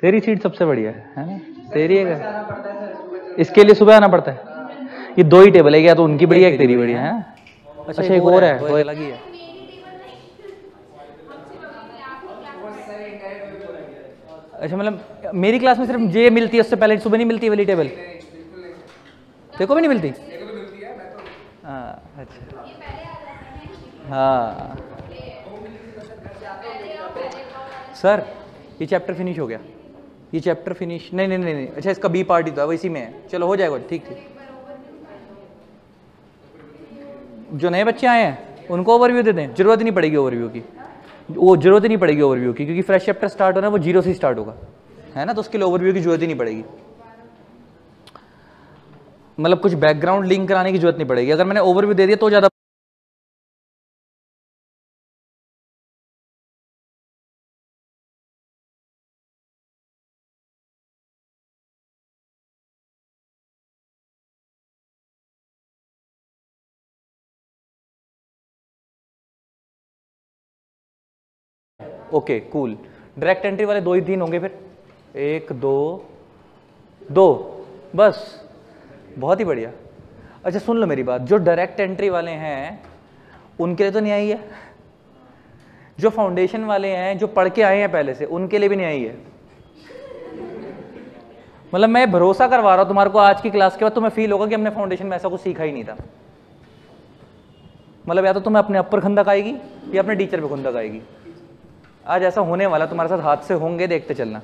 तेरी सीट सबसे बढ़िया है ना? तेरी है क्या? इसके लिए सुबह आना पड़ता है। ये दो ही टेबल है क्या? तो उनकी बढ़िया एक तेरी बढ़िया है। अच्छा एक और है, वो अलग ही है। अच्छा मतलब मेरी क्लास में सिर्फ जे मिलती है, उससे पहले सुबह नहीं मिलती वाली टेबल? तेरे को भी नहीं मिलती? हाँ अच्छा हाँ। सर ये चैप्टर फिनिश हो गया, ये चैप्टर फिनिश नहीं नहीं नहीं नहीं। अच्छा इसका बी पार्ट ही तो है, वो इसी में है। चलो हो जाएगा, ठीक ठीक। जो नए बच्चे आए हैं उनको ओवरव्यू दे दें, जरूरत नहीं पड़ेगी ओवरव्यू की, वो जरूरत ही नहीं पड़ेगी ओवरव्यू की, क्योंकि फ्रेश चैप्टर स्टार्ट होना है वो जीरो से स्टार्ट होगा, है ना? तो उसके लिए ओवरव्यू की जरूरत ही नहीं पड़ेगी, मतलब कुछ बैकग्राउंड लिंक कराने की जरूरत नहीं पड़ेगी। अगर मैंने ओवरव्यू दे दिया तो ज्यादा ओके कूल। डायरेक्ट एंट्री वाले दो ही दिन होंगे फिर, एक दो दो बस, बहुत ही बढ़िया। अच्छा सुन लो मेरी बात, जो डायरेक्ट एंट्री वाले हैं उनके लिए तो नहीं आई है, जो फाउंडेशन वाले हैं जो पढ़ के आए हैं पहले से उनके लिए भी नहीं आई है। मतलब मैं भरोसा करवा रहा हूं तुम्हारे को, आज की क्लास के बाद तुम्हें फील होगा कि हमने फाउंडेशन में ऐसा कुछ सीखा ही नहीं था। मतलब या तो तुम्हें अपने अपर खंदक आएगी या अपने टीचर पे खुंदक आएगी। आज ऐसा होने वाला, तुम्हारे साथ हादसे होंगे, देखते चलना।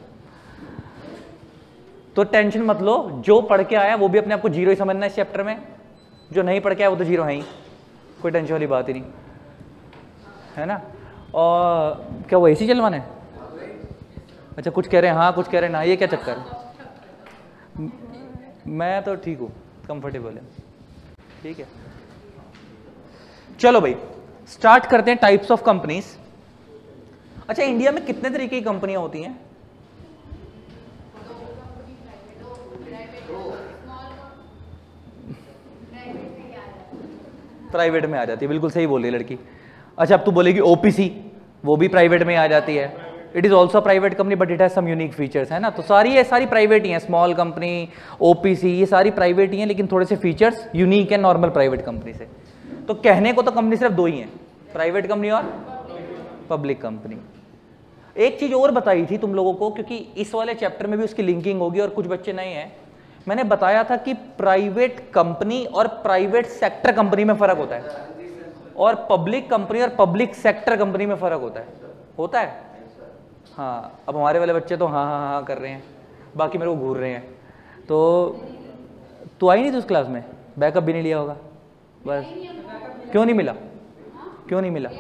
तो टेंशन मत लो, जो पढ़ के आया वो भी अपने आप को जीरो ही समझना है इस चैप्टर में, जो नहीं पढ़ के आया वो तो जीरो है ही, कोई टेंशन वाली बात ही नहीं, है ना? और क्या वो एसी चलवाना है? अच्छा कुछ कह रहे हैं हाँ, कुछ कह रहे हैं ना, ये क्या चक्कर है? मैं तो ठीक हूँ, कंफर्टेबल है, ठीक है। चलो भाई स्टार्ट करते हैं टाइप्स ऑफ कंपनीज। अच्छा इंडिया में कितने तरीके की कंपनियां होती हैं? प्राइवेट में आ जाती है, बिल्कुल सही बोल रही है लड़की। अच्छा अब तू बोलेगी ओपीसी, वो भी प्राइवेट में आ जाती है। It is also private company but it has some unique features, है ना? तो सारी प्राइवेट ही हैं, स्मॉल कंपनी, ओपीसी, ये सारी प्राइवेट ही हैं, लेकिन थोड़े से फीचर्स यूनिक है नॉर्मल प्राइवेट कंपनी से। तो कहने को तो कंपनी सिर्फ दो ही हैं, प्राइवेट कंपनी और पब्लिक कंपनी। एक चीज और बताई थी तुम लोगों को, क्योंकि इस वाले चैप्टर में भी उसकी लिंकिंग होगी और कुछ बच्चे नए हैं। मैंने बताया था कि प्राइवेट कंपनी और प्राइवेट सेक्टर कंपनी में फर्क होता है, और पब्लिक कंपनी और पब्लिक सेक्टर कंपनी में फर्क होता है। हाँ अब हमारे वाले बच्चे तो हाँ हाँ हाँ कर रहे हैं, बाकी मेरे को घूर रहे हैं। तो आई नहीं थी उस क्लास में, बैकअप भी नहीं लिया होगा बस। क्यों नहीं मिला? क्यों नहीं मिला?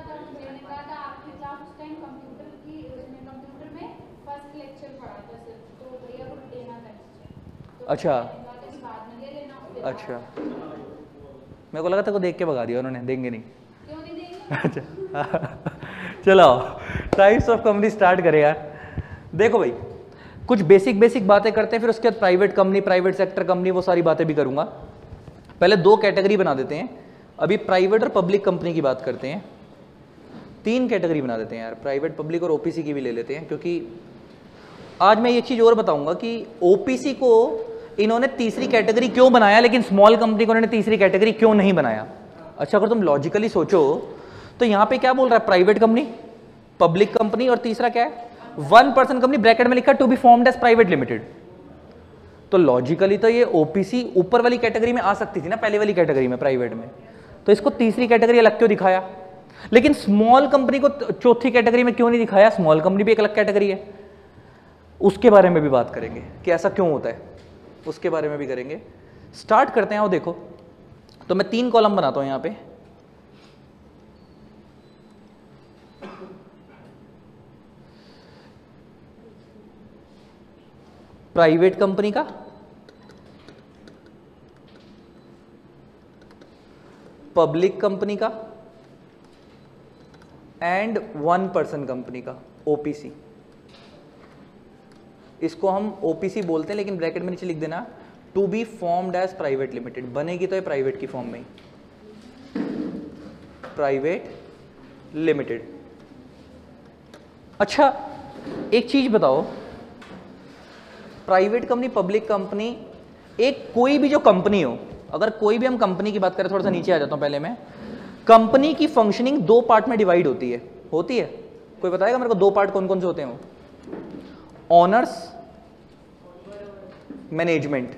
अच्छा अच्छा, मेरे को लगा था को देख के भगा दिया उन्होंने, देंगे नहीं। क्यों नहीं देंगे? अच्छा चलो टाइप्स ऑफ कंपनी स्टार्ट करें यार। देखो भाई कुछ बेसिक बातें करते हैं, फिर उसके बाद private company, private sector company, वो सारी बातें भी करूंगा। पहले दो कैटेगरी बना देते हैं, अभी प्राइवेट और पब्लिक कंपनी की बात करते हैं। तीन कैटेगरी बना देते हैं यार, प्राइवेट, पब्लिक और ओपीसी की भी ले लेते हैं, क्योंकि आज मैं ये चीज और बताऊंगा कि ओपीसी को इन्होंने तीसरी कैटेगरी क्यों बनाया, लेकिन स्मॉल कंपनी को इन्होंने तीसरी कैटेगरी क्यों नहीं बनाया। अच्छा अगर तुम लॉजिकली सोचो तो यहाँ पे क्या बोल रहा है, प्राइवेट कंपनी, पब्लिक कंपनी, और तीसरा क्या है, वन पर्सन कंपनी, ब्रैकेट में लिखा to be formed as private limited. तो लॉजिकली तो ये ओपीसी ऊपर वाली कैटेगरी में आ सकती थी ना, पहले वाली कैटेगरी में, प्राइवेट में, तो इसको तीसरी कैटेगरी अलग क्यों दिखाया। लेकिन स्मॉल कंपनी को चौथी कैटेगरी में क्यों नहीं दिखाया, स्मॉल कंपनी भी एक अलग कैटेगरी है, उसके बारे में भी बात करेंगे कि ऐसा क्यों होता है, उसके बारे में भी करेंगे। स्टार्ट करते हैं। और देखो तो मैं तीन कॉलम बनाता हूं यहां पे, प्राइवेट कंपनी का, पब्लिक कंपनी का, एंड वन पर्सन कंपनी का, ओपीसी। इसको हम ओपीसी बोलते हैं, लेकिन ब्रैकेट में नीचे लिख देना to be formed as private limited. बनेगी तो ये प्राइवेट की फॉर्म में ही, प्राइवेट लिमिटेड। अच्छा एक चीज बताओ, प्राइवेट कंपनी, पब्लिक कंपनी, एक कोई भी जो कंपनी हो, अगर कोई भी हम कंपनी की बात करें, थोड़ा सा नीचे आ जाता हूं पहले मैं, कंपनी की फंक्शनिंग दो पार्ट में डिवाइड होती है। कोई बताएगा मेरे को दो पार्ट कौन कौन से होते हैं वो? Honours, management.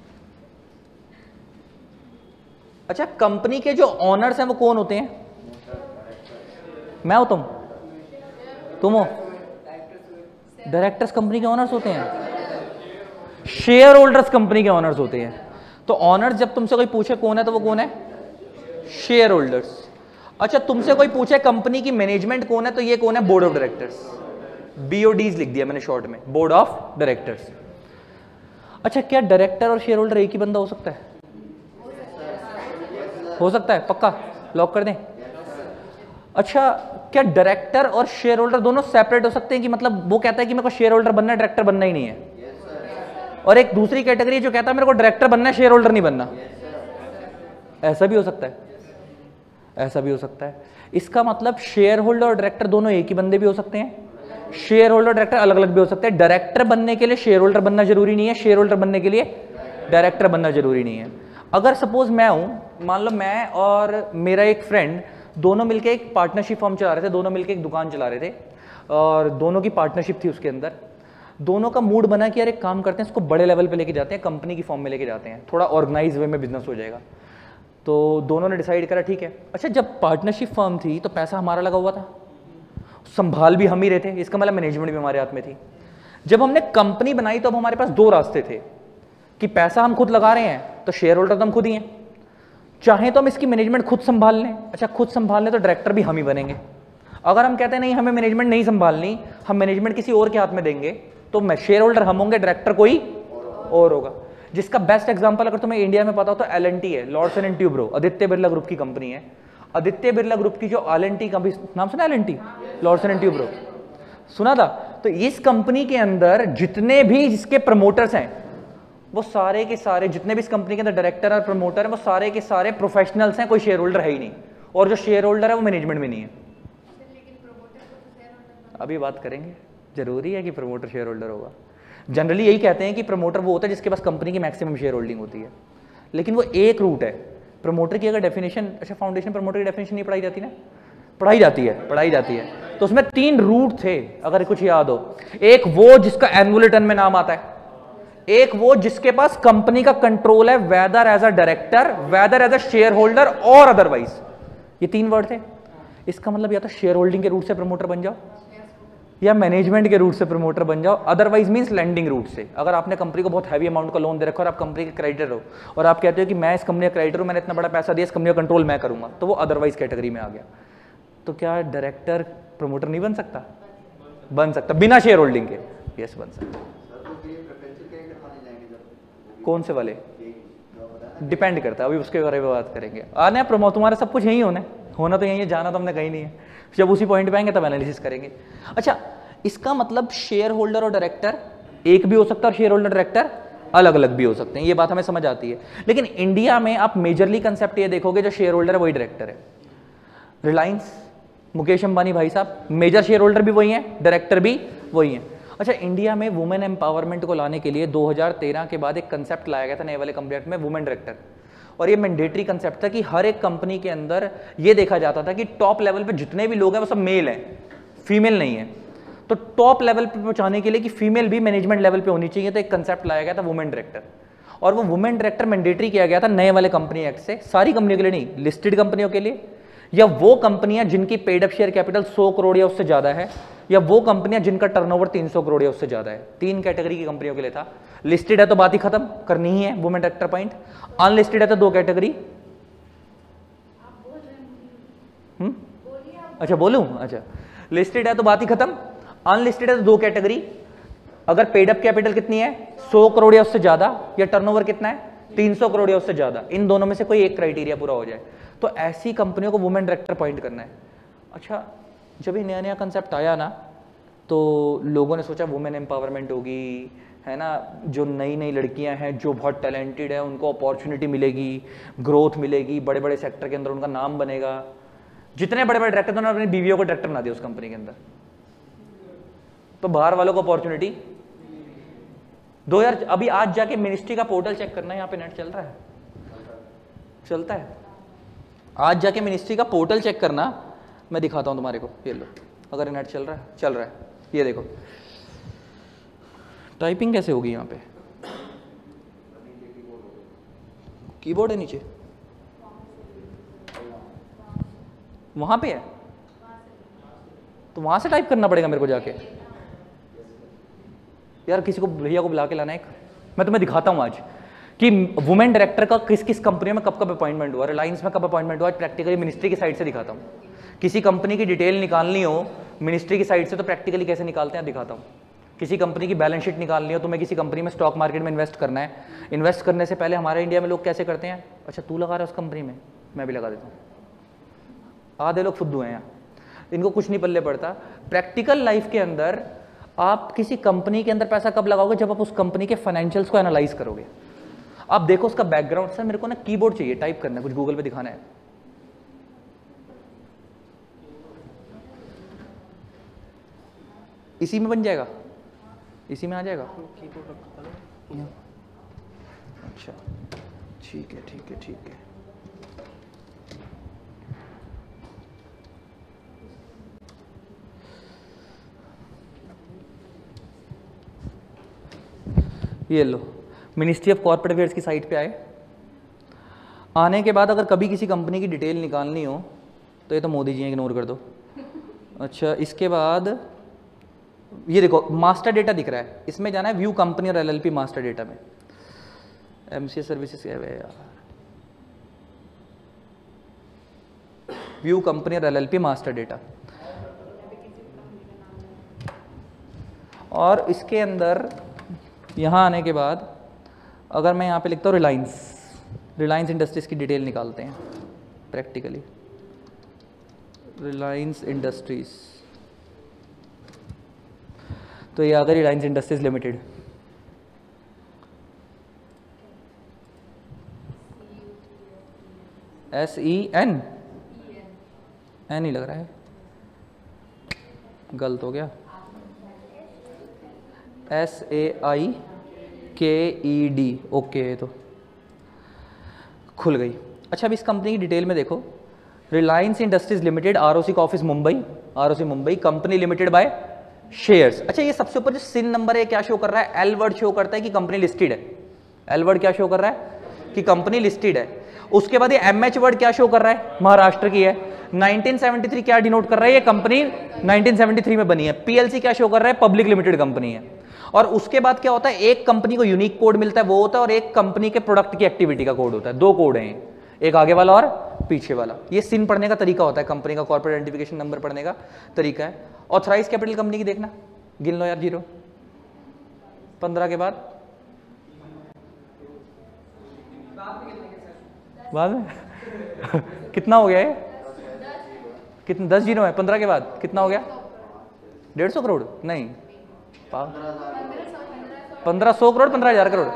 अच्छा, कंपनी के जो ऑनर्स हैं वो कौन होते हैं? मैं हो, तुम हो? डायरेक्टर्स कंपनी के ऑनर्स होते हैं, शेयर होल्डर्स कंपनी के ऑनर्स होते हैं। तो ऑनर्स जब तुमसे कोई पूछे कौन है, तो वो कौन है? Share holders. अच्छा, तुमसे कोई पूछे कंपनी की मैनेजमेंट कौन है, तो ये कौन है? Board of directors. BODs लिख दिया मैंने शॉर्ट में, बोर्ड ऑफ डायरेक्टर्स। अच्छा, क्या डायरेक्टर और शेयर होल्डर एक ही बंदा हो सकता है? हो सकता है, पक्का लॉक कर दें? अच्छा, क्या डायरेक्टर और शेयर होल्डर दोनों सेपरेट हो सकते हैं, कि मतलब वो कहता है कि मेरे को शेयर होल्डर बनना है, डायरेक्टर बनना ही नहीं है? और एक दूसरी कैटेगरी जो कहता है मेरे को डायरेक्टर बनना है, शेयर होल्डर नहीं बनना। ऐसा भी हो सकता है, ऐसा भी हो सकता है। इसका मतलब शेयर होल्डर और डायरेक्टर दोनों एक ही बंदे भी हो सकते हैं, शेयर होल्डर डायरेक्टर अलग अलग भी हो सकते हैं। डायरेक्टर बनने के लिए शेयर होल्डर बनना जरूरी नहीं है, शेयर होल्डर बनने के लिए डायरेक्टर बनना जरूरी नहीं है। अगर सपोज मैं हूं, मान लो मैं और मेरा एक फ्रेंड दोनों मिलके एक पार्टनरशिप फॉर्म चला रहे थे, दोनों मिलके एक दुकान चला रहे थे, और दोनों की पार्टनरशिप थी। उसके अंदर दोनों का मूड बना कि यार एक काम करते हैं, इसको बड़े लेवल पे लेके जाते हैं, कंपनी की फॉर्म में लेके जाते हैं, थोड़ा ऑर्गेनाइज वे में बिजनेस हो जाएगा। तो दोनों ने डिसाइड करा ठीक है। अच्छा, जब पार्टनरशिप फर्म थी तो पैसा हमारा लगा हुआ था, संभाल भी हम ही रहे थे, इसका मतलब मैनेजमेंट भी हमारे हाथ में थी। जब हमने कंपनी बनाई तो अब हमारे पास दो रास्ते थे, कि पैसा हम खुद लगा रहे हैं तो शेयर होल्डर तो हम खुद ही हैं, चाहे तो हम इसकी मैनेजमेंट खुद संभाल लें। अच्छा, खुद संभाल लें तो डायरेक्टर भी हम ही बनेंगे। अगर हम कहते हैं नहीं हमें मैनेजमेंट नहीं संभालनी, हम मैनेजमेंट किसी और के हाथ में देंगे, तो मैं शेयर होल्डर हम होंगे, डायरेक्टर कोई और होगा। जिसका बेस्ट एग्जांपल अगर तुम्हें इंडिया में पता हो तो L&T है, Larsen and Toubro, Aditya Birla group की कंपनी है। आदित्य बिरला ग्रुप की जो L&T का भी नाम सुना, L&T, लॉर्सन एंड ट्यूब्रो सुना था? तो इस कंपनी के अंदर जितने भी जिसके प्रमोटर्स हैं वो सारे के सारे, जितने भी इस कंपनी के अंदर डायरेक्टर और प्रमोटर हैं, वो सारे के सारे प्रोफेशनल्स हैं, कोई शेयर होल्डर है ही नहीं। और जो शेयर होल्डर है वो मैनेजमेंट में नहीं है। अभी बात करेंगे, जरूरी है कि प्रमोटर शेयर होल्डर होगा। जनरली यही कहते हैं कि प्रमोटर वो होता है जिसके पास कंपनी की मैक्सिमम शेयर होल्डिंग होती है, लेकिन वो एक रूट है। प्रमोटर की अगर डेफिनेशन, अच्छा फाउंडेशन प्रमोटर की डेफिनेशन नहीं पढ़ाई जाती ना? पढ़ाई जाती है। तो उसमें 3 रूट थे अगर कुछ याद हो। एक वो जिसका एनुअल रिटर्न में नाम आता है, एक वो जिसके पास कंपनी का कंट्रोल है, whether as a director, whether as a share holder और अदरवाइज। ये 3 वर्ड थे। इसका मतलब या तो शेयर होल्डिंग के रूट से प्रमोटर बन जाओ, या मैनेजमेंट के रूट से प्रमोटर बन जाओ, अदरवाइज मींस लैंडिंग रूट से। अगर आपने कंपनी को बहुत हैवी अमाउंट का लोन दे रखा और आप कंपनी के क्रेडिटर हो और आप कहते हो कि मैं इस कंपनी का क्रेडिटर हूं, मैंने इतना बड़ा पैसा दिया, इस कंपनी का कंट्रोल मैं करूंगा, तो वो अदरवाइज कैटेगरी में आ गया। तो क्या डायरेक्टर प्रमोटर नहीं बन सकता? बन सकता, बिना शेयर होल्डिंग के। यस, बन सकता। कौन से वाले? डिपेंड करता है, अभी उसके बारे में बात करेंगे। आने तुम्हारा सब कुछ यही होना तो यही है, जाना तो हमने कहीं नहीं है। जब उसी पॉइंट पे आएंगे तब एनालिसिस करेंगे। अच्छा, इसका मतलब शेयर होल्डर और डायरेक्टर एक भी हो सकता है और शेयर होल्डर डायरेक्टर अलग अलग भी हो सकते हैं, ये बात हमें समझ आती है। लेकिन इंडिया में आप मेजरली कंसेप्ट ये देखोगे, जो शेयर होल्डर है वही डायरेक्टर है। रिलायंस, मुकेश अंबानी भाई साहब मेजर शेयर होल्डर भी वही हैं, डायरेक्टर भी वही हैं। अच्छा, इंडिया में वुमेन एम्पावरमेंट को लाने के लिए 2013 के बाद एक कंसेप्ट लाया गया था नए वाले कंपनी एक्ट में, वुमेन डायरेक्टर। और ये मैंडेटरी कंसेप्ट था कि हर एक कंपनी के अंदर ये देखा जाता था कि टॉप लेवल पे जितने भी लोग हैं वो सब मेल हैं, फीमेल नहीं है। तो टॉप लेवल पे पहुंचाने के लिए कि फीमेल भी मैनेजमेंट लेवल पे होनी चाहिए, तो एक कंसेप्ट लाया गया था वुमेन डायरेक्टर। और वो वुमेन डायरेक्टर मैंडेटरी किया गया था नए वाले कंपनी एक्ट से, सारी कंपनियों के लिए नहीं, लिस्टेड कंपनियों के लिए, या वो कंपनियां जिनकी paid up share capital 100 crore या उससे ज्यादा है, या वो कंपनियां जिनका टर्नओवर 300 करोड़ या उससे ज्यादा है। 3 कैटेगरी की कंपनियों के लिए था। लिस्टेड है तो बात ही खत्म, करनी ही है वुमेन डायरेक्टर पॉइंट। अनलिस्टेड है तो 2 कैटेगरी। अच्छा बोलूं? अच्छा, लिस्टेड है तो बात ही खत्म, अनलिस्टेड है तो 2 कैटेगरी। अगर पेड अप कैपिटल कितनी है, 100 करोड़ या उससे ज्यादा, या टर्नओवर कितना है, 300 करोड़ या उससे ज्यादा, इन दोनों में से कोई एक क्राइटेरिया पूरा हो जाए, तो ऐसी कंपनियों को वुमेन डायरेक्टर अपॉइंट करना है। अच्छा, जब ये नया नया कंसेप्ट आया ना, तो लोगों ने सोचा वुमेन एम्पावरमेंट होगी, है ना, जो नई नई लड़कियां हैं जो बहुत टैलेंटेड है उनको अपॉर्चुनिटी मिलेगी, ग्रोथ मिलेगी, बड़े बड़े सेक्टर के अंदर उनका नाम बनेगा। जितने बड़े बड़े डायरेक्टर थे उन्होंने अपनी बीवियों को डायरेक्टर बना दिया उस कंपनी के अंदर, तो बाहर वालों को अपॉर्चुनिटी 2000 अभी आज जाके मिनिस्ट्री का पोर्टल चेक करना है, यहाँ पे नेट चल रहा है, चलता है। आज जाके मिनिस्ट्री का पोर्टल चेक करना, मैं दिखाता हूँ तुम्हारे को, ये लो, अगर नेट चल रहा है, चल रहा है, ये देखो टाइपिंग कैसे होगी यहाँ पे, कीबोर्ड है नीचे, वहाँ पे है, तो वहाँ से टाइप करना पड़ेगा मेरे को जाके। यार किसी को, भैया को बुला के लाना एक, मैं तुम्हें दिखाता हूँ आज कि वुमेन डायरेक्टर का किस किस कंपनियों में कब कब अपॉइंटमेंट हुआ, रिलायंस में कब अपॉइंटमेंट हुआ, प्रैक्टिकली मिनिस्ट्री की साइड से दिखाता हूँ। किसी कंपनी की डिटेल निकालनी हो मिनिस्ट्री की साइड से तो प्रैक्टिकली कैसे निकालते हैं दिखाता हूँ। किसी कंपनी की बैलेंस शीट निकालनी हो, तुम्हें किसी कंपनी में स्टॉक मार्केट में इन्वेस्ट करना है, इन्वेस्ट करने से पहले हमारे इंडिया में लोग कैसे करते हैं, अच्छा तू लगा रहा है उस कंपनी में, मैं भी लगा देता हूँ। आधे लोग फुद्दू हैं यहाँ, इनको कुछ नहीं पल्ले पड़ता। प्रैक्टिकल लाइफ के अंदर आप किसी कंपनी के अंदर पैसा कब लगाओगे, जब आप उस कंपनी के फाइनेंशियल्स को एनालाइज करोगे। आप देखो उसका बैकग्राउंड, सर मेरे को ना कीबोर्ड चाहिए, टाइप करना है, कुछ गूगल पे दिखाना है। इसी में बन जाएगा, इसी में आ जाएगा। अच्छा ठीक है ठीक है ठीक है। ये लो, मिनिस्ट्री ऑफ कॉर्पोरेट अफेयर्स की साइट पे आए। आने के बाद अगर कभी किसी कंपनी की डिटेल निकालनी हो तो ये तो मोदी जी हैं, इग्नोर कर दो। अच्छा इसके बाद ये देखो मास्टर डेटा दिख रहा है, इसमें जाना है व्यू कंपनी और एलएलपी मास्टर डेटा में। एमसीए सर्विसेज क्या है यार, व्यू कंपनी और एलएलपी मास्टर डेटा। और इसके अंदर यहाँ आने के बाद अगर मैं यहाँ पे लिखता हूँ रिलायंस इंडस्ट्रीज की डिटेल निकालते हैं प्रैक्टिकली। रिलायंस इंडस्ट्रीज, तो ये अगर Reliance industries limited, SEN N ही लग रहा है, गलत हो गया, SAIKED, ओके तो खुल गई। अच्छा अब इस कंपनी की डिटेल में देखो, रिलायंस इंडस्ट्रीज लिमिटेड, ROC का office Mumbai, ROC Mumbai, company limited by shares. अच्छा ये सबसे ऊपर जो सिन नंबर है क्या शो कर रहा है, एल वर्ड शो करता है कि कंपनी लिस्टेड है। एल वर्ड क्या शो कर रहा है कि कंपनी लिस्टेड है। उसके बाद ये MH वर्ड क्या शो कर रहा है, महाराष्ट्र की है। 1973 क्या डिनोट कर रहा है, ये कंपनी 1973 में बनी है। PLC क्या शो कर रहा है, पब्लिक लिमिटेड कंपनी है। और उसके बाद क्या होता है, एक कंपनी को यूनिक कोड मिलता है, वो होता है, और एक कंपनी के प्रोडक्ट की एक्टिविटी का कोड होता है। दो कोड हैं, एक आगे वाला और पीछे वाला। ये सिन पढ़ने का तरीका होता है, कंपनी का कॉर्पोरेट आइडेंटिफिकेशन नंबर पढ़ने का तरीका है। ऑथराइज कैपिटल कंपनी की देखना, गिन लो यार, 0 15 के बाद में कितना हो गया ये, कितना 10 जीरो है, 15 के बाद कितना हो गया, 150 करोड़ नहीं, 1500 करोड़, 15,000 करोड़,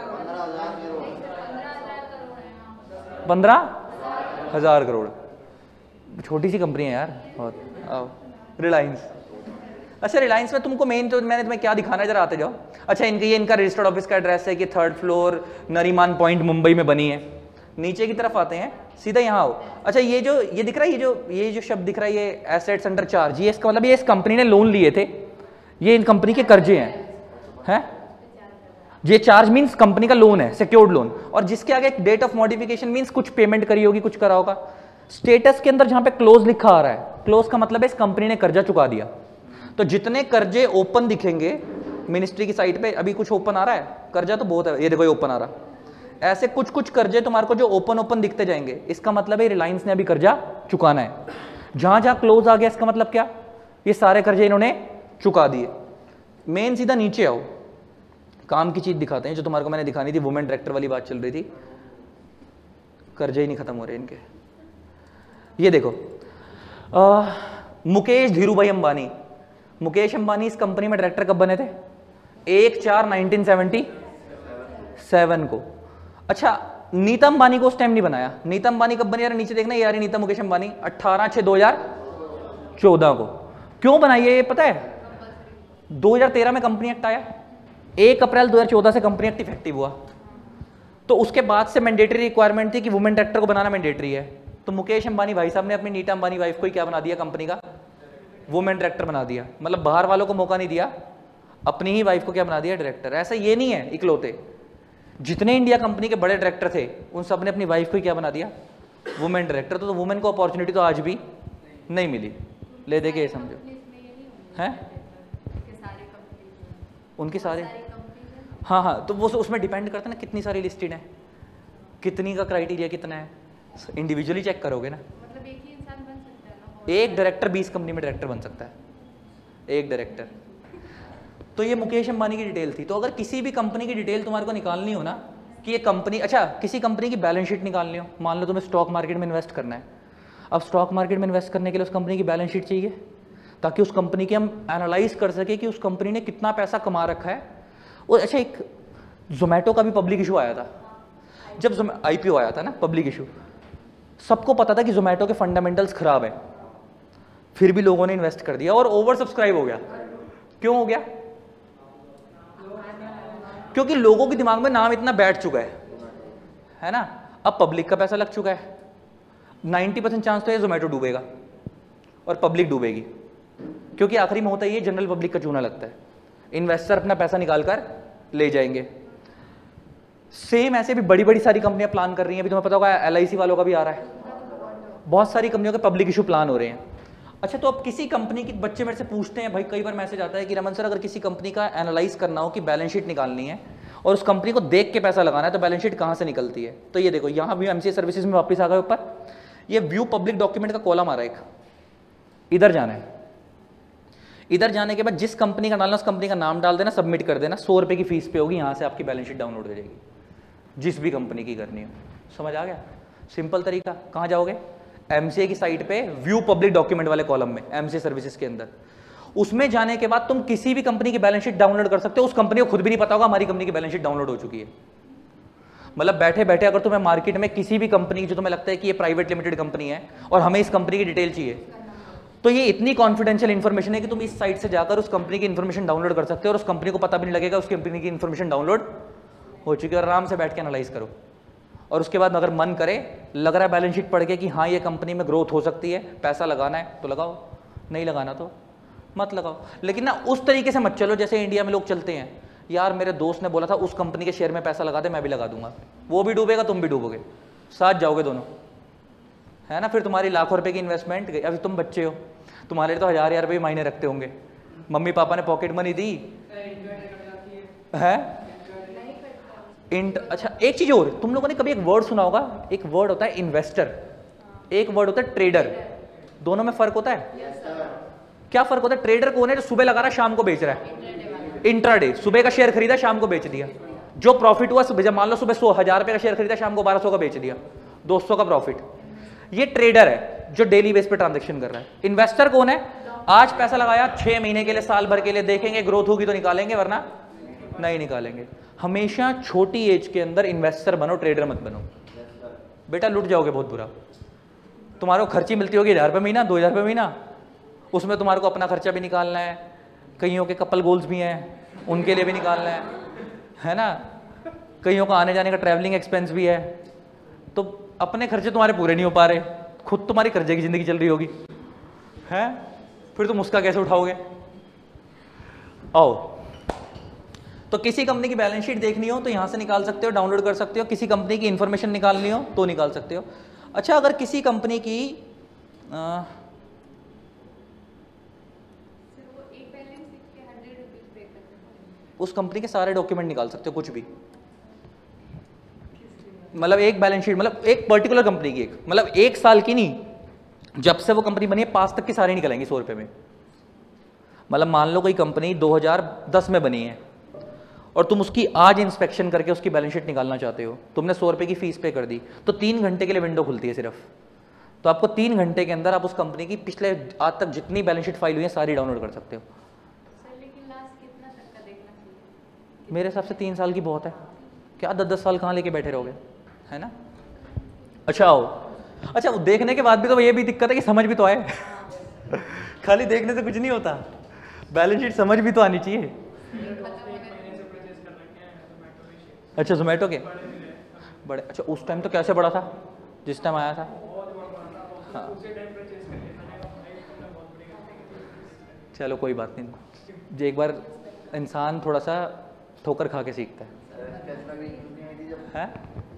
15,000 करोड़। छोटी सी कंपनी है यार बहुत। आओ रिलायंस। अच्छा रिलायंस में तुमको मेन तो मैंने तुम्हें क्या दिखाना है, जरा आते जाओ। अच्छा ये इनका रजिस्टर्ड ऑफिस का एड्रेस है कि 3rd फ्लोर नरीमान पॉइंट मुंबई में बनी है। नीचे की तरफ आते हैं, सीधा यहाँ आओ। अच्छा ये दिख रहा है, ये जो शब्द दिख रहा है, ये एसेट्स अंडर चार्ज, ये इसका मतलब ये इस कंपनी ने लोन लिए थे, ये इन कंपनी के कर्जे हैं। ये चार्ज मींस कंपनी का लोन है, सिक्योर्ड लोन, और जिसके आगे एक डेट ऑफ मॉडिफिकेशन मींस कुछ पेमेंट करी होगी, कुछ करा होगा। स्टेटस के अंदर जहां पे क्लोज लिखा आ रहा है, क्लोज का मतलब है इस कंपनी ने कर्जा चुका दिया। तो जितने कर्जे ओपन दिखेंगे मिनिस्ट्री की साइट पे, अभी कुछ ओपन आ रहा है, कर्जा तो बहुत है, ये देखो ये ओपन आ रहा, ऐसे कुछ कुछ कर्जे तुम्हारे को जो ओपन दिखते जाएंगे, इसका मतलब है रिलायंस ने अभी कर्जा चुकाना है। जहां जहां क्लोज आ गया इसका मतलब क्या, ये सारे कर्जे इन्होंने चुका दिए। मेन सीधा नीचे आओ, काम की चीज दिखाते हैं जो तुम्हारे को मैंने दिखानी थी, वुमेन डायरेक्टर वाली बात चल रही थी, कर्जे ही नहीं खत्म हो रहे इनके। ये देखो मुकेश धीरूभाई अंबानी, मुकेश अंबानी इस कंपनी में डायरेक्टर कब बने थे, 1/4/1977 को। अच्छा नीता अंबानी को उस टाइम नहीं बनाया, नीता अंबानी कब बनी यार, नीचे देखना यार, नीता मुकेश अंबानी 18/6/2014 को। क्यों बनाई है ये पता है, 2013 में कंपनी एक्ट आया, 1 अप्रैल 2014 से कंपनी एक्ट इफेक्टिव हुआ, तो उसके बाद से मैंडेटरी रिक्वायरमेंट थी कि वुमेन डायरेक्टर को बनाना मैंडेटरी है। तो मुकेश अंबानी भाई साहब ने अपनी नीता अंबानी वाइफ को ही क्या बना दिया, कंपनी का वुमेन डायरेक्टर बना दिया। मतलब बाहर वालों को मौका नहीं दिया, अपनी ही वाइफ को क्या बना दिया, डायरेक्टर। ऐसा ये नहीं है इकलौते, जितने इंडिया कंपनी के बड़े डायरेक्टर थे उन सब ने अपनी वाइफ को ही क्या बना दिया, वुमेन डायरेक्टर। तो वुमेन को अपॉर्चुनिटी तो आज भी नहीं मिली। ले दे के ये समझो हैं उनके सारे, हाँ हाँ, तो वो उसमें डिपेंड करता है ना कितनी सारी लिस्टेड है, कितनी का क्राइटेरिया कितना है, इंडिविजुअली चेक करोगे ना। मतलब एक ही इंसान बन सकता है ना, एक डायरेक्टर 20 कंपनी में डायरेक्टर बन सकता है, एक डायरेक्टर। तो ये मुकेश अंबानी की डिटेल थी। तो अगर किसी भी कंपनी की डिटेल तुम्हारे को निकालनी हो ना कि ये कंपनी, अच्छा किसी कंपनी की बैलेंस शीट निकालनी हो, मान लो तुम्हें स्टॉक मार्केट में इन्वेस्ट करना है। अब स्टॉक मार्केट में इन्वेस्ट करने के लिए उस कंपनी की बैलेंस शीट चाहिए ताकि उस कंपनी की हम एनालाइज कर सके कि उस कंपनी ने कितना पैसा कमा रखा है। और अच्छा एक जोमेटो का भी पब्लिक इशू आया था, जब आईपीओ आया था ना, पब्लिक इशू, सबको पता था कि जोमेटो के फंडामेंटल्स खराब है, फिर भी लोगों ने इन्वेस्ट कर दिया और ओवर सब्सक्राइब हो गया। क्यों हो गया? क्योंकि लोगों के दिमाग में नाम इतना बैठ चुका है ना। अब पब्लिक का पैसा लग चुका है, 90% चांस तो ये जोमेटो डूबेगा और पब्लिक डूबेगी, क्योंकि आखिरी में होता है ये जनरल पब्लिक का चूना लगता है, इन्वेस्टर अपना पैसा निकाल कर ले जाएंगे। सेम ऐसे भी बड़ी बड़ी सारी कंपनियां प्लान कर रही हैं, अभी तुम्हें पता होगा LIC वालों का भी आ रहा है, बहुत सारी कंपनियों के पब्लिक इशू प्लान हो रहे हैं। अच्छा, तो अब किसी कंपनी की, बच्चे मेरे से पूछते हैं भाई, कई बार मैसेज आता है कि रमन सर अगर किसी कंपनी का एनालाइज करना हो कि बैलेंस शीट निकालनी है और उस कंपनी को देख के पैसा लगाना है तो बैलेंस शीट कहाँ से निकलती है? तो ये देखो, यहाँ भी MCA सर्विसेज में वापस आ गए ऊपर, ये व्यू पब्लिक डॉक्यूमेंट का कॉलम आ रहा है एक, इधर जाना है। इधर जाने के बाद जिस कंपनी का डालना उस कंपनी का नाम डाल देना, सबमिट कर देना, 100 रुपये की फीस पे होगी, यहाँ से आपकी बैलेंस शीट डाउनलोड हो जाएगी, जिस भी कंपनी की करनी हो। समझ आ गया? सिंपल तरीका। कहाँ जाओगे? MCA की साइट पे व्यू पब्लिक डॉक्यूमेंट वाले कॉलम में, MCA सर्विसेज के अंदर, उसमें जाने के बाद तुम किसी भी कंपनी की बैलेंस शीट डाउनलोड कर सकते हो। उस कंपनी को खुद भी नहीं पता होगा हमारी कंपनी की बैलेंस शीट डाउनलोड हो चुकी है। मतलब बैठे बैठे अगर तुम्हें मार्केट में किसी भी कंपनी जो तुम्हें लगता है कि ये प्राइवेट लिमिटेड कंपनी है और हमें इस कंपनी की डिटेल चाहिए, तो ये इतनी कॉन्फिडेंशियल इन्फॉर्मेशन है कि तुम इस साइट से जाकर उस कंपनी की इन्फॉर्मेशन डाउनलोड कर सकते हो और उस कंपनी को पता भी नहीं लगेगा उस कंपनी की इन्फॉर्मेशन डाउनलोड हो चुकी है। और आराम से बैठ के एनालाइज करो और उसके बाद अगर मन करे, लग रहा है बैलेंस शीट पढ़ के कि हाँ ये कंपनी में ग्रोथ हो सकती है, पैसा लगाना है तो लगाओ, नहीं लगाना तो मत लगाओ। लेकिन ना उस तरीके से मत चलो जैसे इंडिया में लोग चलते हैं, यार मेरे दोस्त ने बोला था उस कंपनी के शेयर में पैसा लगा दे, मैं भी लगा दूंगा, वो भी डूबेगा तुम भी डूबोगे, साथ जाओगे दोनों, है ना। फिर तुम्हारी लाखों रुपए की इन्वेस्टमेंट गई। अभी तुम बच्चे हो, तुम्हारे लिए तो 1000 रुपये मायने रखते होंगे, मम्मी पापा ने पॉकेट मनी दी है। अच्छा एक चीज और, तुम लोगों ने कभी एक वर्ड सुना होगा, एक वर्ड होता है इन्वेस्टर, एक वर्ड होता है ट्रेडर, दोनों में फर्क होता है? क्या फर्क होता है? ट्रेडर कौन है? जो सुबह लगा रहा है शाम को बेच रहा है, इंट्राडे, सुबह का शेयर खरीदा शाम को बेच दिया, जो प्रॉफिट हुआ सुबह, मान लो सुबह 1000 रुपये का शेयर खरीदा शाम को 1200 का बेच दिया, 200 का प्रॉफिट, ये ट्रेडर है जो डेली बेस पे ट्रांजेक्शन कर रहा है। इन्वेस्टर कौन है? आज पैसा लगाया 6 महीने के लिए, साल भर के लिए, देखेंगे ग्रोथ होगी तो निकालेंगे वरना नहीं निकालेंगे। हमेशा छोटी एज के अंदर इन्वेस्टर बनो, ट्रेडर मत बनो, बेटा लुट जाओगे बहुत बुरा। तुम्हारे को खर्ची मिलती होगी 1000 रुपये महीना, 2000 रुपये महीना, उसमें तुम्हारे को अपना खर्चा भी निकालना है, कईयों के कपल गोल्स भी हैं उनके लिए भी निकालना है ना, कईयों का आने जाने का ट्रैवलिंग एक्सपेंस भी है, तो अपने खर्चे तुम्हारे पूरे नहीं हो पा रहे, खुद तुम्हारी कर्जे की जिंदगी चल रही होगी है, फिर तुम उसका कैसे उठाओगे? आओ, तो किसी कंपनी की बैलेंस शीट देखनी हो तो यहां से निकाल सकते हो, डाउनलोड कर सकते हो, किसी कंपनी की इंफॉर्मेशन निकालनी हो तो निकाल सकते हो। अच्छा, अगर किसी कंपनी की उस कंपनी के सारे डॉक्यूमेंट निकाल सकते हो, कुछ भी, मतलब एक बैलेंस शीट, मतलब एक पर्टिकुलर कंपनी की, एक मतलब 1 साल की नहीं, जब से वो कंपनी बनी है 5 तक की सारी निकलेंगे 100 रुपये में। मतलब मान लो कोई कंपनी 2010 में बनी है और तुम उसकी आज इंस्पेक्शन करके उसकी बैलेंस शीट निकालना चाहते हो, तुमने 100 रुपये की फीस पे कर दी, तो 3 घंटे के लिए विंडो खुलती है सिर्फ, तो आपको 3 घंटे के अंदर आप उस कंपनी की पिछले आज तक जितनी बैलेंस शीट फाइल हुई है सारी डाउनलोड कर सकते हो। मेरे हिसाब से 3 साल की बहुत है, क्या 10-10 साल कहाँ लेके बैठे रहोगे, है ना। अच्छा आओ, अच्छा वो देखने के बाद भी तो ये भी दिक्कत है कि समझ भी तो आए खाली देखने से कुछ नहीं होता, बैलेंस शीट समझ भी तो आनी चाहिए। अच्छा जोमेटो के बड़े, अच्छा उस टाइम तो कैसे बड़ा था जिस टाइम आया था? हाँ चलो कोई बात नहीं, जो एक बार इंसान थोड़ा सा ठोकर खा के सीखता है। हैं?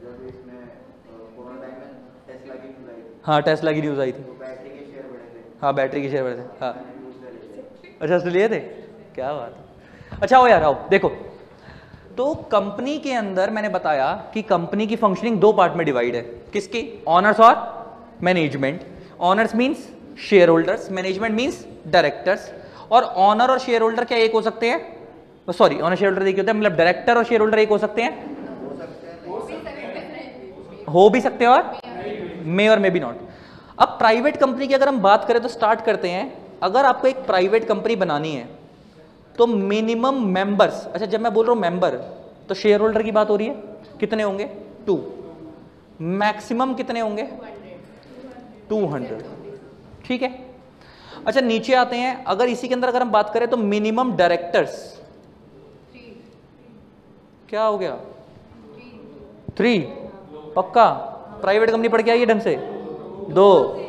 हाँ टेस्ला की न्यूज़ आई थी। हाँ बैटरी के शेयर बढ़े थे। हाँ अच्छा इसलिए थे, क्या बात है। अच्छा हो यार आओ देखो, तो कंपनी के अंदर मैंने बताया कि कंपनी की फंक्शनिंग दो पार्ट में डिवाइड है, किसकी? ऑनर्स और management. Owners means share holders, management means directors. और ऑनर और शेयर होल्डर क्या एक हो सकते हैं? सॉरी ऑनर शेयर होल्डर एक होता है, मतलब डायरेक्टर और शेयर होल्डर एक हो सकते हैं? हो भी सकते हैं और मे और मे बी नॉट। अब प्राइवेट कंपनी की अगर हम बात करें तो स्टार्ट करते हैं। अगर आपको एक प्राइवेट कंपनी बनानी है तो मिनिमम मेंबर्स, अच्छा जब मैं बोल रहा हूं मेंबर तो शेयर होल्डर की बात हो रही है, कितने होंगे? 2। मैक्सिमम कितने होंगे? 200। ठीक है। अच्छा नीचे आते हैं, अगर इसी के अंदर अगर हम बात करें तो मिनिमम डायरेक्टर्स क्या हो गया? 3। पक्का? प्राइवेट कंपनी पढ़ के आई है ढंग से? 2।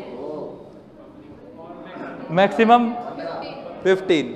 मैक्सिमम 15।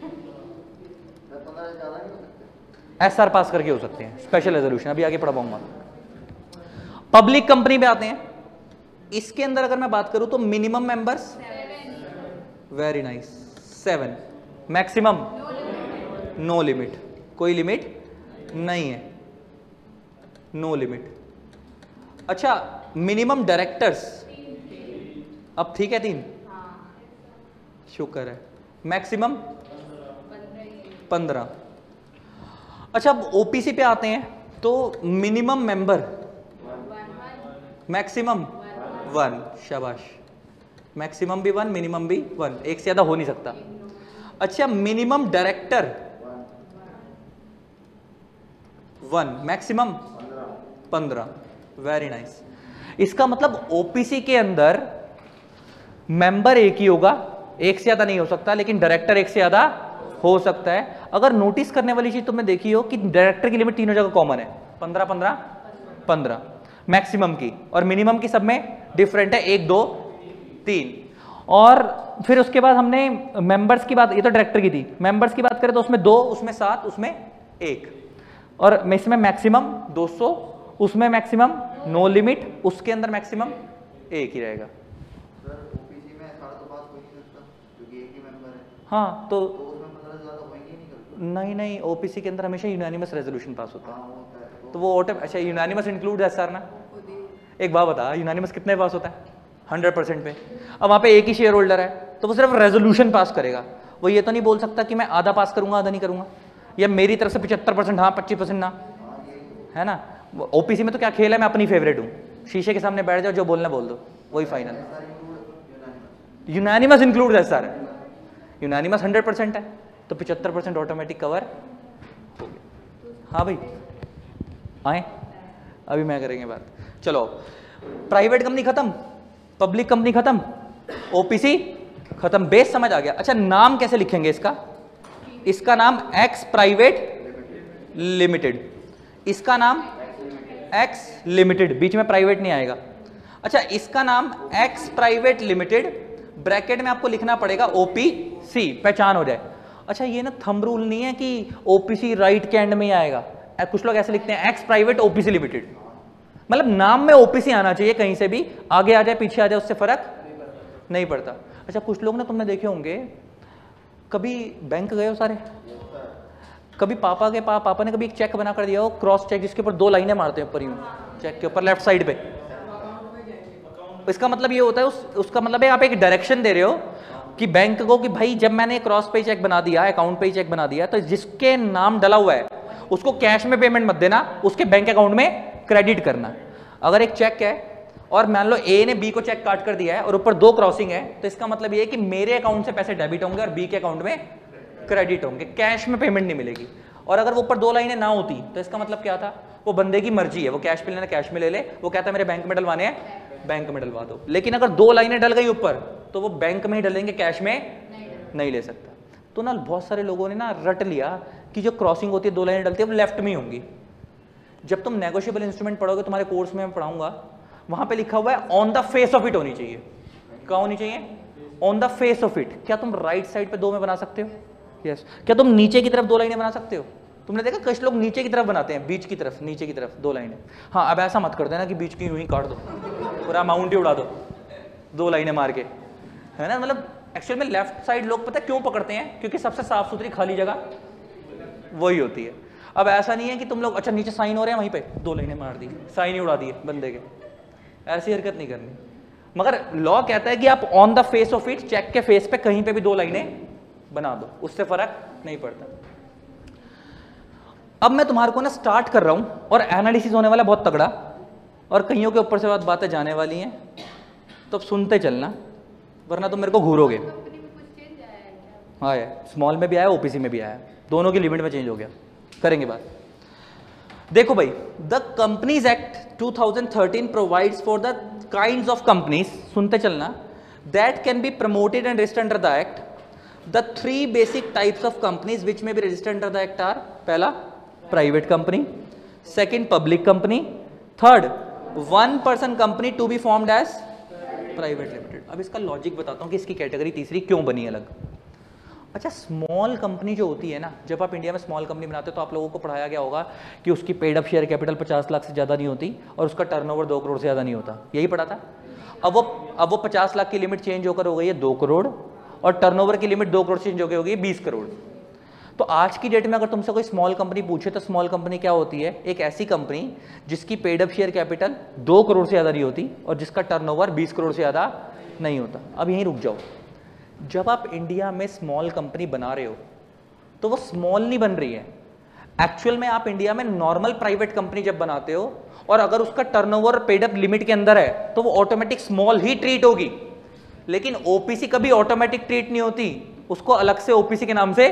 एसआर पास करके हो सकते हैं, स्पेशल रेजोल्यूशन अभी आगे पढ़ पाऊंगा। पब्लिक कंपनी पे आते हैं, इसके अंदर अगर मैं बात करूं तो minimum members, very nice, 7। Maximum no limit, कोई लिमिट नहीं है, नो लिमिट। अच्छा मिनिमम डायरेक्टर्स, अब ठीक है 3, शुक्र है। मैक्सिमम 15। अच्छा अब ओपीसी पे आते हैं तो मिनिमम मेंबर, मैक्सिमम 1, शाबाश, मैक्सिमम भी 1 मिनिमम भी 1, एक से ज्यादा हो नहीं सकता। अच्छा minimum director 1, maximum 15, very nice. इसका मतलब ओपीसी के अंदर मेंबर एक ही होगा, एक से ज्यादा नहीं हो सकता, लेकिन डायरेक्टर एक से ज्यादा हो सकता है। अगर नोटिस करने वाली चीज तुमने देखी हो कि डायरेक्टर की लिमिट तीनों जगह कॉमन है, 15 15 15 मैक्सिमम की, और मिनिमम की सब में डिफरेंट है, 1 2 3। और फिर उसके बाद हमने मेंबर्स की बात, ये तो डायरेक्टर की थी, मेंबर्स की बात करें तो उसमें 2, उसमें 7, उसमें 1, और इसमें मैक्सिमम 200, उसमें मैक्सिमम नो लिमिट, उसके अंदर मैक्सिमम 1 ही रहेगा। हाँ तो नहीं नहीं, ओपीसी के अंदर हमेशा यूनानिमस रेजोल्यूशन पास होता है, तो वो ऑटो, अच्छा यूनानिमस इंक्लूड है सर ना? एक बात बता, यूनानिमस कितने पास होता है? 100% पे। अब वहाँ पे एक ही शेयर होल्डर है तो वो सिर्फ रेजोल्यूशन पास करेगा, वो ये तो नहीं बोल सकता कि मैं आधा पास करूंगा आधा नहीं करूंगा, या मेरी तरफ से 75% हाँ 25% ना, है ना? ओपीसी में तो क्या खेल है, मैं अपनी फेवरेट हूँ, शीशे के सामने बैठ जाओ, जो बोलना बोल दो, वही फाइनल। यूनानिमस इंक्लूड है सर, यूनानिमस 100% है तो 75% ऑटोमेटिक कवर हो गया। हाँ भाई आए, अभी मैं करेंगे बात। चलो प्राइवेट कंपनी खत्म, पब्लिक कंपनी खत्म, ओपीसी खत्म, बेस समझ आ गया। अच्छा नाम कैसे लिखेंगे इसका? इसका नाम एक्स प्राइवेट लिमिटेड, इसका नाम एक्स लिमिटेड, बीच में प्राइवेट नहीं आएगा। अच्छा इसका नाम एक्स प्राइवेट लिमिटेड, ब्रैकेट में आपको लिखना पड़ेगा ओपीसी, पहचान हो जाए। अच्छा ये ना थंब रूल नहीं है कि ओपीसी राइट के एंड में ही आएगा, कुछ लोग ऐसे लिखते हैं एक्स प्राइवेट ओपीसी लिमिटेड, मतलब नाम में ओपीसी आना चाहिए, कहीं से भी आगे आ जाए पीछे आ जाए उससे फर्क नहीं पड़ता। अच्छा कुछ लोग ना तुमने देखे होंगे, कभी बैंक गए हो सारे, कभी पापा के पापा ने कभी एक चेक बना कर दिया हो, क्रॉस चेक, जिसके ऊपर 2 लाइनें मारते हैं ऊपर यूं, चेक के ऊपर लेफ्ट साइड पे, इसका मतलब ये होता है उसका मतलब है आप एक डायरेक्शन दे रहे हो कि बैंक को कि भाई जब मैंने क्रॉस पे चेक बना दिया, अकाउंट पे चेक बना दिया, तो जिसके नाम डला हुआ है उसको कैश में पेमेंट मत देना, उसके बैंक अकाउंट में क्रेडिट करना। अगर एक चेक है और मान लो ए ने बी को चेक काट कर दिया है और ऊपर 2 क्रॉसिंग है, तो इसका मतलब ये है कि मेरे अकाउंट से पैसे डेबिट होंगे और बी के अकाउंट में क्रेडिट होंगे, कैश में पेमेंट नहीं मिलेगी। और अगर वो ऊपर 2 लाइनें ना होती तो इसका मतलब क्या था, वो बंदे की मर्जी है, वो कैश पे लेना कैश में ले ले, वो कहता है मेरे बैंक में डलवाने हैं बैंक में डलवा दो। लेकिन अगर 2 लाइनें डल गई ऊपर तो वो बैंक में ही डलेंगे, कैश में नहीं ले सकता। तो ना बहुत सारे लोगों ने ना रट लिया कि जो क्रॉसिंग होती है 2 लाइनें डलती है वो लेफ्ट में ही होंगी, जब तुम नेगोशिएबल इंस्ट्रूमेंट पढ़ोगे, तुम्हारे कोर्स में मैं पढ़ाऊंगा, वहां पे लिखा हुआ है on the face of it होनी चाहिए। क्या होनी चाहिए? On the face of it. क्या तुम राइट साइड पे 2 में बना सकते हो? यस। क्या तुम नीचे की तरफ 2 लाइनें बना सकते हो? तुमने देखा कुछ लोग नीचे की तरफ बनाते हैं, बीच की तरफ, नीचे की तरफ 2 लाइनें। हाँ, अब ऐसा मत कर देना कि बीच की यूं ही काट दो, पूरा अमाउंट ही उड़ा दो 2 लाइनें मार के, है ना। मतलब एक्चुअल में लेफ्ट साइड लोग पता है क्यों पकड़ते हैं? क्योंकि सबसे साफ सुथरी खाली जगह वही होती है। अब ऐसा नहीं है कि तुम लोग अच्छा नीचे साइन हो रहे हैं वहीं पे 2 लाइनें मार दी, साइन ही उड़ा दिए बंदे के, ऐसी हरकत नहीं करनी। मगर लॉ कहता है कि आप on the face of it, check के फेस पे कहीं पे भी 2 लाइनें बना दो, उससे फर्क नहीं पड़ता। अब मैं तुम्हारे को ना स्टार्ट कर रहा हूं और एनालिसिस होने वाला बहुत तगड़ा, और कईयों के ऊपर से बातें जाने वाली हैं, तो अब सुनते चलना, वरना तुम मेरे को घूरोगे। कंपनी में कुछ चेंज आया है क्या? हाँ है, स्मॉल में भी आया, ओपीसी में भी आया, दोनों की लिमिट में चेंज हो गया। करेंगे बात। देखो भाई, the companies act 2013 provides for the kinds of companies, सुनते चलना, that can be promoted and registered under the act. The 3 basic types of companies which may be registered under the act are, पहला private company, second public company, third 1 person company to be formed as private limited. अब इसका logic बताता हूं कि इसकी category तीसरी क्यों बनी अलग। अच्छा, स्मॉल कंपनी जो होती है ना, जब आप इंडिया में स्मॉल कंपनी बनाते हो तो आप लोगों को पढ़ाया गया होगा कि उसकी paid up share capital 50 lakh से ज़्यादा नहीं होती और उसका टर्नओवर 2 करोड़ से ज़्यादा नहीं होता, यही पढ़ा था। अब वो 50 लाख की लिमिट चेंज होकर हो गई है 2 करोड़, और टर्नओवर की लिमिट 2 करोड़ चेंज हो गई है 20 करोड़। तो आज की डेट में अगर तुमसे कोई स्मॉल कंपनी पूछे तो स्मॉल कंपनी क्या होती है? एक ऐसी कंपनी जिसकी paid up share capital 2 crore से ज़्यादा नहीं होती और जिसका टर्नओवर 20 करोड़ से ज़्यादा नहीं होता। अब यहीं रुक जाओ, जब आप इंडिया में स्मॉल कंपनी बना रहे हो तो वो स्मॉल नहीं बन रही है। एक्चुअल में आप इंडिया में नॉर्मल प्राइवेट कंपनी जब बनाते हो और अगर उसका टर्नओवर पेड अप लिमिट के अंदर है तो वो ऑटोमेटिक स्मॉल ही ट्रीट होगी। लेकिन ओपीसी कभी ऑटोमेटिक ट्रीट नहीं होती, उसको अलग से ओपीसी के नाम से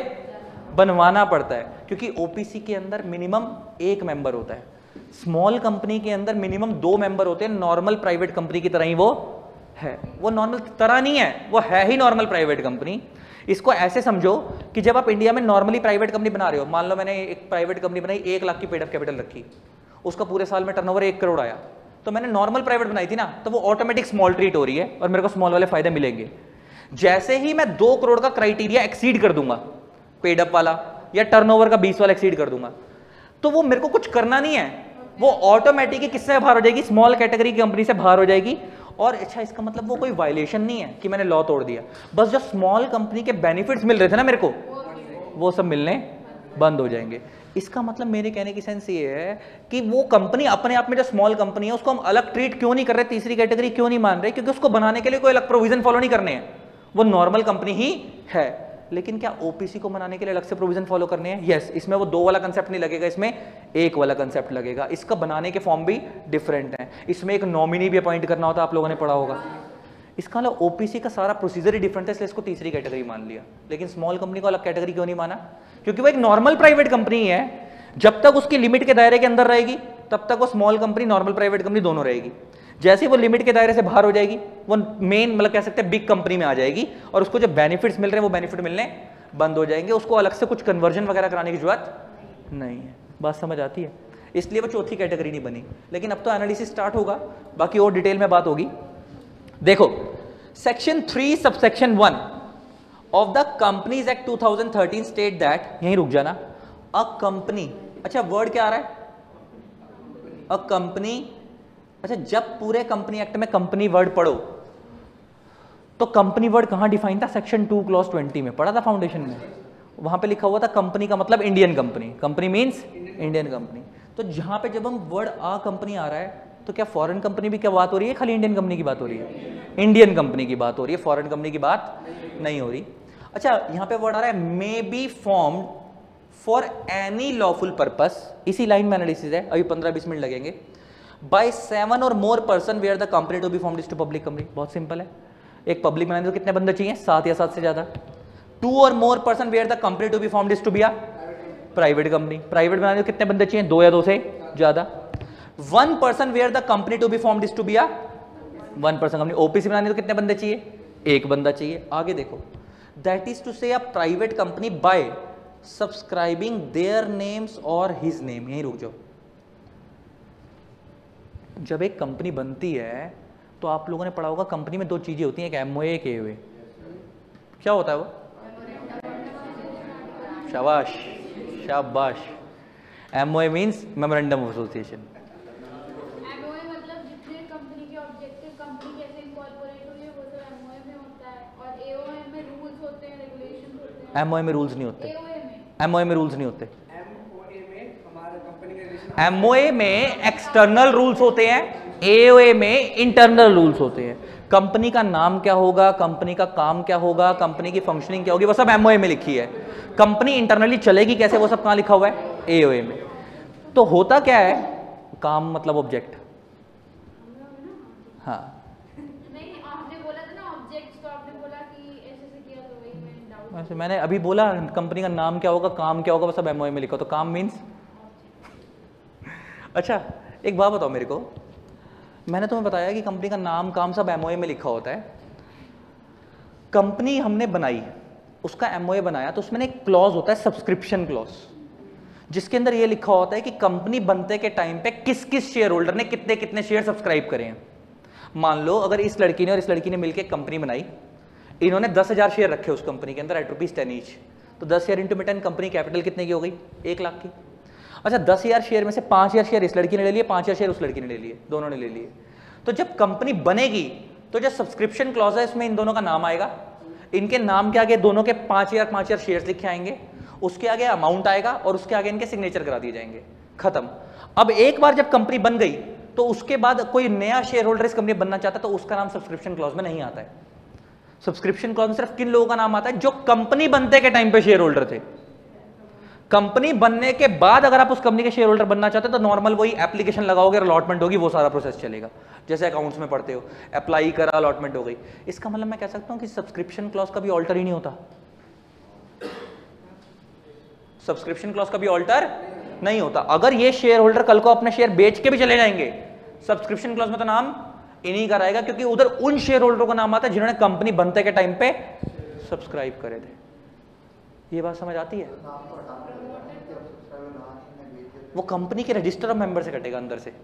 बनवाना पड़ता है, क्योंकि ओपीसी के अंदर मिनिमम 1 मेंबर होता है, स्मॉल कंपनी के अंदर मिनिमम 2 मेंबर होते हैं। नॉर्मल प्राइवेट कंपनी की तरह ही वो है, वो नॉर्मल तरह नहीं है, वो है ही नॉर्मल प्राइवेट कंपनी। इसको ऐसे समझो कि जब आप इंडिया में नॉर्मली प्राइवेट कंपनी बना रहे हो, मान लो मैंने एक प्राइवेट कंपनी बनाई, 1 लाख की पेड अप कैपिटल रखी, उसका पूरे साल में टर्नओवर 1 करोड़ आया, तो मैंने नॉर्मल प्राइवेट बनाई थी ना, तो वो ऑटोमेटिक स्मॉल ट्रीट हो रही है और मेरे को स्मॉल वाले फायदे मिलेंगे। जैसे ही मैं 2 करोड़ का क्राइटेरिया एक्सीड कर दूंगा पेड अप वाला, या टर्नओवर का 20 वाला एक्सीड कर दूंगा, तो वो मेरे को कुछ करना नहीं है, वो ऑटोमेटिक किससे बाहर हो जाएगी? स्मॉल कैटेगरी की कंपनी से बाहर हो जाएगी। और अच्छा, इसका मतलब वो कोई वायलेशन नहीं है कि मैंने लॉ तोड़ दिया, बस जो स्मॉल कंपनी के बेनिफिट्स मिल रहे थे ना मेरे को, वो सब मिलने बंद हो जाएंगे। इसका मतलब मेरे कहने की सेंस ये है कि वो कंपनी अपने आप में जो स्मॉल कंपनी है उसको हम अलग ट्रीट क्यों नहीं कर रहे, तीसरी कैटेगरी क्यों नहीं मान रहे? क्योंकि उसको बनाने के लिए कोई अलग प्रोविजन फॉलो नहीं करने हैं, वो नॉर्मल कंपनी ही है। लेकिन क्या ओपीसी को बनाने के लिए अलग से प्रोविजन फॉलो करने हैं? यस। इसमें वो 2 वाला कंसेप्ट नहीं लगेगा, इसमें 1 वाला कंसेप्ट लगेगा। इसका बनाने के फॉर्म भी डिफरेंट है, इसमें एक नॉमिनी भी अपॉइंट करना होता है, आप लोगों ने पढ़ा होगा। इसका मतलब ओपीसी का सारा प्रोसीजर ही डिफरेंट है, इसलिए इसको तीसरी कैटेगरी मान लिया। लेकिन स्मॉल कंपनी को अलग कैटेगरी क्यों नहीं माना? क्योंकि वो एक नॉर्मल प्राइवेट कंपनी है, जब तक उसकी लिमिट के दायरे के अंदर रहेगी तब तक वो small company normal private company दोनों रहेगी। जैसे ही वो लिमिट के दायरे से बाहर हो जाएगी, वो मेन मतलब कह सकते हैं बिग कंपनी में आ जाएगी और उसको जो बेनिफिट्स मिल रहे हैं वो बेनिफिट मिलने बंद हो जाएंगे, उसको अलग से कुछ कन्वर्जन वगैरह कराने की जरूरत नहीं है। बात समझ आती है? इसलिए वो चौथी कैटेगरी नहीं बनी। लेकिन अब तो एनालिसिस स्टार्ट होगा, बाकी और डिटेल में बात होगी। देखो, section 3 subsection 1 of the companies act 2013 state that, यहीं रुक जाना, अ कंपनी, अच्छा वर्ड क्या आ रहा है? A company. अच्छा, जब पूरे कंपनी एक्ट में कंपनी वर्ड पढ़ो तो कंपनी वर्ड कहां डिफाइन था? सेक्शन 2 क्लॉज 20 में पढ़ा था फाउंडेशन में, वहां पे लिखा हुआ था कंपनी का मतलब Indian company, company means Indian company. तो जहां पे जब हम वर्ड आ कंपनी आ रहा है तो क्या फॉरेन कंपनी भी क्या बात हो रही है? खाली इंडियन कंपनी की बात हो रही है? इंडियन कंपनी की बात हो रही है, फॉरेन कंपनी की बात नहीं हो रही। अच्छा, यहां पे वर्ड आ रहा है may be formed for any lawful purpose, इसी लाइन में एनालिसिस है, अभी 15-20 मिनट लगेंगे। बाय 7 और more person where the company to be formed is to public company. बहुत सिंपल है, एक पब्लिक बनाने तो कितने बंदे चाहिए? 7 या 7 से ज्यादा। 2 और more person where the company to be formed is to be a private company. Private बनाने तो कितने बंदे चाहिए? 2 या 2 से ज्यादा। 1 person where the company to be formed is to be a 1 person company. OPC बनाने तो कितने बंदे चाहिए? 1 बंदा चाहिए। आगे देखो, that is to say a private company by subscribing their names और हिज नेम। यहीं रुक जाओ, जब एक कंपनी बनती है तो आप लोगों ने पढ़ा होगा कंपनी में दो चीजें होती हैं, एक एमओए एक एओए। क्या होता है वो? शाबाश शाबाश। MOA means memorandum of association. MOA मतलब जितने कंपनी के ऑब्जेक्टिव, कंपनी कैसे इनकॉर्पोरेट हुई है वो सब एमओए में होता है, और एओए में रूल्स होते हैं, रेगुलेशंस होते हैं। एमओए में रूल्स नहीं होते। एमओए में रूल्स नहीं होते। एमओए में एक्सटर्नल रूल्स होते हैं, एओए में इंटरनल रूल्स होते हैं। कंपनी का नाम क्या होगा, कंपनी का काम क्या होगा, कंपनी की फंक्शनिंग क्या होगी, वो सब एमओए में लिखी है। कंपनी इंटरनली चलेगी कैसे, वो सब कहां लिखा हुआ है? एओए में। तो होता क्या है, काम मतलब ऑब्जेक्ट। हाँ नहीं, आपने बोला था ना ऑब्जेक्ट्स, तो आपने बोला कि ऐसे से किया, तो वही मैं डाउट। वैसे मैंने अभी बोला कंपनी का नाम क्या होगा, काम क्या होगा, वो सब एमओए में लिखा, तो काम मीन्स। अच्छा एक बात बताओ मेरे को, मैंने तुम्हें बताया कि कंपनी का नाम काम सब एमओए में लिखा होता है। कंपनी हमने बनाई, उसका एमओए बनाया, तो उसमें एक क्लॉज होता है सब्सक्रिप्शन क्लॉज, जिसके अंदर ये लिखा होता है कि कंपनी बनते के टाइम पे किस किस शेयर होल्डर ने कितने कितने शेयर सब्सक्राइब करे हैं। मान लो अगर इस लड़की ने और इस लड़की ने मिलकर कंपनी बनाई, इन्होंने 10,000 शेयर रखे उस कंपनी के अंदर एट ₹10 ईच, तो 10 शेयर इंटू 10, कंपनी कैपिटल कितने की हो गई? 1 लाख की। अच्छा 10,000 शेयर में से 5,000 शेयर इस लड़की ने ले लिए, 5,000 शेयर उस लड़की ने ले लिए, दोनों ने ले लिए। तो जब कंपनी बनेगी तो जो सब्सक्रिप्शन क्लॉज है इसमें इन दोनों का नाम आएगा, इनके नाम के आगे दोनों के 5,000 शेयर्स लिखे आएंगे, उसके आगे अमाउंट आएगा और उसके आगे इनके सिग्नेचर करा दिए जाएंगे, खत्म। अब एक बार जब कंपनी बन गई तो उसके बाद कोई नया शेयर होल्डर इस कंपनी बनना चाहता है तो उसका नाम सब्सक्रिप्शन क्लॉज में नहीं आता है। सब्सक्रिप्शन क्लॉज में सिर्फ किन लोगों का नाम आता है? जो कंपनी बनते के टाइम पे शेयर होल्डर थे। कंपनी बनने के बाद अगर आप उस कंपनी के शेयर होल्डर बनना चाहते हो तो नॉर्मल वही एप्लीकेशन लगाओगे, अलॉटमेंट होगी, वो सारा प्रोसेस चलेगा, जैसे अकाउंट्स में पढ़ते हो, अप्लाई करा, अलॉटमेंट हो गई। इसका मतलब मैं कह सकता हूं कि सब्सक्रिप्शन क्लॉज का भी ऑल्टर ही नहीं होता। सब्सक्रिप्शन क्लॉज का भी ऑल्टर नहीं होता। अगर ये शेयर होल्डर कल को अपने शेयर बेच के भी चले जाएंगे, सब्सक्रिप्शन क्लॉज में तो नाम इन्हीं का रहेगा, क्योंकि उधर उन शेयर होल्डरों का नाम आता है जिन्होंने कंपनी बनते के टाइम पे सब्सक्राइब करे थे। ये बात समझ आती है? वो कंपनी के रजिस्टर ऑफ मेंबर से कटेगा अंदर से।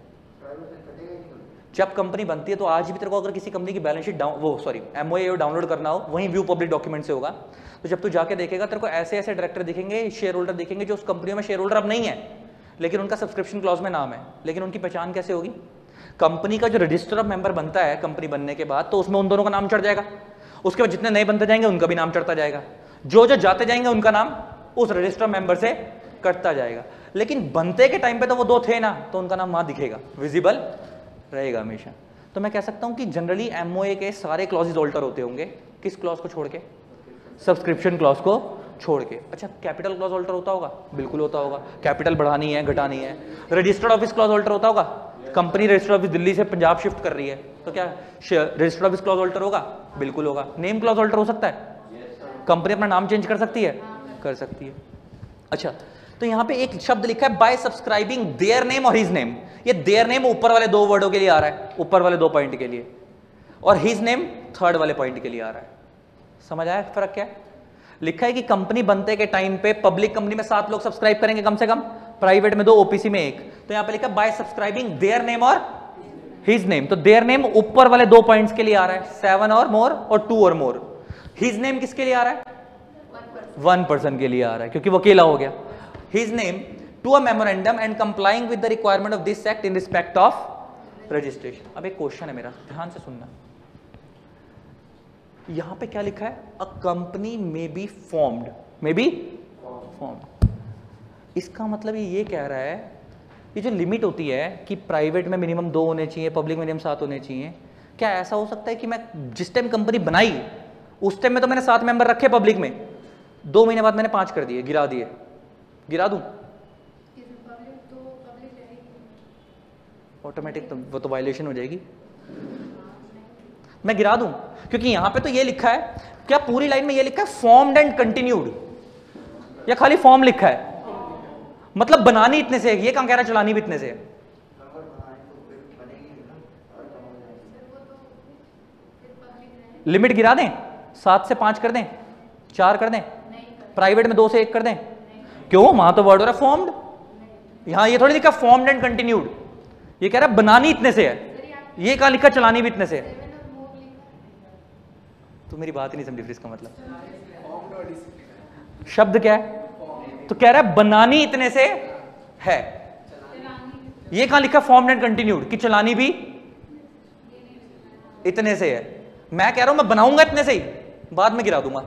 जब कंपनी बनती है तो आज भी तेरे को अगर किसी कंपनी की बैलेंस शीट एमओए डाउनलोड करना हो, वहीं व्यू पब्लिक डॉक्यूमेंट से होगा, तो जब तू जाके देखेगा तेरे को ऐसे ऐसे डायरेक्टर दिखेंगे, शेयर होल्डर दिखेंगे जो उस कंपनी में शेयर होल्डर अब नहीं है, लेकिन उनका सब्सक्रिप्शन क्लॉज में नाम है। लेकिन उनकी पहचान कैसे होगी? कंपनी का जो रजिस्टर ऑफ मेंबर बनता है कंपनी बनने के बाद, तो उसमें उन दोनों का नाम चढ़ जाएगा, उसके बाद जितने नए बनते जाएंगे उनका भी नाम चढ़ता जाएगा, जो जो जाते जाएंगे उनका नाम उस रजिस्टर ऑफ मेंबर से कटता जाएगा। लेकिन बनते के टाइम पे तो वो दो थे ना, तो उनका नाम वहां दिखेगा, विजिबल रहेगा हमेशा। तो मैं कह सकता हूं कि जनरली एमओए के सारे क्लॉजेज ऑल्टर होते होंगे, किस क्लॉज को छोड़ के? सब्सक्रिप्शन क्लॉज को छोड़ के। अच्छा कैपिटल क्लॉज ऑल्टर होता होगा? बिल्कुल होता होगा, कैपिटल बढ़ानी है घटानी है। रजिस्टर्ड ऑफिस क्लॉज ऑल्टर होता होगा? कंपनी रजिस्टर्ड ऑफिस दिल्ली से पंजाब शिफ्ट कर रही है तो क्या रजिस्टर्ड ऑफिस क्लॉज ऑल्टर होगा? बिल्कुल होगा। नेम क्लॉज ऑल्टर हो सकता है? कंपनी अपना नाम चेंज कर सकती है? कर सकती है। अच्छा तो यहां पे एक शब्द लिखा है बाय सब्सक्राइबिंग देयर नेम और हिज नेम। ये देयर नेम ऊपर वाले 2 वर्डों के लिए आ रहा है, ऊपर वाले 2 पॉइंट के लिए, और हिज नेम थर्ड वाले पॉइंट के लिए आ रहा है। समझ आया फर्क क्या है? लिखा है कि कंपनी बनते के टाइम पे पब्लिक कंपनी में 7 लोग सब्सक्राइब करेंगे कम से कम, प्राइवेट में 2, ओपीसी में 1। तो यहां पे लिखा है बाय सब्सक्राइबिंग देयर नेम और हिज नेम। तो देयर नेम ऊपर वाले 2 पॉइंट्स के लिए आ रहा है, 7 और मोर और 2 और मोर। हिज नेम किसके लिए आ रहा है? 1 पर्सन के लिए आ रहा है, क्योंकि वो अकेला हो गया। His name to a memorandum and complying with the requirement of this act in respect of registration। अब एक क्वेश्चन है मेरा, ध्यान से सुनना। यहां पे क्या लिखा है? A company may be formed, may be formed. इसका मतलब ये कह रहा है, ये जो लिमिट होती है कि प्राइवेट में मिनिमम 2 होने चाहिए, पब्लिक मिनिमम 7 होने चाहिए, क्या ऐसा हो सकता है कि मैं जिस टाइम कंपनी बनाई उस टाइम में तो मैंने 7 मेंबर रखे पब्लिक में, 2 महीने बाद मैंने 5 कर दिए, गिरा दिए, गिरा दूं? ऑटोमेटिक तो वो तो वायलेशन हो जाएगी। मैं गिरा दूं? क्योंकि यहां पे तो ये लिखा है, क्या पूरी लाइन में ये लिखा है फॉर्म्ड एंड कंटिन्यूड, या खाली फॉर्म लिखा है? मतलब बनानी इतने से, ये कहां कह रहा है चलानी भी इतने से? लिमिट गिरा दें, 7 से 5 कर दें, 4 कर दें, प्राइवेट में 2 से 1 कर दें? क्यों? वहां तो वर्ड हो रहा है फॉर्म्ड, यहां ये थोड़ी लिखा फॉर्म्ड एंड कंटिन्यूड। ये कह रहा है बनानी इतने से है, ये कहां लिखा चलानी भी इतने से है। तो मेरी बात ही नहीं समझी फिर इसका मतलब शब्द क्या है? तो कह रहा है बनानी इतने से है, ये कहां लिखा फॉर्म्ड एंड कंटिन्यूड कि चलानी भी इतने से है। मैं कह रहा हूं मैं बनाऊंगा इतने से ही, बाद में गिरा दूंगा।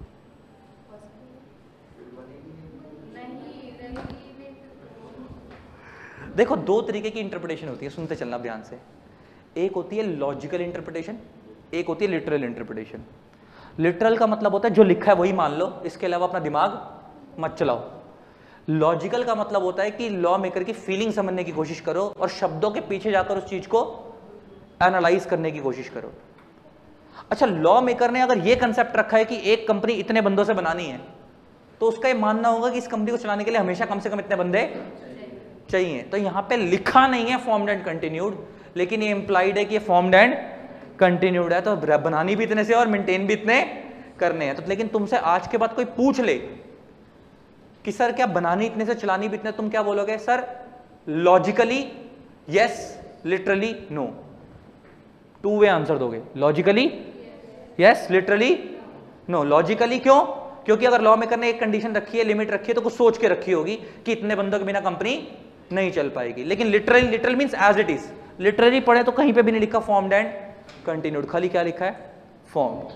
देखो दो तरीके की इंटरप्रिटेशन होती है, सुनते चलना ध्यान से। एक होती है लॉजिकल इंटरप्रिटेशन, एक होती है लिटरल इंटरप्रिटेशन। लिटरल का मतलब होता है जो लिखा है वही मान लो, इसके अलावा अपना दिमाग मत चलाओ। लॉजिकल का मतलब होता है कि लॉ मेकर की फीलिंग समझने की कोशिश करो और शब्दों के पीछे जाकर उस चीज को एनालाइज करने की कोशिश करो। अच्छा, लॉ मेकर ने अगर ये कंसेप्ट रखा है कि एक कंपनी इतने बंदों से बनानी है, तो उसका ये मानना होगा कि इस कंपनी को चलाने के लिए हमेशा कम से कम इतने बंदे चाहिए। तो यहां पे लिखा नहीं है फॉर्म्ड एंड कंटिन्यूड, लेकिन ये इंप्लाइड है कि ये फॉर्म्ड एंड कंटिन्यूड है, तो बनानी भी इतने से और मेंटेन भी इतने करने हैं। तो लेकिन तुमसे आज के बाद कोई पूछ ले कि सर क्या बनानी इतने से चलानी भी इतने, तुम क्या बोलोगे? Sir logically yes, literally no. Two way answer दोगे, logically yes, literally no. Logically क्यों? क्योंकि अगर लॉ मेकर ने एक कंडीशन रखी है, लिमिट रखी है, तो कुछ सोच के रखी होगी कि इतने बंदों के बिना कंपनी नहीं चल पाएगी। लेकिन literally, literal means as it is. Literally पढ़े तो कहीं पे भी नहीं लिखा फॉर्म्ड एंड कंटिन्यूड, खाली क्या लिखा है? फॉर्म्ड।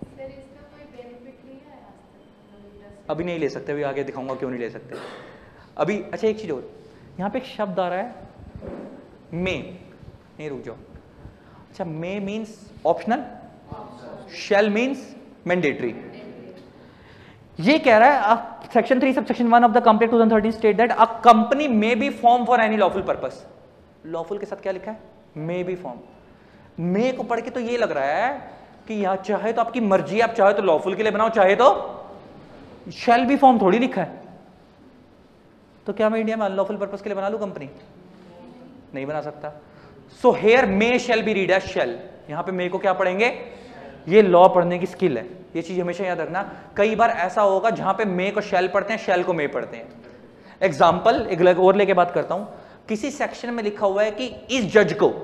अभी नहीं ले सकते, अभी आगे दिखाऊंगा क्यों नहीं ले सकते अभी। अच्छा एक चीज और, यहां पे एक शब्द आ रहा है मे, नहीं रुक जाओ। अच्छा, may means optional, shall means mandatory. ये कह रहा है section 3 subsection 1 of the complete 2013 state that a company may be form for any lawful purpose. Lawful के साथ क्या लिखा है? May be form. मे को पढ़ के तो ये लग रहा है कि यहां चाहे तो आपकी मर्जी, आप चाहे तो लॉफुल के लिए बनाओ, चाहे तो शेल बी फॉर्म थोड़ी लिखा है। तो क्या मैं इंडिया में अनलॉफुल पर्पस के लिए बना लूं कंपनी? नहीं बना सकता। So here may shall be read as shall. यहां पे मे को क्या पढ़ेंगे? ये लॉ पढ़ने की स्किल है, ये चीज हमेशा याद रखना। कई बार ऐसा होगा जहां पे मे को शेल पढ़ते हैं, शेल को मे पढ़ते हैं। एग्जाम्पल एक और लेके बात करता हूं। किसी सेक्शन में लिखा हुआ है कि इस जज को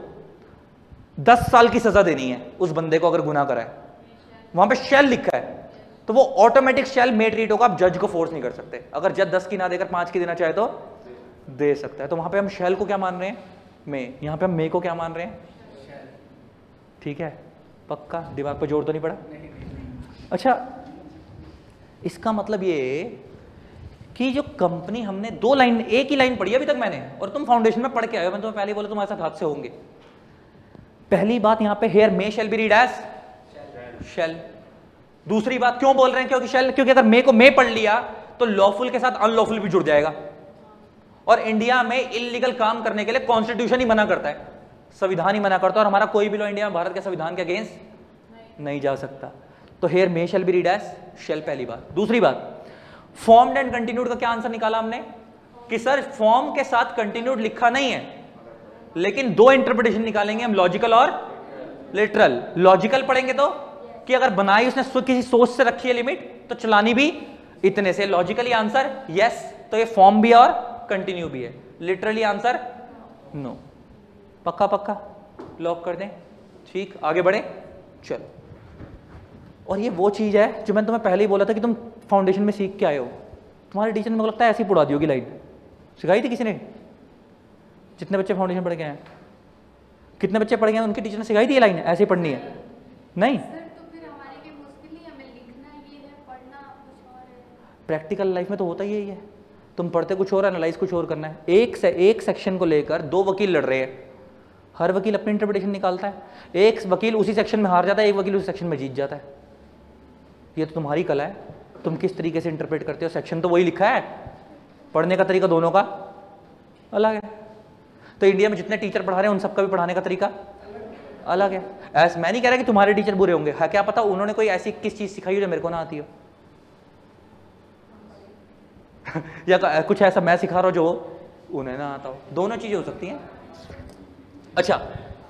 10 साल की सजा देनी है उस बंदे को अगर गुनाह करा है, वहां पे शेल लिखा है, तो वो ऑटोमेटिक शेल मे ट्रीट होगा। आप जज को फोर्स नहीं कर सकते। अगर जज 10 की ना देकर 5 की देना चाहे तो दे सकता है। तो वहां पे हम शेल को क्या मान रहे हैं? मे। यहां पे हम मे को क्या मान रहे हैं? ठीक है, पक्का? दिमाग पे जोर तो नहीं पड़ा? अच्छा, इसका मतलब ये कि जो कंपनी हमने 2 लाइन, एक ही लाइन पढ़ी अभी तक मैंने, और तुम फाउंडेशन में पढ़ के आए हो। मैं तुम्हें पहले बोला तुम्हारे साथ हाथ से होंगे। पहली बात यहां पे here may shall be read as shall. दूसरी बात क्यों बोल रहे हैं? क्योंकि शेल, क्योंकि अगर मे को मे पढ़ लिया तो लॉफुल के साथ अनलॉफुल भी जुड़ जाएगा। और इंडिया में इलीगल काम करने के लिए कॉन्स्टिट्यूशन ही मना करता है, संविधान ही मना करता है, और हमारा कोई भी लॉ इंडिया में भारत के संविधान के अगेंस्ट नहीं जा सकता। तो here may shall be read as shall, पहली बात। दूसरी बात, फॉर्म्ड एंड कंटिन्यूड का क्या आंसर निकाला हमने? कि सर फॉर्म के साथ कंटिन्यूड लिखा नहीं है, लेकिन 2 इंटरप्रिटेशन निकालेंगे हम, लॉजिकल और लिटरल। लॉजिकल पढ़ेंगे तो कि अगर बनाई उसने किसी सोच से रखी है लिमिट, तो चलानी भी इतने से। लॉजिकली आंसर यस, तो ये फॉर्म भी और कंटिन्यू भी है। Literally answer no. पक्का पक्का? लॉक कर दें? ठीक, आगे बढ़े, चलो। और ये वो चीज है जो मैंने तुम्हें पहले ही बोला था कि तुम फाउंडेशन में सीख के आए हो। तुम्हारे टीचर ने मुझे लगता है ऐसी पढ़ा दी होगी लाइन। सिखाई थी किसी ने? जितने बच्चे फाउंडेशन पढ़ गए हैं, कितने बच्चे पढ़ गए हैं उनके टीचर ने सिखाई थी ये लाइन ऐसे पढ़नी है? नहीं। प्रैक्टिकल लाइफ में तो होता ही यही है, तुम पढ़ते कुछ और, एनालाइज कुछ और करना है। एक सेक्शन को लेकर 2 वकील लड़ रहे हैं, हर वकील अपनी इंटरप्रिटेशन निकालता है। एक वकील उसी सेक्शन में हार जाता है, एक वकील उसी सेक्शन में जीत जाता है। ये तो तुम्हारी कला है, तुम किस तरीके से इंटरप्रेट करते हो। सेक्शन तो वही लिखा है, पढ़ने का तरीका दोनों का अलग है। तो इंडिया में जितने टीचर पढ़ा रहे हैं उन सबका भी पढ़ाने का तरीका अलग है। ऐसा मैं नहीं कह रहा कि तुम्हारे टीचर बुरे होंगे, है क्या पता उन्होंने कोई ऐसी किस चीज सिखाई हो जो मेरे को ना आती हो या कुछ ऐसा मैं सिखा रहा हूं जो उन्हें ना आता हो। दोनों चीजें हो सकती हैं। अच्छा,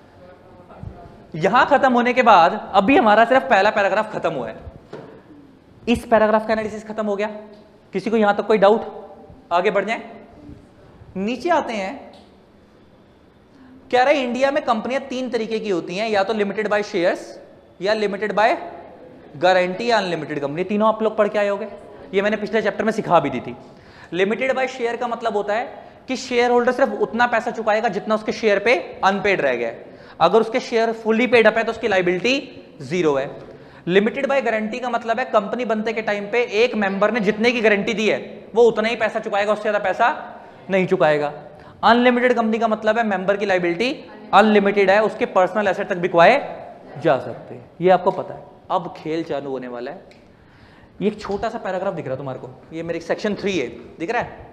यहां खत्म होने के बाद अभी हमारा सिर्फ पहला पैराग्राफ खत्म हुआ है। इस पैराग्राफ का एनालिसिस खत्म हो गया। किसी को यहां तक कोई डाउट? आगे बढ़ जाए, नीचे आते हैं। कह रहे इंडिया में कंपनियां 3 तरीके की होती हैं, या तो लिमिटेड बाय शेयर्स, या लिमिटेड बाय गारंटी, या अनलिमिटेड कंपनी। तीनों आप लोग पढ़ के आए होगे, ये मैंने पिछले चैप्टर में सिखा भी दी थी। लिमिटेड बाय शेयर का मतलब होता है कि शेयर होल्डर सिर्फ उतना पैसा चुकाएगा जितना उसके शेयर पे अनपेड रह गया है। अगर उसके शेयर फुल्ली पेड अप है तो उसकी लायबिलिटी 0 है। लिमिटेड बाय गारंटी का मतलब है कंपनी बनते के टाइम पे एक मेंबर ने जितने की गारंटी दी है वो उतना ही पैसा चुकाएगा, उससे ज्यादा पैसा नहीं चुकाएगा। अनलिमिटेड कंपनी का मतलब है मेंबर की लायबिलिटी अनलिमिटेड है, उसके पर्सनल एसेट तक बिकवाए जा सकते हैं। ये आपको पता है। अब खेल चालू होने वाला है। ये एक छोटा सा पैराग्राफ दिख रहा है तुम्हारे को, ये मेरे सेक्शन 3 है, दिख रहा है?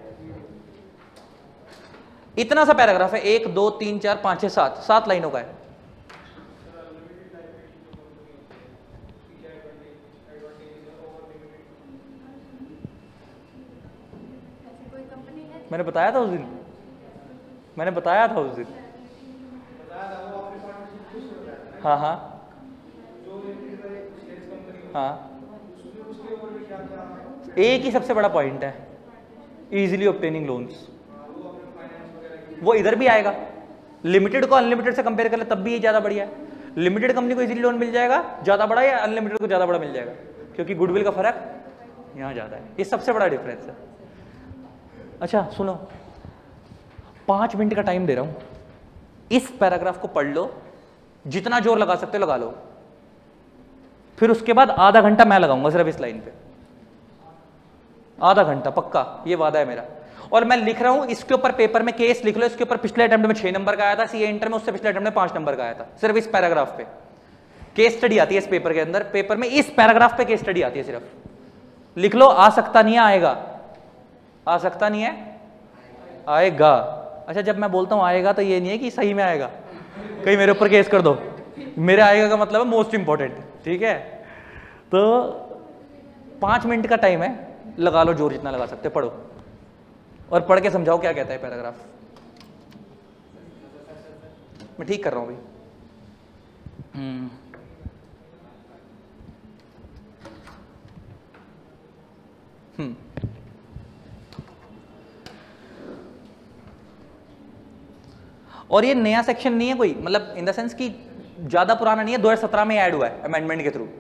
इतना सा पैराग्राफ है, 1 2 3 4 5 6 7 लाइनों का है। मैंने बताया था उस दिन, मैंने बताया था उस दिन। हाँ हाँ हाँ, एक ही सबसे बड़ा पॉइंट है, इजीली ऑब्टेनिंग लोन्स। वो इधर भी आएगा। लिमिटेड को अनलिमिटेड से कंपेयर कर ले तब भी ये ज्यादा बढ़िया है। लिमिटेड कंपनी को इजीली लोन मिल जाएगा ज्यादा बड़ा, या अनलिमिटेड को ज्यादा बड़ा मिल जाएगा, क्योंकि गुडविल का फर्क यहां ज्यादा है। ये सबसे बड़ा डिफरेंस है। अच्छा सुनो, 5 मिनट का टाइम दे रहा हूं, इस पैराग्राफ को पढ़ लो, जितना जोर लगा सकते हो लगा लो, फिर उसके बाद आधा घंटा मैं लगाऊंगा सिर्फ इस लाइन पे, आधा घंटा पक्का, ये वादा है मेरा। और मैं लिख रहा हूं इसके ऊपर, पेपर में केस लिख लो, इसके ऊपर पिछले अटेम्प्ट में 6 नंबर का आया था, सीए इंटर में उससे पिछले अटेम्प्ट में 5 नंबर का आया था। सिर्फ इस पैराग्राफ पे केस स्टडी आती है इस पेपर के अंदर, पेपर में इस पैराग्राफ पे केस स्टडी आती है। सिर्फ लिख लो, आ सकता नहीं है आएगा, आ सकता नहीं है आएगा। अच्छा जब मैं बोलता हूं आएगा तो ये नहीं है कि सही में आएगा, कहीं मेरे ऊपर केस कर दो। मेरे आएगा का मतलब है मोस्ट इंपॉर्टेंट, ठीक है? तो 5 मिनट का टाइम है, लगा लो जोर जितना लगा सकते, पढ़ो और पढ़ के समझाओ क्या कहता है पैराग्राफ। मैं ठीक कर रहा हूं भाई। और ये नया सेक्शन नहीं है कोई, मतलब इन द सेंस कि ज्यादा पुराना नहीं है, 2017 में ऐड हुआ है अमेंडमेंट के थ्रू।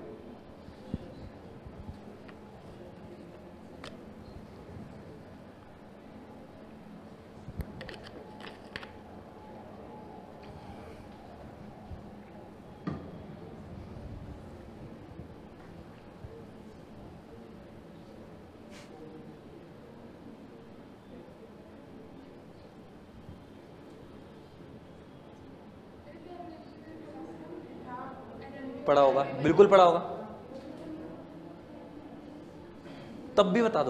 पढ़ा होगा, बिल्कुल पढ़ा होगा, तब भी बता दो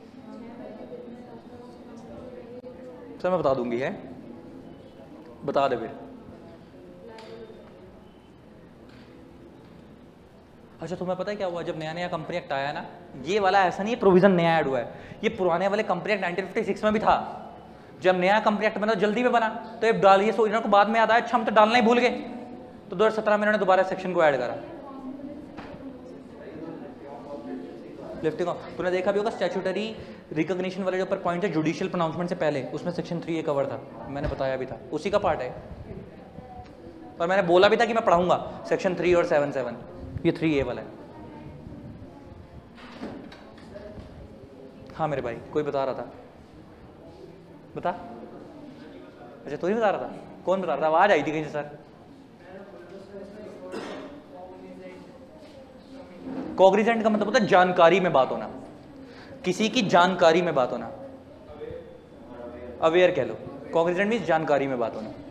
सर, मैं बता दूंगी है, बता दे फिर। अच्छा तुम्हें पता है क्या हुआ जब नया नया कंपनी एक्ट आया ना, ये वाला ऐसा नहीं है प्रोविजन नया ऐड हुआ है, ये पुराने वाले कंपनी एक्ट 1956 में भी था। जब नया कंपनी एक्ट बना जल्दी में बना तो ये डालिए, सोच रहा को बाद में याद आया, अच्छा हम तो डालना ही भूल गए, तो 2017 में इन्होंने दोबारा सेक्शन को ऐड करा। लिफ्टिंग ऑफ, तूने देखा भी होगा स्टैट्यूटरी रिकॉग्निशन वाले जो ऊपर पॉइंट है जुडिशियल प्रोनाउंसमेंट से पहले, उसमें सेक्शन 3 कवर था, मैंने बताया भी था, उसी का पार्ट है। और मैंने बोला भी था कि मैं पढ़ाऊंगा सेक्शन 3 और 7 ये 3A वाला है। हाँ मेरे भाई कोई बता रहा था, बता। अच्छा तू ही बता रहा था, कौन बता रहा था? आवाज आई थी कहीं से सर। कॉग्निजेंट का मतलब होता है जानकारी में बात होना, किसी की जानकारी में बात होना, अवेयर कह लो। कॉग्निजेंट मींस जानकारी में बात होना।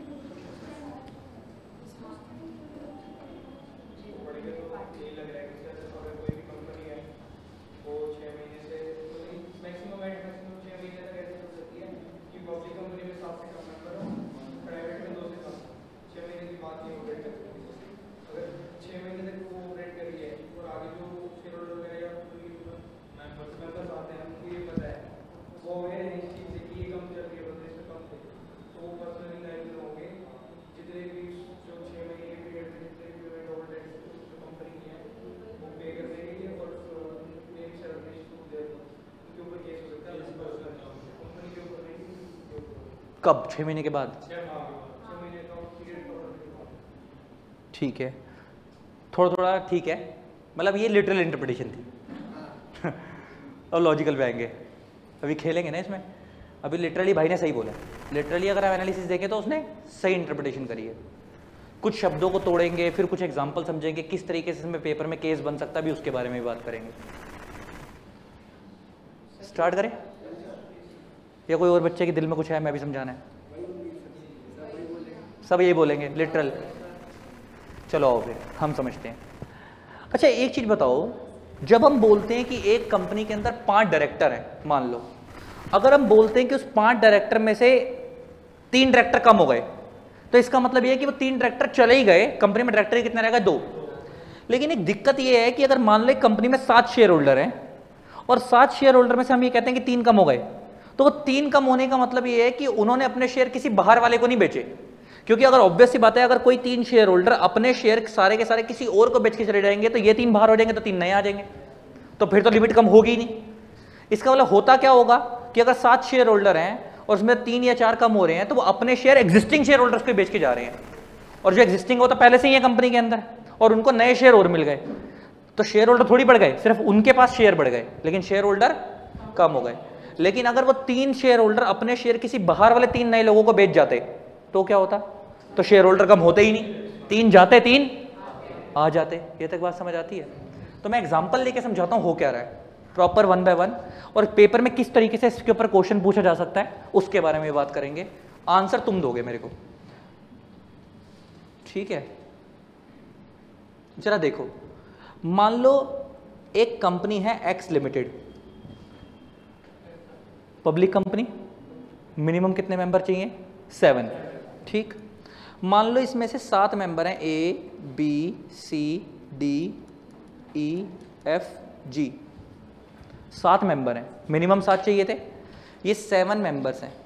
कब? 6 महीने के बाद? ठीक है, थोड़ा थोड़ा ठीक है, मतलब ये लिटरल इंटरप्रिटेशन थी। और लॉजिकल पे आएंगे, अभी खेलेंगे ना इसमें। अभी लिटरली भाई ने सही बोला, लिटरली अगर आप एनालिसिस देखें तो उसने सही इंटरप्रिटेशन करी है। कुछ शब्दों को तोड़ेंगे, फिर कुछ एग्जांपल समझेंगे, किस तरीके से इसमें पेपर में केस बन सकता है भी उसके बारे में भी बात करेंगे। स्टार्ट करें या कोई और बच्चे के दिल में कुछ है, मैं भी समझाना है? सब यही बोलेंगे लिटरल। चलो आओ फिर हम समझते हैं। अच्छा एक चीज बताओ, जब हम बोलते हैं कि एक कंपनी के अंदर 5 डायरेक्टर हैं, मान लो अगर हम बोलते हैं कि उस 5 डायरेक्टर में से 3 डायरेक्टर कम हो गए, तो इसका मतलब यह है कि वो 3 डायरेक्टर चले ही गए, कंपनी में डायरेक्टर कितने रह गए? 2। लेकिन एक दिक्कत यह है कि अगर मान लो एक कंपनी में 7 शेयर होल्डर हैं और 7 शेयर होल्डर में से हम ये कहते हैं कि 3 कम हो गए, तो वो 3 कम होने का मतलब ये है कि उन्होंने अपने शेयर किसी बाहर वाले को नहीं बेचे। क्योंकि अगर ऑब्वियस सी बात है, अगर कोई 3 शेयर होल्डर अपने शेयर सारे के सारे किसी और को बेच के चले जाएंगे, तो ये 3 बाहर हो जाएंगे, तो 3 नए आ जाएंगे, तो फिर तो लिमिट कम होगी ही नहीं। इसका मतलब होता क्या होगा कि अगर 7 शेयर होल्डर हैं और उसमें 3 या 4 कम हो रहे हैं, तो वो अपने शेयर एग्जिस्टिंग शेयर होल्डर्स को बेच के जा रहे हैं, और जो एग्जिस्टिंग होता पहले से ही है कंपनी के अंदर, और उनको नए शेयर और मिल गए, तो शेयर होल्डर थोड़ी बढ़ गए, सिर्फ उनके पास शेयर बढ़ गए, लेकिन शेयर होल्डर कम हो गए। लेकिन अगर वो 3 शेयर होल्डर अपने शेयर किसी बाहर वाले 3 नए लोगों को बेच जाते, तो क्या होता? तो शेयर होल्डर कम होते ही नहीं, 3 जाते 3 आ जाते। ये तक बात समझ आती है? तो मैं एग्जांपल लेके समझाता हूं हो क्या रहा है प्रॉपर 1 बाय 1, और पेपर में किस तरीके से इसके ऊपर क्वेश्चन पूछा जा सकता है उसके बारे में बात करेंगे। आंसर तुम दोगे मेरे को, ठीक है? जरा देखो, मान लो एक कंपनी है X limited, public company, minimum कितने मेंबर चाहिए? 7, ठीक। मान लो इसमें से 7 मेंबर हैं, A B C D E F G, 7 member हैं, मिनिमम 7 चाहिए थे, ये 7 मेंबर्स हैं।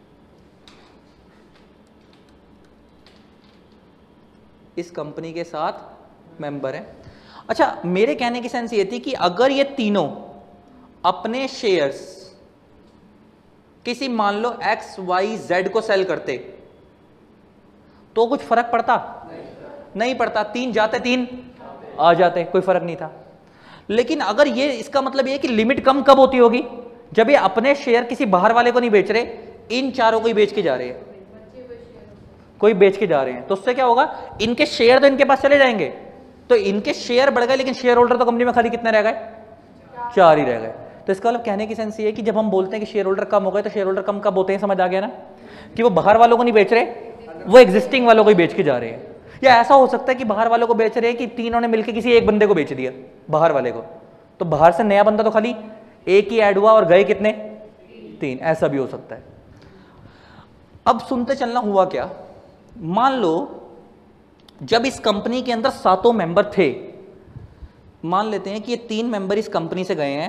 इस कंपनी के 7 मेंबर हैं। अच्छा, मेरे कहने की सेंस ये थी कि अगर ये तीनों अपने शेयर्स किसी मान लो एक्स वाई जेड को सेल करते, तो कुछ फर्क पड़ता? नहीं पड़ता, 3 जाते 3 आ जाते, कोई फर्क नहीं था। लेकिन अगर ये, इसका मतलब ये कि लिमिट कम कब होती होगी? जब ये अपने शेयर किसी बाहर वाले को नहीं बेच रहे, इन चारों को ही बेच के जा रहे हैं, कोई बेच के जा रहे हैं, तो उससे क्या होगा? इनके शेयर तो इनके पास चले जाएंगे, तो इनके शेयर बढ़ गए, लेकिन शेयर होल्डर तो कंपनी में खाली कितने रह गए? 4 ही रह गए। तो इसका मतलब कहने की सेंस ये है कि जब हम बोलते हैं कि शेयर होल्डर कम हो गए, तो शेयर होल्डर कम कब होते हैं? समझ आ गया ना, कि वो बाहर वालों को नहीं बेच रहे, वो एग्जिस्टिंग वालों को ही बेच के जा रहे हैं। या ऐसा हो सकता है कि बाहर वालों को बेच रहे हैं कि तीनों ने मिलकर किसी एक बंदे को बेच दिया, बाहर वाले को, तो बाहर से नया बंदा तो खाली एक ही ऐड हुआ और गए कितने? 3, ऐसा भी हो सकता है। अब सुनते चलना हुआ क्या, मान लो जब इस कंपनी के अंदर 7 मेंबर थे, मान लेते हैं कि ये 3 मेंबर इस कंपनी से गए हैं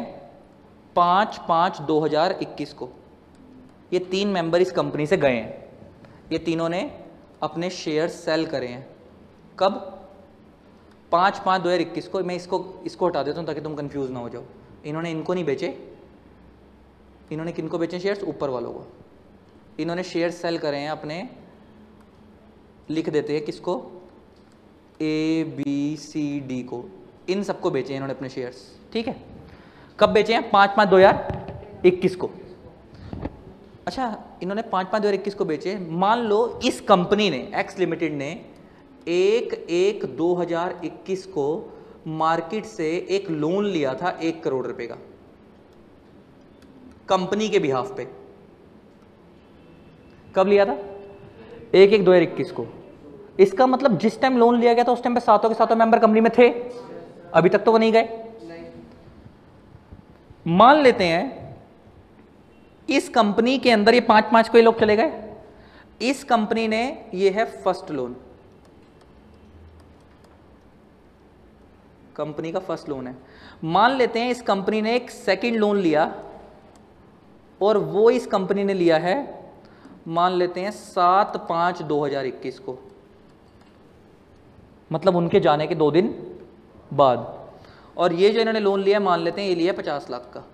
5/5/2021 को, ये 3 मेंबर इस कंपनी से गए हैं, ये तीनों ने अपने शेयर सेल करे हैं। कब? 5/5/2021 को। मैं इसको हटा देता हूं ताकि तुम कंफ्यूज ना हो जाओ। इन्होंने इनको नहीं बेचे, इन्होंने किनको बेचे शेयर्स? ऊपर वालों को। इन्होंने शेयर सेल करे हैं अपने, लिख देते हैं किसको? ए बी सी डी को, इन सबको बेचे इन्होंने अपने शेयर्स, ठीक है? कब बेचे हैं? 5/5/2021 को। अच्छा, इन्होंने 5/5/2021 को बेचे। मान लो इस कंपनी ने, एक्स लिमिटेड ने 1/1/2021 को मार्केट से एक लोन लिया था 1 करोड़ रुपए का, कंपनी के बिहाफ पे। कब लिया था? 1/1/2021 को। इसका मतलब जिस टाइम लोन लिया गया था उस टाइम पे 7 के 7 मेंबर कंपनी में थे, अभी तक तो वो नहीं गए। मान लेते हैं इस कंपनी के अंदर ये 5/5 कोई लोग चले गए, इस कंपनी ने, ये है फर्स्ट लोन, कंपनी का फर्स्ट लोन है। मान लेते हैं इस कंपनी ने एक सेकंड लोन लिया, और वो इस कंपनी ने लिया है, मान लेते हैं 7/5/2021 को, मतलब उनके जाने के 2 दिन बाद। और ये जो इन्होंने लोन लिया, मान लेते हैं ये लिया 50 लाख का,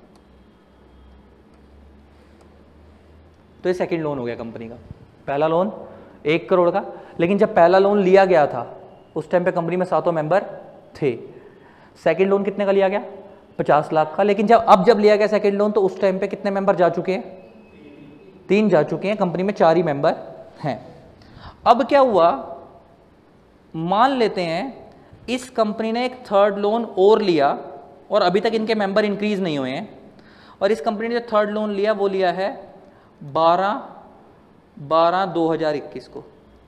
तो ये सेकंड लोन हो गया कंपनी का। पहला लोन 1 करोड़ का, लेकिन जब पहला लोन लिया गया था उस टाइम पे कंपनी में 7 मेंबर थे। सेकंड लोन कितने का लिया गया? 50 लाख का। लेकिन जब लिया गया सेकंड लोन तो उस टाइम पे कितने मेंबर जा चुके हैं? 3 जा चुके हैं, कंपनी में 4 ही मेंबर हैं। अब क्या हुआ, मान लेते हैं इस कंपनी ने एक थर्ड लोन और लिया और अभी तक इनके मेंबर इंक्रीज नहीं हुए हैं, और इस कंपनी ने जो थर्ड लोन लिया वो लिया है 12/2021 को,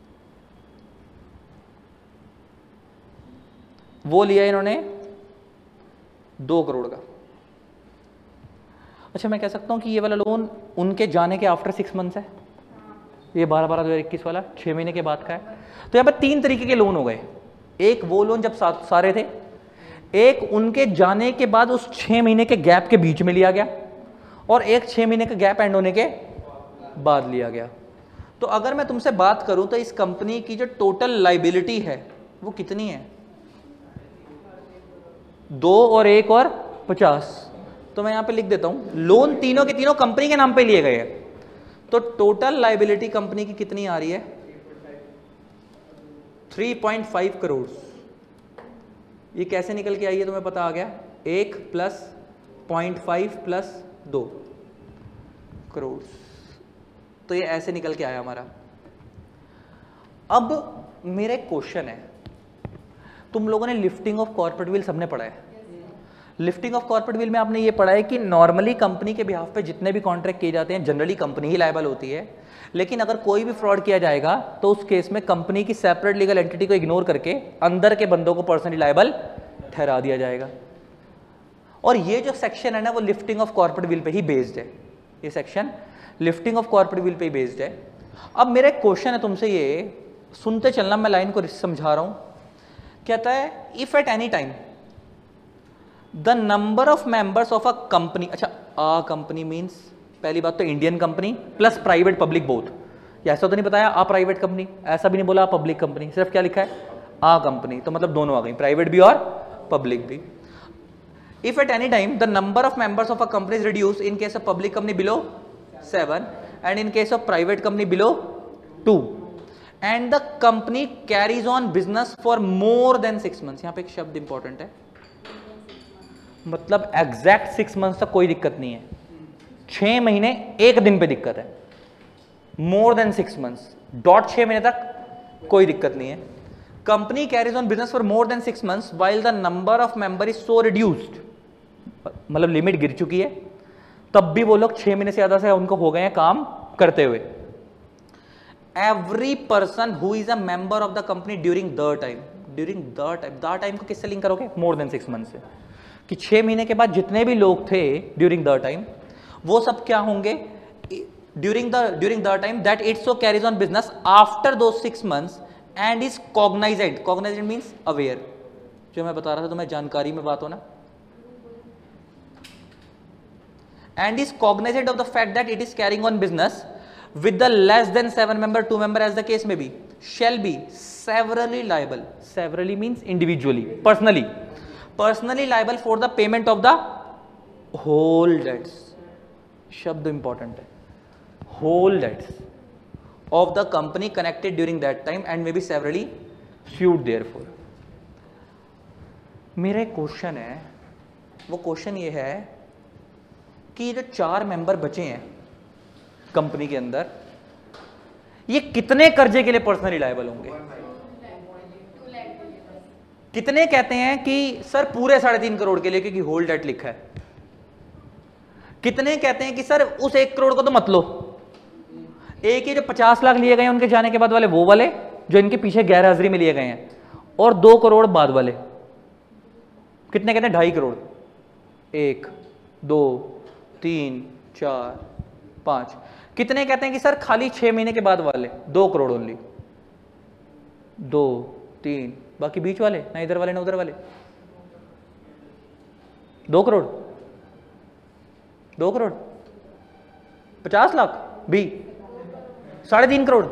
वो लिया इन्होंने 2 करोड़ का। अच्छा, मैं कह सकता हूं कि ये वाला लोन उनके जाने के आफ्टर 6 मंथ्स है, ये 12/12/2021 वाला 6 महीने के बाद का है। तो यहाँ पर 3 तरीके के लोन हो गए। एक वो लोन जब सारे थे, एक उनके जाने के बाद उस 6 महीने के गैप के बीच में लिया गया, और एक 6 महीने का गैप एंड होने के बाद लिया गया। तो अगर मैं तुमसे बात करूं तो इस कंपनी की जो टोटल लाइबिलिटी है वो कितनी है? 2 और 1 और 50। तो मैं यहां पे लिख देता हूं, लोन तीनों के तीनों कंपनी के नाम पे लिए गए हैं, तो टोटल लाइबिलिटी कंपनी की कितनी आ रही है? 3.5 करोड़। ये कैसे निकल के आई है तुम्हें पता आ गया? 1 + 0.5 + 2 करोड़। तो ये ऐसे निकल के आया हमारा। अब मेरा एक क्वेश्चन है, तुम लोगों ने लिफ्टिंग ऑफ कॉर्पोरेट विल सबने पढ़ा है। लिफ्टिंग ऑफ कॉर्पोरेट विल में आपने ये पढ़ा है कि नॉर्मली कंपनी के बिहाफ पे जितने भी कॉन्ट्रैक्ट किए जाते हैं जनरली कंपनी ही लायबल होती है, लेकिन अगर कोई भी फ्रॉड किया जाएगा तो उस केस में कंपनी की सेपरेट लीगल एंटिटी को इग्नोर करके अंदर के बंदों को पर्सनली लायबल ठहरा दिया जाएगा। और ये जो सेक्शन है ना वो लिफ्टिंग ऑफ कॉर्पोरेट विल पे ही बेस्ड है। ये section lifting of corporate veil पे ही बेस्ड है। अब मेरा एक क्वेश्चन है तुमसे, ये सुनते चलना, मैं लाइन को समझा रहा हूं। कहता है if at any time the number of members of a company, अच्छा आ कंपनी मींस पहली बात तो Indian company plus private public both, ऐसा तो नहीं बताया आ प्राइवेट कंपनी, ऐसा भी नहीं बोला पब्लिक कंपनी, सिर्फ क्या लिखा है आ कंपनी, तो मतलब दोनों आ गई, प्राइवेट भी और पब्लिक भी। If at any time the number of members of a company is reduce in case of public company below 7 and in case of private company below 2 and the company carries on business for more than 6 months. यहां पे एक शब्द important है, मतलब exact 6 months तक कोई दिक्कत नहीं है, 6 महीने 1 दिन पे दिक्कत है। मोर देन 6 मंथ्स डॉट 6 महीने तक कोई दिक्कत नहीं है। Company carries on business for more than 6 months while the number of member is so reduced, मतलब लिमिट गिर चुकी है, तब भी वो लोग 6 महीने से ज्यादा से उनको हो गए हैं काम करते हुए। Every person who is a member of the company during the time, the time को किससे लिंक करोगे? मोर देन 6 मंथ से, कि 6 महीने के बाद जितने भी लोग थे ड्यूरिंग द टाइम वो सब क्या होंगे? During the time that it's so carries on business after those 6 months and is cognized means aware, जो मैं बता रहा था तुम्हें जानकारी में बात हो ना, and is cognizant of the fact that it is carrying on business with the less than 7 member 2 member as the case may be, shall be severally liable. Severally means individually, personally liable for the payment of the whole debts. शब्द important है, whole debts of the company connected during that time and may be severally sued therefore. मेरा एक question है, वो question ये है कि ये जो 4 मेंबर बचे हैं कंपनी के अंदर, ये कितने कर्जे के लिए पर्सनली लायबल होंगे? कितने कहते हैं कि सर पूरे 3.5 करोड़ के लिए क्योंकि होल्ड डेट लिखा है, कितने कहते हैं कि सर उस 1 करोड़ को तो मत लो, एक ही जो 50 लाख लिए गए हैं उनके जाने के बाद वाले, वो वाले जो इनके पीछे गैर हाजिरी में लिए गए हैं, और 2 करोड़ बाद वाले, कितने कहते हैं? 2.5 करोड़। 1 2 3 4 5, कितने कहते हैं कि सर खाली 6 महीने के बाद वाले 2 करोड़ ओनली, 2 3, बाकी बीच वाले ना इधर वाले ना उधर वाले 2 करोड़ 2 करोड़ 50 लाख भी 3.5 करोड़।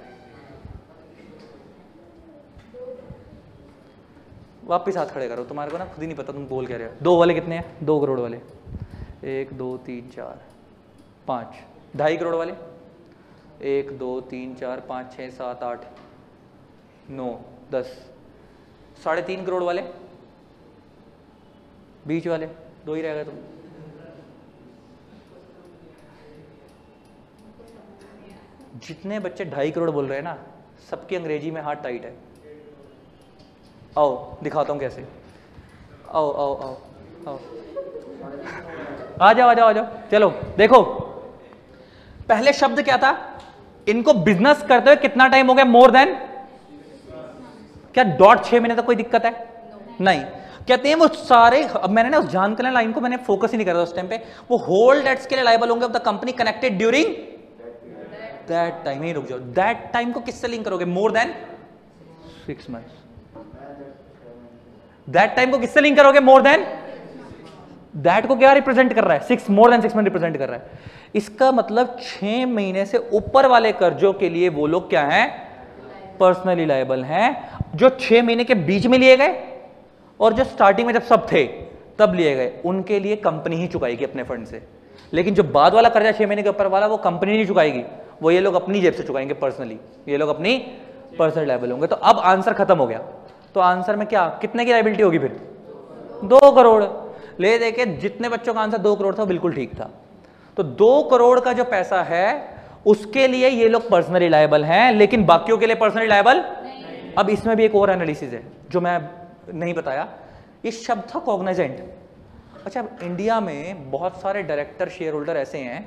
वापिस हाथ खड़े करो, तुम्हारे को ना खुद ही नहीं पता तुम बोल क्या रहे हो। 2 वाले कितने हैं? 2 करोड़ वाले 1 2 3 4 5, 2.5 करोड़ वाले 1 2 3 4 5 6 7 8 9 10, 3.5 करोड़ वाले, बीच वाले 2 ही रह गए तुम। जितने बच्चे 2.5 करोड़ बोल रहे हैं ना, सबकी अंग्रेजी में हाथ टाइट है। आओ दिखाता हूं कैसे। आओ आओ आओ आओ, आ जाओ आ जाओ आ जाओ। चलो देखो, पहले शब्द क्या था? इनको बिजनेस करते हुए कितना टाइम हो गया? मोर देन, क्या डॉट 6 महीने तक कोई दिक्कत है? नहीं। कहते हैं वो सारे, अब मैंने ना उस जानकारी लाइन को मैंने फोकस ही नहीं करा उस टाइम पे, वो होल डेट्स के लिए लायबल होंगे of the company connected during that time. ही रुक जाओ, दैट टाइम को किससे लिंक करोगे? More than 6 months. That time को किससे लिंक करोगे? More then. दैट को क्या रिप्रेजेंट कर रहा है? 6, मोर देन 6 मंथ रिप्रेजेंट कर रहा है। इसका मतलब 6 महीने से ऊपर वाले कर्जों के लिए वो लोग क्या हैं? पर्सनली लायबल हैं। जो 6 महीने के बीच में लिए गए और जो स्टार्टिंग में जब सब थे तब लिए गए, उनके लिए कंपनी ही चुकाएगी अपने फंड से। लेकिन जो बाद वाला कर्जा 6 महीने के ऊपर वाला, वो कंपनी नहीं चुकाएगी, वो ये लोग अपनी जेब से चुकाएंगे पर्सनली। ये लोग अपनी पर्सनल लायबल होंगे। तो अब आंसर खत्म हो गया। तो आंसर में क्या, कितने की लायबिलिटी होगी फिर? 2 करोड़। ले देके जितने बच्चों का आंसर 2 करोड़ था, बिल्कुल ठीक था। तो 2 करोड़ का जो पैसा है उसके लिए ये लोग पर्सनली लायबल हैं, लेकिन बाकियों के लिए पर्सनली लायबल नहीं। अब इसमें भी एक और एनालिसिस है जो मैं नहीं बताया। इस शब्द था कॉग्निजेंट। अच्छा, अब इंडिया में बहुत सारे डायरेक्टर, शेयर होल्डर ऐसे हैं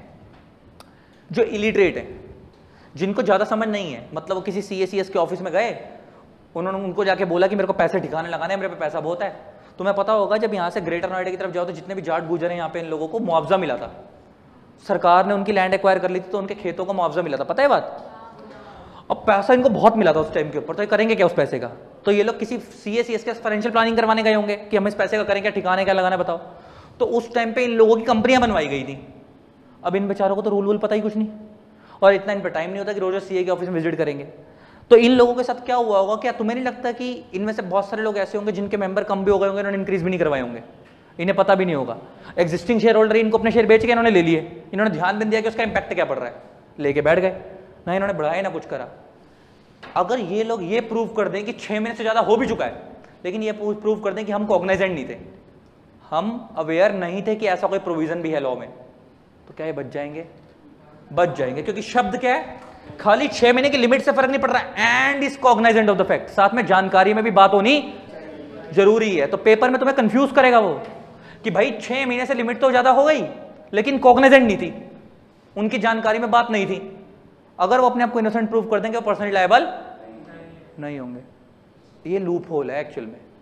जो इलिटरेट हैं, जिनको ज्यादा समझ नहीं है। मतलब वो किसी CACS के ऑफिस में गए, उन्होंने उनको जाके बोला कि मेरे को पैसे ठिकाने लगाने हैं, मेरे पे पैसा बहुत है। तुम्हें पता होगा जब यहाँ से ग्रेटर नोएडा की तरफ जाओ तो जितने भी जाट गुजर हैं यहाँ पे, इन लोगों को मुआवजा मिला था। सरकार ने उनकी लैंड एक्वायर कर ली थी तो उनके खेतों को मुआवजा मिला था, पता है बात? अब पैसा इनको बहुत मिला था उस टाइम के ऊपर, तो ये करेंगे क्या उस पैसे का? तो ये लोग किसी CACS के फाइनेंशियल प्लानिंग करवाने गए होंगे कि हम इस पैसे का करें क्या, ठिकाने क्या लगाना बताओ। तो उस टाइम पे इन लोगों की कंपनियां बनवाई गई थी। अब इन बेचारों को तो रूल पता ही कुछ नहीं, और इतना इन पर टाइम नहीं होता कि रोज CA के ऑफिस में विजिट करेंगे। तो इन लोगों के साथ क्या हुआ होगा? क्या तुम्हें नहीं लगता कि इनमें से बहुत सारे लोग ऐसे होंगे जिनके मेंबर कम भी हो गए होंगे, इन्होंने इंक्रीज भी नहीं करवाए होंगे, इन्हें पता भी नहीं होगा। एग्जिस्टिंग शेयर होल्डर इनको अपने शेयर बेच के इन्होंने ले लिए, इन्होंने ध्यान भी दिया कि उसका इंपैक्ट क्या पड़ रहा है, लेके बैठ गए, ना इन्होंने बढ़ाया ना कुछ करा। अगर ये लोग ये प्रूव कर दें कि 6 महीने से ज्यादा हो भी चुका है, लेकिन ये प्रूव कर दें कि हम कॉग्निजेंट नहीं थे, हम अवेयर नहीं थे कि ऐसा कोई प्रोविजन भी है लॉ में, तो क्या ये बच जाएंगे? बच जाएंगे, क्योंकि शब्द क्या है? खाली 6 महीने की लिमिट से फर्क नहीं पड़ रहा, and is cognizant of the fact. साथ में जानकारी में भी बात होनी जरूरी है। तो पेपर में तुम्हें कंफ्यूज करेगा वो कि भाई 6 महीने से लिमिट तो ज्यादा हो गई, लेकिन कॉग्निजेंट नहीं थी, उनकी जानकारी में बात नहीं थी। अगर वो अपने आप को इनोसेंट प्रूव कर देंगे, वो पर्सनली लायबल नहीं होंगे। ये लूप होल है एक्चुअल में।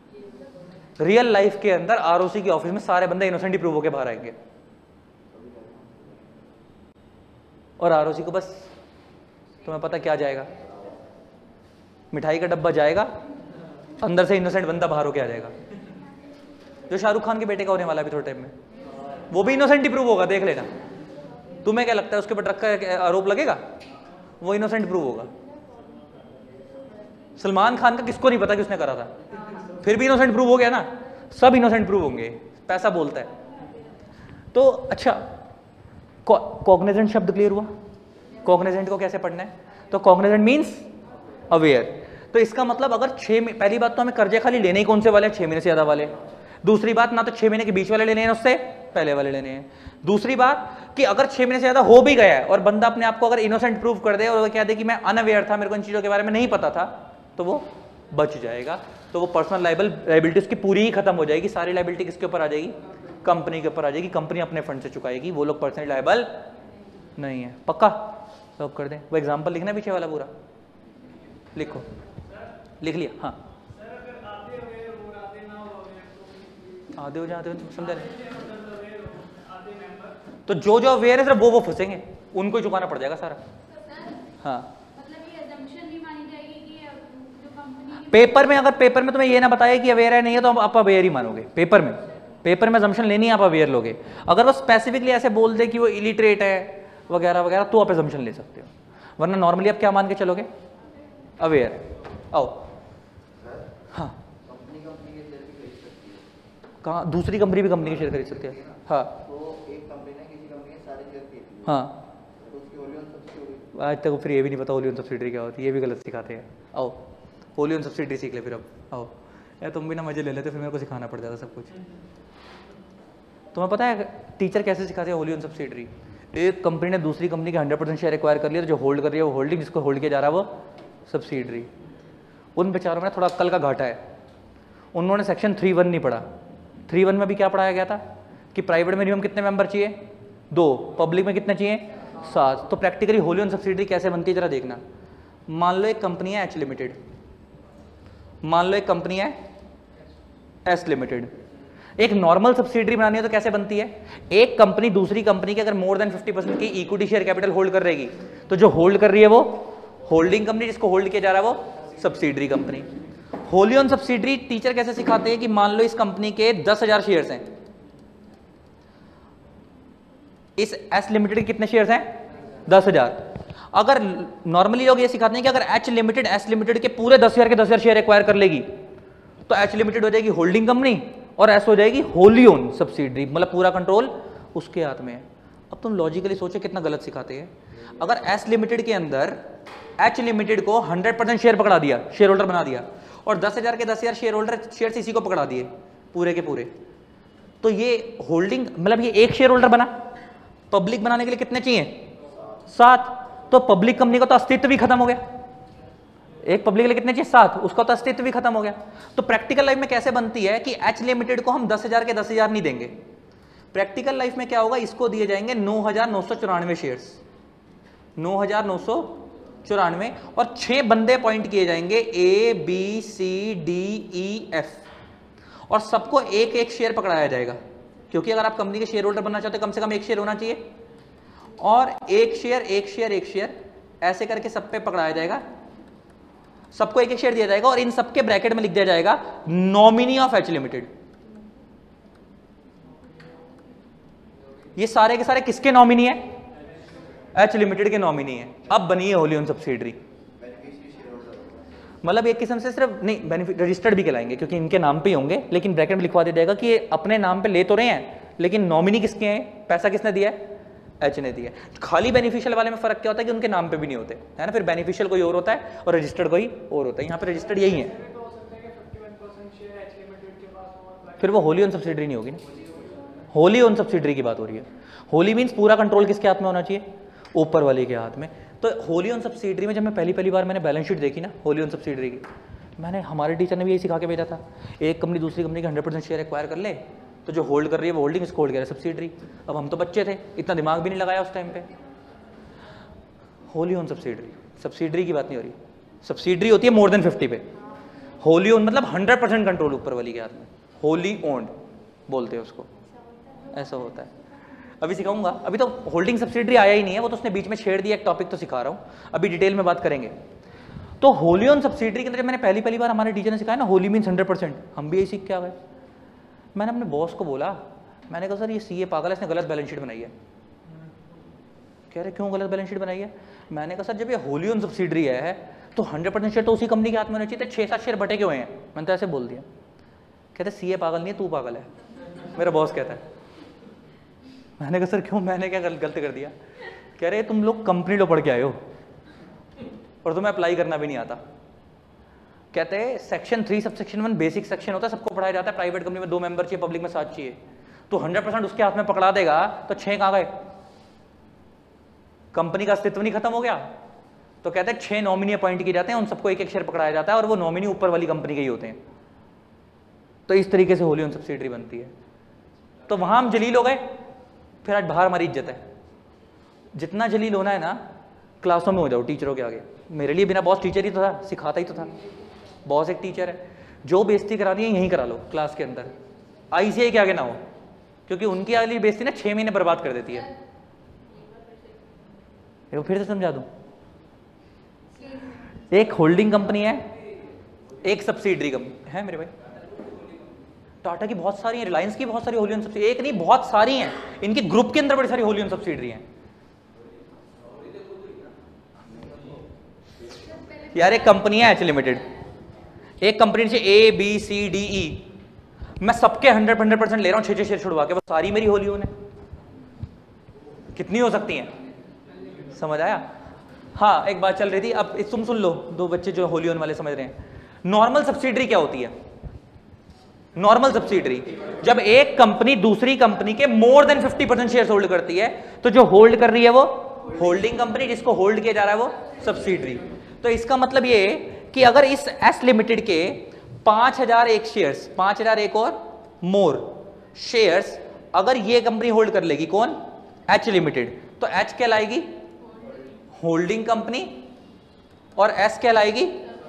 रियल लाइफ के अंदर ROC के ऑफिस में सारे बंदे इनोसेंट ही प्रूव होकर बाहर आएंगे, और ROC को बस तुम्हें पता क्या जाएगा? मिठाई का डब्बा जाएगा, अंदर से इनोसेंट बंदा बाहर होके आ जाएगा। जो शाहरुख खान के बेटे का होने वाला है अभी थोड़े टाइम में, वो भी इनोसेंट ही प्रूव होगा, देख लेना। तुम्हें क्या लगता है उसके ऊपर ड्रग का आरोप लगेगा? वो इनोसेंट प्रूव होगा। सलमान खान का किसको नहीं पता कि उसने करा था, फिर भी इनोसेंट प्रूव हो गया ना। सब इनोसेंट प्रूव होंगे, पैसा बोलता है। तो अच्छा, कॉग्निजेंट शब्द क्लियर हुआ? कॉग्निजेंट को कैसे पढ़ना है? तो कॉग्निजेंट मीन्स अवेयर। तो इसका मतलब अगर 6 पहली बात तो हमें कर्जे खाली लेने ही कौन से वाले? 6 महीने से ज्यादा वाले। दूसरी बात, ना तो 6 महीने के बीच वाले लेने हैं, उससे पहले वाले लेने हैं। दूसरी बात कि अगर 6 महीने से ज्यादा हो भी गया है और बंदा अपने आप को अगर इनोसेंट प्रूव कर दे और वो कह दे कि मैं अनअवेयर था, मेरे को इन चीजों के बारे में नहीं पता था, तो वो बच जाएगा। तो वो पर्सनल लायबिलिटी उसकी पूरी ही खत्म हो जाएगी। सारी लायबिलिटी किसके ऊपर आ जाएगी? कंपनी के ऊपर आ जाएगी। कंपनी अपने फंड से चुकाएगी, वो लोग पर्सनली लायबल नहीं है। पक्का लॉक कर दें? वो एग्जाम्पल लिखना पीछे वाला पूरा लिखो। लिख लिया? हाँ, आधे हो जाते हो, समझा नहीं? तो जो अवेयर है सिर्फ वो फंसेंगे, उनको ही चुकाना पड़ जाएगा सारा। हाँ, पेपर में, अगर पेपर में तुम्हें ये ना बताया कि अवेयर है नहीं है, तो आप अवेयर ही मानोगे। पेपर में असम्पशन लेनी है, आप अवेयर लोगे। अगर वो स्पेसिफिकली ऐसे बोल दे कि वो इलिटरेट है वगैरह वगैरह, तो आप असम्पशन ले सकते हो, वरना नॉर्मली आप क्या मान के चलोगे? अवेयर। आओ। हाँ, कहाँ? दूसरी कंपनी भी कंपनी के शेयर खरीद सकती है। हाँ, तो एक कंपनी ने किसी कंपनी के सारे शेयर खरीद लिए, हाँ, तो उसकी होली ऑन सब्सिडी। आज तक फिर ये भी नहीं पता होली ऑन सब्सिडी क्या होती है, ये भी गलत सिखाते हैं। आओ, होली ऑन सब्सिडी सीख ले फिर अब। आओ, यार तुम भी ना मजे ले लेते, फिर मेरे को सिखाना पड़ जाता सब कुछ। तुम्हें पता है टीचर कैसे सिखाते हैं होली ऑन सब्सिडरी? एक कंपनी ने दूसरी कंपनी के 100% शेयर एक्वायर कर लिया, तो जो होल्ड कर रही है वो होल्डिंग, जिसको होल्ड किया जा रहा है वो सब्सिडरी। उन बेचारों में थोड़ा अक्ल का घाटा है, उन्होंने सेक्शन 3(1) नहीं पढ़ा। 3(1) में भी क्या पढ़ाया गया था कि प्राइवेट में मिनिमम कितने मेंबर चाहिए, 2, पब्लिक में कितने चाहिए, 7। तो प्रैक्टिकली होली ऑन सब्सिडरी कैसे बनती है जरा देखना। मान लो एक कंपनी है एच लिमिटेड, मान लो एक कंपनी है एस लिमिटेड। एक नॉर्मल सब्सिडरी बनानी है तो कैसे बनती है? एक कंपनी दूसरी कंपनी के अगर मोर देन 50% की इक्विटी शेयर कैपिटल होल्ड कर रहेगी, तो जो होल्ड कर रही है वो होल्डिंग कंपनी, जिसको होल्ड किया जा रहा है वो subsidiary company. Wholly on subsidiary teacher कैसे सिखाते हैं कि मान लो इस कंपनी के 10,000 शेयर्स हैं, इस एस लिमिटेड के कितने शेयर्स हैं? 10,000। अगर नॉर्मली लोग ये सिखाते हैं कि अगर एच लिमिटेड एस लिमिटेड के पूरे 10,000 के 10,000 शेयर एक्वायर कर लेगी, तो एच लिमिटेड हो जाएगी होल्डिंग कंपनी और एस हो जाएगी होली ऑन सब्सिडरी, मतलब पूरा कंट्रोल उसके हाथ में है। अब तुम लॉजिकली सोचो कितना गलत सिखाते हैं। अगर एस लिमिटेड के अंदर एच लिमिटेड को 100% शेयर पकड़ा दिया, शेयर होल्डर बना दिया, और 10,000 के 10,000 शेयर होल्डर शेयर इसी को पकड़ा दिए पूरे के पूरे, तो ये होल्डिंग मतलब ये एक शेयर होल्डर बना। पब्लिक बनाने के लिए कितने चाहिए? 7। तो पब्लिक कंपनी का तो अस्तित्व भी खत्म हो गया। एक पब्लिक के लिए कितने चाहिए? 7, उसका तो अस्तित्व भी खत्म हो गया। तो प्रैक्टिकल लाइफ में कैसे बनती है कि एच लिमिटेड को हम 10,000 के 10,000 नहीं देंगे। प्रैक्टिकल लाइफ में क्या होगा, इसको दिए जाएंगे 9,994 शेयर्स, 9,994, और 6 बंदे अपॉइंट किए जाएंगे A B C D E F, और सबको एक एक शेयर पकड़ाया जाएगा, क्योंकि अगर आप कंपनी के शेयर होल्डर बनना चाहते हो कम से कम एक शेयर होना चाहिए, और एक शेयर एक शेयर एक शेयर ऐसे करके सब पे पकड़ाया जाएगा, सबको एक एक शेयर दिया जाएगा, और इन सबके ब्रैकेट में लिख दिया जाएगा नॉमिनी ऑफ एच लिमिटेड। ये सारे के सारे किसके नॉमिनी है? एच लिमिटेड के नॉमिनी है। अब बनी है होली ऑन सब्सिडरी, मतलब एक किस्म से सिर्फ नहीं बेनिफिट रजिस्टर्ड भी कहलाएंगे, क्योंकि इनके नाम पे ही होंगे, लेकिन ब्रैकेट में लिखवा दिया जाएगा कि ये अपने नाम पे ले तो रहे हैं, लेकिन नॉमिनी किसके हैं, पैसा किसने दिया है? एच ने दिया है। खाली बेनिफिशियल वाले में फर्क क्या होता है कि उनके नाम पे भी नहीं होते, है ना। फिर बेनिफिशियल कोई और होता है और रजिस्टर्ड कोई और होता है। यहाँ पे रजिस्टर्ड यही है, फिर वो होली ऑन सब्सिडरी नहीं होगी ना। होली ऑन सब्सिडरी की बात हो रही है। होली मीन्स पूरा कंट्रोल किसके हाथ में होना चाहिए? ऊपर वाले के हाथ में। तो होली ऑन सब्सिडरी में जब मैं पहली बार मैंने बैलेंस शीट देखी ना होली ऑन सब्सिडरी की, मैंने हमारे टीचर ने भी यही सिखा के भेजा था, एक कंपनी दूसरी कंपनी के 100% शेयर एक्वायर कर ले, तो जो होल्ड कर रही है वो होल्डिंग, इसको होल्ड कर रहा है सब्सिडरी। अब हम तो बच्चे थे, इतना दिमाग भी नहीं लगाया उस टाइम पे। होली ऑन सब्सिडरी, सब्सिडरी की बात नहीं हो रही। सब्सिडरी होती है मोर देन 50 पे, होली ऑन मतलब 100% कंट्रोल ऊपर वाली के हाथ में, होली ओन्ड बोलते हैं उसको, ऐसा होता है। अभी सिखाऊंगा, अभी तो होल्डिंग सब्सिडरी आया ही नहीं है, वो तो उसने बीच में छेड़ दिया, एक टॉपिक तो सिखा रहा हूँ, अभी डिटेल में बात करेंगे। तो होली ऑन सब्सिडरी के अंदर जब मैंने पहली बार हमारे टीचर ने सिखाया ना होली मीन्स 100%, हम भी यही सीख के आ गए। मैंने अपने बॉस को बोला, मैंने कहा सर ये सीए पागल है, इसने गलत बैलेंस शीट बनाई है। कह रहे क्यों गलत बैलेंस शीट बनाई है? मैंने कहा सर जब ये होली ऑन सब्सिडरी है तो 100% शेयर तो उसी कंपनी के हाथ में होने चाहिए, 6-7 शेयर बटे क्यों हैं? मैंने तो ऐसे बोल दिया। कहते सीए पागल नहीं है, तू पागल है, मेरा बॉस कहता है। मैंने कहा सर क्यों, मैंने क्या गलत कर दिया? कह रहे तुम लोग कंपनी लो पढ़ के आए हो और तुम्हें अप्लाई करना भी नहीं आता। कहते हैं सेक्शन 3 सबसेक्शन 1 बेसिक सेक्शन होता है, सबको पढ़ाया जाता है, प्राइवेट कंपनी में 2 मेंबर चाहिए, पब्लिक में 7 चाहिए, तो 100% उसके हाथ में पकड़ा देगा तो 6 कहाँ गए? कंपनी का अस्तित्व नहीं खत्म हो गया? तो कहते हैं 6 नॉमिनी अपॉइंट किए जाते हैं, उन सबको एक एक शेयर पकड़ाया जाता है, और वो नॉमिनी ऊपर वाली कंपनी के ही होते हैं। तो इस तरीके से होली ऑन सब्सिडरी बनती है। तो वहां हम जलील हो गए, फिर आज बाहर हमारी इज्जत है। जितना जलील होना है ना क्लासों में हो जाओ, टीचरों के आगे। मेरे लिए बिना बॉस टीचर ही तो था, सिखाता ही तो था। बॉस एक टीचर है, जो बेइज्जती करानी है यहीं करा लो क्लास के अंदर, आईसीआई के आगे ना हो, क्योंकि उनकी अगली बेइज्जती ना 6 महीने बर्बाद कर देती है। वो फिर से समझा दूं, एक होल्डिंग कंपनी है, एक सब्सिडरी कंपनी है मेरे भाई। टाटा की बहुत सारी हैं, रिलायंस की बहुत सारी होली ऑन सब्सिडरी, एक नहीं बहुत सारी हैं, इनके ग्रुप के अंदर बड़ी सारी होली ऑन सब्सिडरी हैं। यार एक कंपनी है एच लिमिटेड, एक कंपनी से A B C D E, मैं सबके 100% ले रहा हूँ, 6 शेयर छुड़वा के, वो सारी मेरी होली ऑन है। कितनी हो सकती हैं? समझ आया? हाँ एक बात चल रही थी, अब तुम सुन लो, 2 बच्चे जो होली ऑन वाले समझ रहे हैं। नॉर्मल सब्सिडरी क्या होती है? नॉर्मल सब्सिडरी, जब एक कंपनी दूसरी कंपनी के मोर देन 50% शेयर होल्ड करती है तो जो होल्ड कर रही है वो होल्डिंग कंपनी, जिसको होल्ड किया जा रहा है वो सब्सिडरी। तो इसका मतलब ये कि अगर इस एस लिमिटेड के 5001 शेयर्स, 5001 और मोर शेयर्स अगर ये कंपनी होल्ड कर लेगी, कौन? एच लिमिटेड, तो एच कहलाएगी होल्डिंग कंपनी और एस कहलाएगी,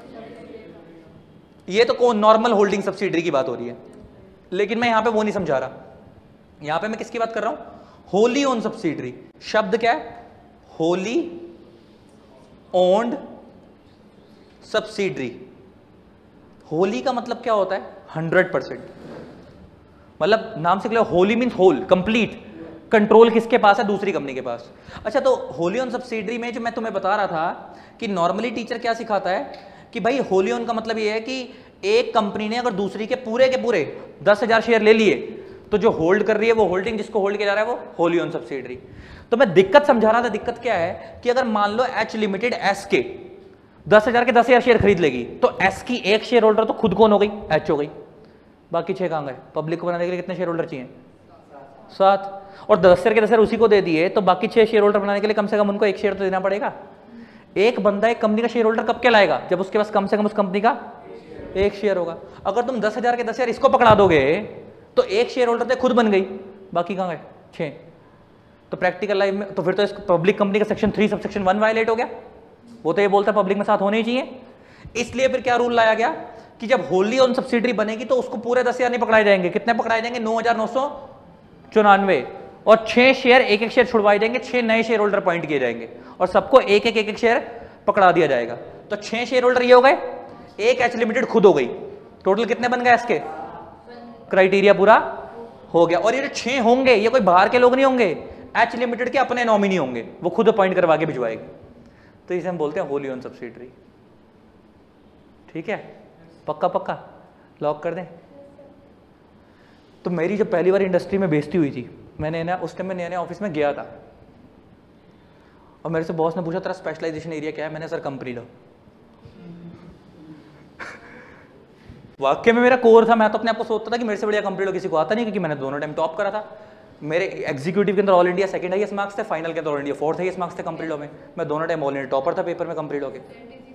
ये तो कौन? नॉर्मल होल्डिंग सब्सिडरी की बात हो रही है। लेकिन मैं यहां पे वो नहीं समझा रहा, यहां पे मैं किसकी बात कर रहा हूं? Wholly owned subsidiary. शब्द क्या है? Wholly owned subsidiary. होली का मतलब क्या होता है? 100%, मतलब नाम से clear, wholly means whole, complete control किसके पास है? दूसरी कंपनी के पास। अच्छा, तो होली ओन सब्सिडरी में जो मैं तुम्हें बता रहा था कि नॉर्मली टीचर क्या सिखाता है कि भाई होली ओन का मतलब ये है कि एक कंपनी ने अगर दूसरी के पूरे 10,000 शेयर ले लिए तो जो होल्ड कर रही है वो होल्डिंग, जिसको होल्ड किया जा रहा है वो होली ओन सब्सिडरी। तो मैं दिक्कत समझा रहा था, दिक्कत क्या है कि अगर मान लो एच लिमिटेड एस के 10,000 के 10,000 शेयर खरीद लेगी तो एस की एक शेयर होल्डर तो खुद कौन हो गई? एच हो गई। बाकी 6 कहां गए? पब्लिक को बनाने के लिए कितने शेयर होल्डर चाहिए? 7। और 10,000 के 10,000 उसी को दे दिए तो बाकी 6 शेयर होल्डर बनाने के लिए कम से कम उनको एक शेयर तो देना पड़ेगा। एक बंदा एक कंपनी का शेयर होल्डर कब कहलाएगा? जब उसके पास कम से कम उस कंपनी का एक शेयर होगा। अगर तुम 10,000 के 10,000 इसको पकड़ा दोगे तो एक शेयर होल्डर तो खुद बन गई, बाकी कहां गए? 6। तो प्रैक्टिकल लाइफ में तो फिर तो इस पब्लिक कंपनी का सेक्शन 3 सबसेक्शन 1 वायलेट हो गया। वो तो ये बोलता है पब्लिक में साथ होने ही चाहिए। इसलिए फिर क्या रूल लाया गया कि जब होली ओन सब्सिडरी बनेगी तो उसको पूरे 10,000 नहीं पकड़ाए जाएंगे। कितने पकड़ाए जाएंगे? 9,994, और 6 शेयर, एक शेयर छुड़वाए जाएंगे, 6 नए शेयर होल्डर अपॉइंट किए जाएंगे और सबको एक शेयर पकड़ा दिया जाएगा। तो 6 शेयर होल्डर ये हो गए, एक एच लिमिटेड खुद हो गई। टोटल कितने बन गए? इसके क्राइटेरिया पूरा हो गया। और ये जो 6 होंगे ये कोई बाहर के लोग नहीं होंगे, एच लिमिटेड के अपने नॉमिनी होंगे, वो खुद अपॉइंट करवा के भिजवाएगी। तो इसे हम बोलते हैं होली ओन सब्सिडरी। ठीक है, पक्का पक्का लॉक कर दें। तो मेरी जब पहली बार इंडस्ट्री में बेइज्जती हुई थी, मैंने ना उस टाइम में नया ऑफिस में गया था और मेरे से बॉस ने पूछा तेरा स्पेशलाइजेशन एरिया क्या है? मैंने सर कंपनी लो। वाकई में मेरा कोर था, मैं तो अपने आप को सोचता था कि मेरे से बढ़िया कंपनी लो किसी को आता नहीं, क्योंकि मैंने दोनों टाइम टॉप करा था। मेरे एग्जीक्यूटिव के अंदर all India 2nd highest marks थे, फाइनल के अंदर all India 4th highest marks थे कंपनी लो में। मैं दोनों टाइम ऑल इंडिया टॉपर था पेपर में कंपनी लो के।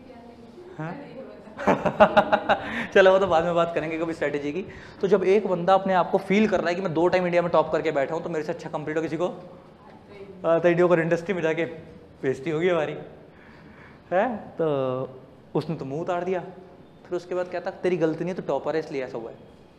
चलो वो तो बाद में बात करेंगे कभी स्ट्रेटेजी की। तो जब एक बंदा अपने आप को फील कर रहा है कि मैं 2 टाइम इंडिया में टॉप करके बैठा हूँ तो मेरे से अच्छा कंपनी लो किसी को आता ही नहीं, और इंडस्ट्री में जाके बेइज्जती होगी हमारी है। तो उसने तो मुंह उतार दिया। फिर उसके बाद कहता तेरी गलती नहीं, तो टॉपर है इसलिए ऐसा हुआ है।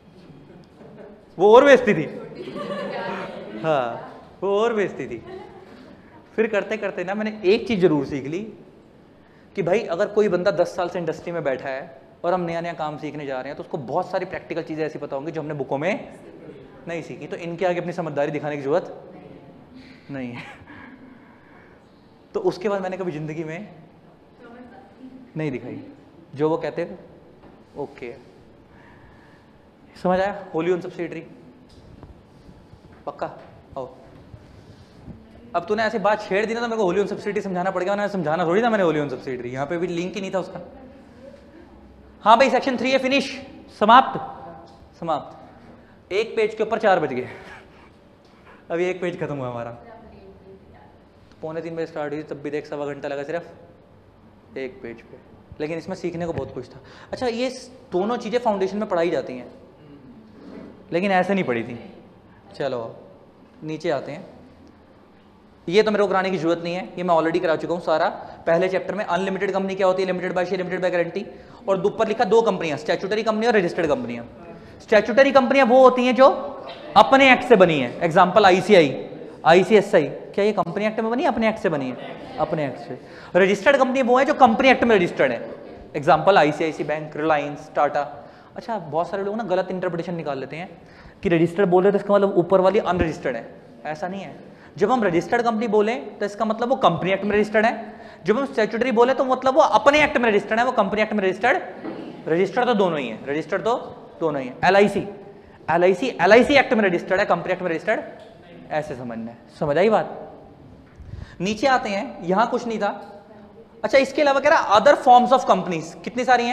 वो और बेइज्जती थी। हाँ, वो और बेइज्जती थी। फिर करते करते ना मैंने एक चीज़ जरूर सीख ली कि भाई अगर कोई बंदा 10 साल से इंडस्ट्री में बैठा है और हम नया नया काम सीखने जा रहे हैं तो उसको बहुत सारी प्रैक्टिकल चीज़ें ऐसी पता होंगी जो हमने बुकों में नहीं सीखी। तो इनके आगे अपनी समझदारी दिखाने की जरूरत नहीं है। तो उसके बाद मैंने कभी ज़िंदगी में नहीं दिखाई, जो वो कहते थे ओके। समझ आया? होली ओन सब्सिडरी पक्का? आओ, अब तूने ऐसी बात छेड़ दी ना तो मेरे को होली ओन सब्सिडरी समझाना पड़ेगा। मैंने समझाना थोड़ी ना मैंने होली ओन सब्सिडरी, यहाँ पे भी लिंक ही नहीं था उसका। हाँ भाई, सेक्शन 3 है, फिनिश, समाप्त समाप्त। एक पेज के ऊपर 4 बज गए। अभी एक पेज खत्म हुआ हमारा। 2:45 बजे स्टार्ट हुई, तब भी देख 1.25 घंटा लगा सिर्फ एक पेज पे। लेकिन इसमें सीखने को बहुत कुछ था। अच्छा, ये दोनों चीज़ें फाउंडेशन में पढ़ाई जाती हैं लेकिन ऐसे नहीं पढ़ी थी। चलो नीचे आते हैं। ये तो मेरे को कराने की जरूरत नहीं है, ये मैं ऑलरेडी करा चुका हूँ सारा। पहले चैप्टर में अनलिमिटेड कंपनी क्या होती है, limited by share, limited by guarantee, और ऊपर लिखा 2 कंपनियां, स्टैट्यूटरी कंपनी और रजिस्टर्ड कंपनियां। स्टैट्यूटरी कंपनियां वो होती हैं जो अपने एक्ट से बनी है। एग्जाम्पल ICI, ICSI, क्या ये कंपनी एक्ट में बनी है? अपने एक्ट से बनी है, अपने एक्ट से। रजिस्टर्ड कंपनी वो है जो कंपनी एक्ट में रजिस्टर्ड है। Example ICICI bank, Reliance, Tata. अच्छा, बहुत सारे लोग ना गलत इंटरप्रिटेशन निकाल लेते हैं कि रजिस्टर्ड बोले तो इसका मतलब ऊपर वाली अनरजिस्टर्ड है। ऐसा नहीं है। जब हम रजिस्टर्ड कंपनी बोले तो इसका मतलब वो कंपनी एक्ट में रजिस्टर्ड है। जब हम स्टैट्यूटरी बोले तो मतलब वो अपने एक्ट में रजिस्टर्ड है, वो कंपनी एक्ट में रजिस्टर्ड तो दोनों ही है, रजिस्टर्ड तो दोनों ही है। LIC एक्ट में रजिस्टर्ड है, कंपनी एक्ट में रजिस्टर्ड, ऐसे समझना है। समझ आई बात? नीचे आते हैं, यहां कुछ नहीं था। अच्छा, इसके अलावा कह रहा अदर फॉर्म्स ऑफ कंपनीज, कितनी सारी हैं?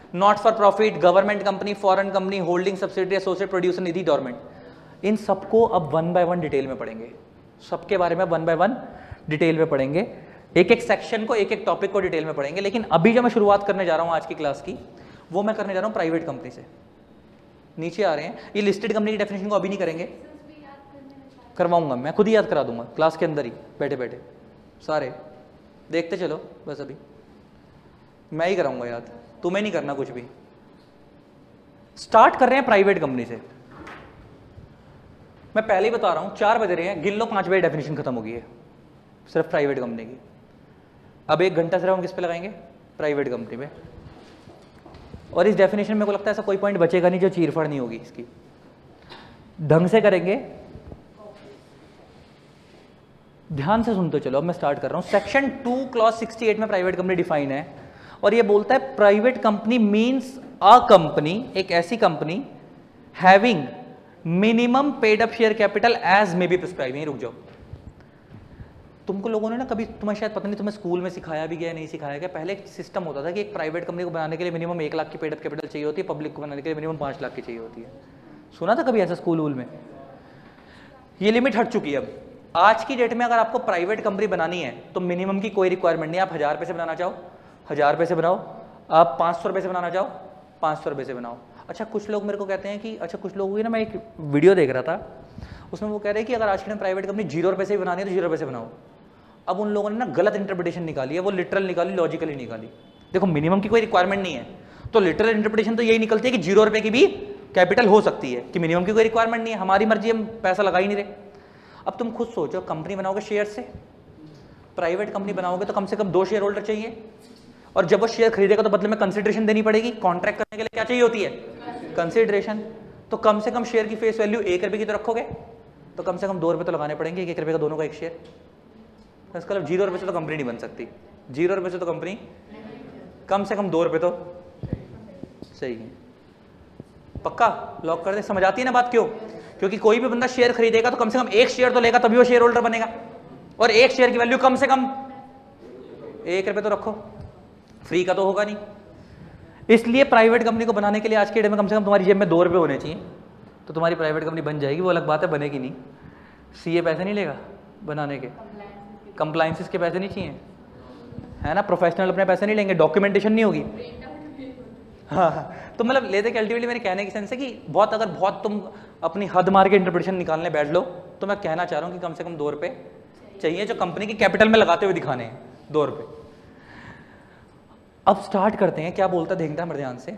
Not for profit, government company, foreign company, holding subsidiary, associate producer, nidhi, dormant. इन सबको अब 1 बाय 1 डिटेल में पढ़ेंगे, सबके बारे में 1 बाय 1 डिटेल में पढ़ेंगे, एक एक सेक्शन को, एक एक टॉपिक को डिटेल में पढ़ेंगे। लेकिन अभी जो मैं शुरुआत करने जा रहा हूं आज की क्लास की, वो मैं करने जा रहा हूं प्राइवेट कंपनी से। नीचे आ रहे हैं, ये लिस्टेड कंपनी की डेफिनेशन को अभी नहीं करेंगे, करवाऊंगा मैं, खुद ही याद करा दूंगा क्लास के अंदर ही बैठे बैठे, सारे देखते चलो, बस अभी मैं ही कराऊंगा याद, तुम्हें नहीं करना कुछ भी। स्टार्ट कर रहे हैं प्राइवेट कंपनी से। मैं पहले ही बता रहा हूं, 4 बज रहे हैं, गिन लो 5 बजे डेफिनेशन खत्म हो गई है सिर्फ प्राइवेट कंपनी की। अब 1 घंटा सिर्फ हम किस पे लगाएंगे? प्राइवेट कंपनी में। और इस डेफिनेशन में को लगता है ऐसा कोई पॉइंट बचेगा नहीं जो चीरफाड़ नहीं होगी इसकी, ढंग से करेंगे। ध्यान से सुनते चलो, अब मैं स्टार्ट कर रहा हूं। सेक्शन 2 क्लॉज 68 में प्राइवेट कंपनी डिफाइन है, और ये बोलता है private company means a company, एक ऐसी company having minimum paid up share capital as may be prescribe. यहीं रुक जाओ, तुमको लोगों ने ना कभी, तुम्हें शायद पता नहीं, तुम्हें स्कूल में सिखाया भी गया नहीं सिखाया गया, पहले एक सिस्टम होता था कि एक प्राइवेट कंपनी को बनाने के लिए मिनिमम 1 लाख की पेड अप कैपिटल चाहिए होती है, पब्लिक को बनाने के लिए मिनिमम 5 लाख की चाहिए होती है। सुना था कभी ऐसा स्कूल वूल में? ये लिमिट हट चुकी है अब। आज की डेट में अगर आपको प्राइवेट कंपनी बनानी है तो मिनिमम की कोई रिक्वायरमेंट नहीं। आप 1000 रुपये से बनाना चाहो 1000 रुपये से बनाओ, आप 500 रुपये से बनाना चाहो 500 रुपये से बनाओ। अच्छा, कुछ लोग मेरे को कहते हैं कि, अच्छा कुछ लोग भी ना, मैं एक वीडियो देख रहा था, उसमें वो कह रहे हैं कि अगर आज की टाइम प्राइवेट कंपनी 0 रुपये से भी बनानी है तो 0 रुपये से बनाओ। अब उन लोगों ने ना गलत इंटरप्रिटेशन निकाली है, वो लिटरल निकाली, लॉजिकली निकाली। देखो मिनिमम की कोई रिक्वायरमेंट नहीं है, तो लिटरल इंटरप्रिटेशन तो यही निकलती है कि 0 रुपये की भी कैपिटल हो सकती है, कि मिनिमम की कोई रिक्वायरमेंट नहीं है, हमारी मर्जी, हम पैसा लगा ही नहीं रहे। अब तुम खुद सोचो, कंपनी बनाओगे शेयर से, प्राइवेट कंपनी बनाओगे तो कम से कम 2 शेयर होल्डर चाहिए, और जब वो शेयर खरीदेगा तो बदले में कंसिडरेशन देनी पड़ेगी। कॉन्ट्रैक्ट करने के लिए क्या चाहिए होती है? कंसिडरेशन। तो कम से कम शेयर की फेस वैल्यू 1 रुपये की तो रखोगे, तो कम से कम 2 रुपये तो लगाने पड़ेंगे, 1 रुपये का दोनों का एक शेयर। इसका मतलब 0 रुपये से तो कंपनी नहीं बन सकती, 0 रुपये से तो कंपनी, कम से कम 2 रुपये तो सही है। पक्का लॉक कर दे? समझ आती है ना बात? क्यों? क्योंकि कोई भी बंदा शेयर खरीदेगा तो कम से कम 1 शेयर तो लेगा, तभी वो शेयर होल्डर बनेगा, और 1 शेयर की वैल्यू कम से कम 1 रुपये तो रखो, फ्री का तो होगा नहीं। इसलिए प्राइवेट कंपनी को बनाने के लिए आज के डेट में कम से कम तुम्हारी जेब में 2 रुपये होने चाहिए, तो तुम्हारी प्राइवेट कंपनी बन जाएगी। वो अलग बात है, बनेगी नहीं, सीए पैसे नहीं लेगा बनाने के, कंप्लायंसेस के पैसे नहीं चाहिए, है ना, प्रोफेशनल अपने पैसे नहीं लेंगे, डॉक्यूमेंटेशन नहीं होगी। हाँ, तो मतलब लेते कि अल्टीमेटली मेरे कहने की सेंस है कि बहुत, अगर बहुत तुम अपनी हद मार के इंटरप्रिटेशन निकालने बैठ लो, तो मैं कहना चाह रहा हूँ कि कम से कम 2 रुपये चाहिए, जो कंपनी की कैपिटल में लगाते हुए दिखाने हैं, 2 रुपये। अब स्टार्ट करते हैं, क्या बोलता है देखना मेरे ध्यान से।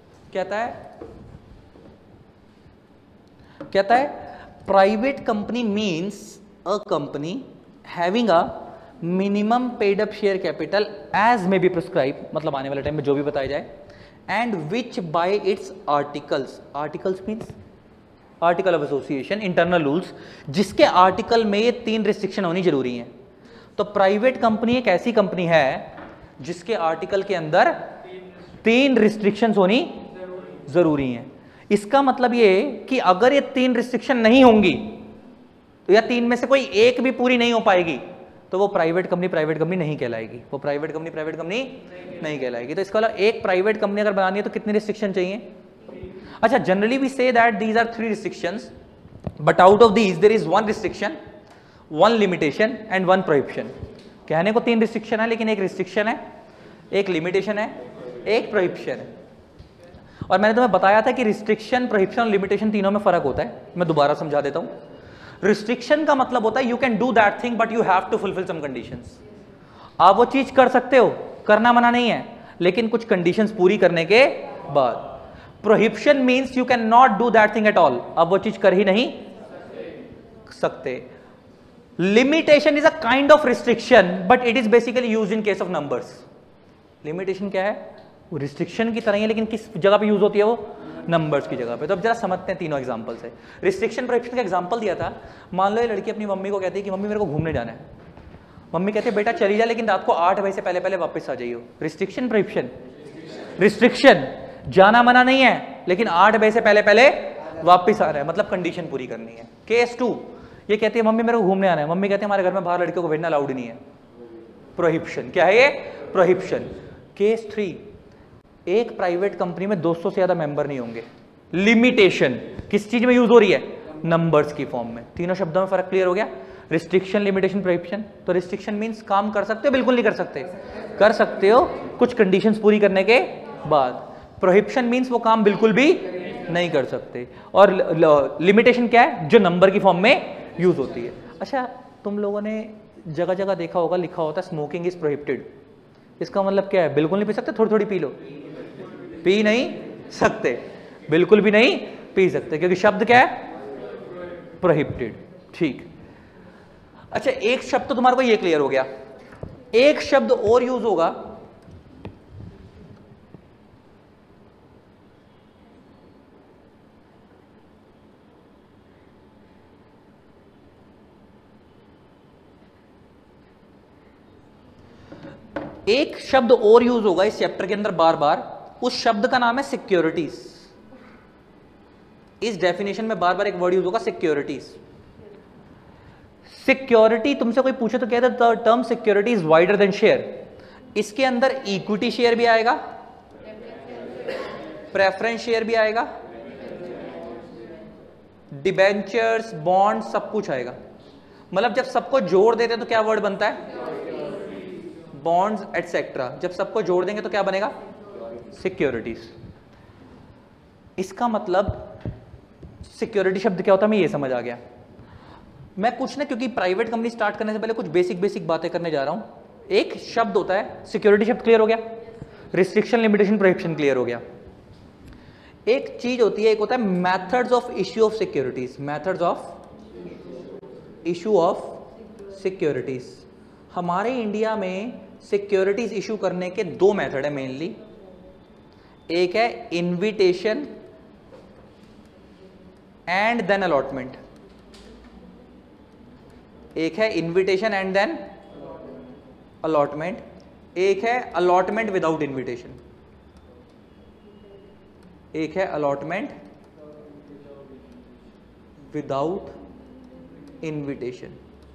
कहता है private company means a company having a minimum paid up share capital as may be prescribe, मतलब आने वाले टाइम में जो भी बताया जाए, and which by its articles, articles means article of association, internal rules, जिसके आर्टिकल में ये 3 रिस्ट्रिक्शन होनी जरूरी है। तो प्राइवेट कंपनी एक ऐसी कंपनी है जिसके आर्टिकल के अंदर 3 रिस्ट्रिक्शंस होनी जरूरी हैं। इसका मतलब ये कि अगर ये 3 रिस्ट्रिक्शन नहीं होंगी, तो या 3 में से कोई एक भी पूरी नहीं हो पाएगी, तो वो प्राइवेट कंपनी नहीं कहलाएगी, वो प्राइवेट कंपनी नहीं कहलाएगी। तो इसका मतलब एक प्राइवेट कंपनी अगर बनानी है तो कितनी रिस्ट्रिक्शन चाहिए? अच्छा, generally we say that these are 3 restrictions, but out of these there is 1 restriction, 1 limitation and 1 prohibition. कहने को 3 रिस्ट्रिक्शन है, लेकिन एक रिस्ट्रिक्शन है, एक लिमिटेशन है, एक प्रोहिबिशन है। और मैंने तुम्हें बताया था कि रिस्ट्रिक्शन, प्रोहिबिशन और लिमिटेशन तीनों में फर्क होता है। मैं दोबारा समझा देता हूं। रिस्ट्रिक्शन का मतलब होता है you can do that thing but you have to fulfil some conditions. आप वो चीज कर सकते हो, करना मना नहीं है, लेकिन कुछ कंडीशंस पूरी करने के बाद। Prohibition means you can not do that thing at all, आप वो चीज कर ही नहीं सकते। Limitation is a kind of restriction but it is basically used in case of numbers. Limitation क्या है? वो रिस्ट्रिक्शन की तरह ही है, लेकिन किस जगह पे यूज होती है? वो नंबर्स की जगह पे। तो अब जरा समझते हैं तीनों एग्जांपल से। रिस्ट्रिक्शन प्रोहिबिशन का एग्जांपल दिया था। मान लो ये लड़की अपनी मम्मी को कहती है कि मम्मी मेरे को घूमने जाना है। मम्मी कहती है बेटा चली जा, लेकिन रात को 8 बजे से पहले पहले वापस आ जाइयो। Restriction prohibition? रिस्ट्रिक्शन, जाना मना नहीं है, लेकिन 8 बजे से पहले पहले वापस आ रहा है, मतलब कंडीशन पूरी करनी है। केस 2, ये कहती है मम्मी मेरे को घूमने आना है। मम्मी कहती है हमारे घर में बाहर लड़कियों को भेजना अलाउड नहीं है। प्रोहिबिशन। क्या है ये? प्रोहिबिशन। केस 3, एक प्राइवेट कंपनी में 200 से ज्यादा मेंबर नहीं होंगे। लिमिटेशन किस चीज में यूज हो रही है? नंबर्स की फॉर्म में। तीनों शब्दों में फर्क क्लियर हो गया? Restriction, limitation, prohibition. तो रिस्ट्रिक्शन मींस काम कर सकते हो, बिल्कुल नहीं कर सकते, कर सकते हो कुछ कंडीशंस पूरी करने के बाद। प्रोहिबिशन मींस वो काम बिल्कुल भी नहीं कर सकते। और लिमिटेशन क्या है? जो नंबर की फॉर्म में यूज होती है। अच्छा, तुम लोगों ने जगह जगह देखा होगा, लिखा होता है स्मोकिंग इज प्रोहिबिटेड। इसका मतलब क्या है? बिल्कुल नहीं पी सकते, थोड़ी थोड़ी पी लो। पी नहीं सकते, बिल्कुल भी नहीं पी सकते, क्योंकि शब्द क्या है? प्रोहिबिटेड। ठीक। अच्छा, एक शब्द तो तुम्हारे को ये क्लियर हो गया। एक शब्द और यूज होगा, एक शब्द और यूज होगा इस चैप्टर के अंदर बार बार। उस शब्द का नाम है सिक्योरिटीज। इस डेफिनेशन में बार बार एक वर्ड यूज होगा, सिक्योरिटीज। सिक्योरिटी तुमसे कोई पूछे तो कहते हैं term security is wider than share. इसके अंदर इक्विटी शेयर भी आएगा, प्रेफरेंस शेयर भी आएगा, डिबेंचर्स, बॉन्ड, सब कुछ आएगा। मतलब जब सबको जोड़ देते हैं तो क्या वर्ड बनता है? Bonds etcetera. जब सबको जोड़ देंगे तो क्या बनेगा? सिक्योरिटीज। इसका मतलब सिक्योरिटी शब्द क्या होता है, मैं ये समझ आ गया। मैं कुछ ना, क्योंकि प्राइवेट कंपनी स्टार्ट करने से पहले कुछ बेसिक बातें करने जा रहा हूं। एक शब्द होता है सिक्योरिटी शब्द, क्लियर हो गया? रिस्ट्रिक्शन, लिमिटेशन, प्रोहिबिशन क्लियर हो गया। एक चीज होती है, एक होता है methods of issue of securities. Methods of issue of securities. हमारे इंडिया में सिक्योरिटीज इशू करने के दो मेथड है मेनली। एक है इनविटेशन एंड देन अलॉटमेंट। एक है इनविटेशन एंड देन अलॉटमेंट। एक है अलॉटमेंट विदाउट इनविटेशन। एक है अलॉटमेंट विदाउट इनविटेशन।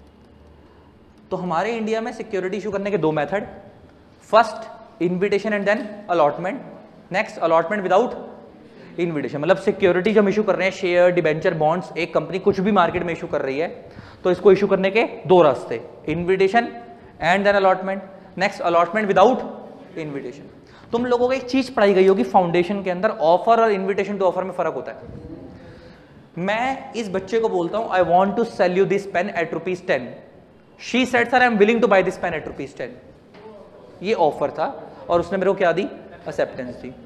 तो हमारे इंडिया में सिक्योरिटी इशू करने के दो method, first invitation and then allotment, next allotment without invitation. मतलब सिक्योरिटी जो हम इशू कर रहे हैं, शेयर, डिबेंचर, बॉन्ड्स, एक कंपनी कुछ भी मार्केट में इशू कर रही है तो इसको इशू करने के दो रास्ते, invitation and then allotment, next allotment without invitation. तुम लोगों को एक चीज पढ़ाई गई होगी फाउंडेशन के अंदर, ऑफर और इनविटेशन टू ऑफर में फर्क होता है। मैं इस बच्चे को बोलता हूं I want to sell you this pen at ₹10। She said sir I am willing to buy this pen at ₹10। ये ऑफर था और उसने मेरे को क्या दी? एक्सेप्टेंस दी।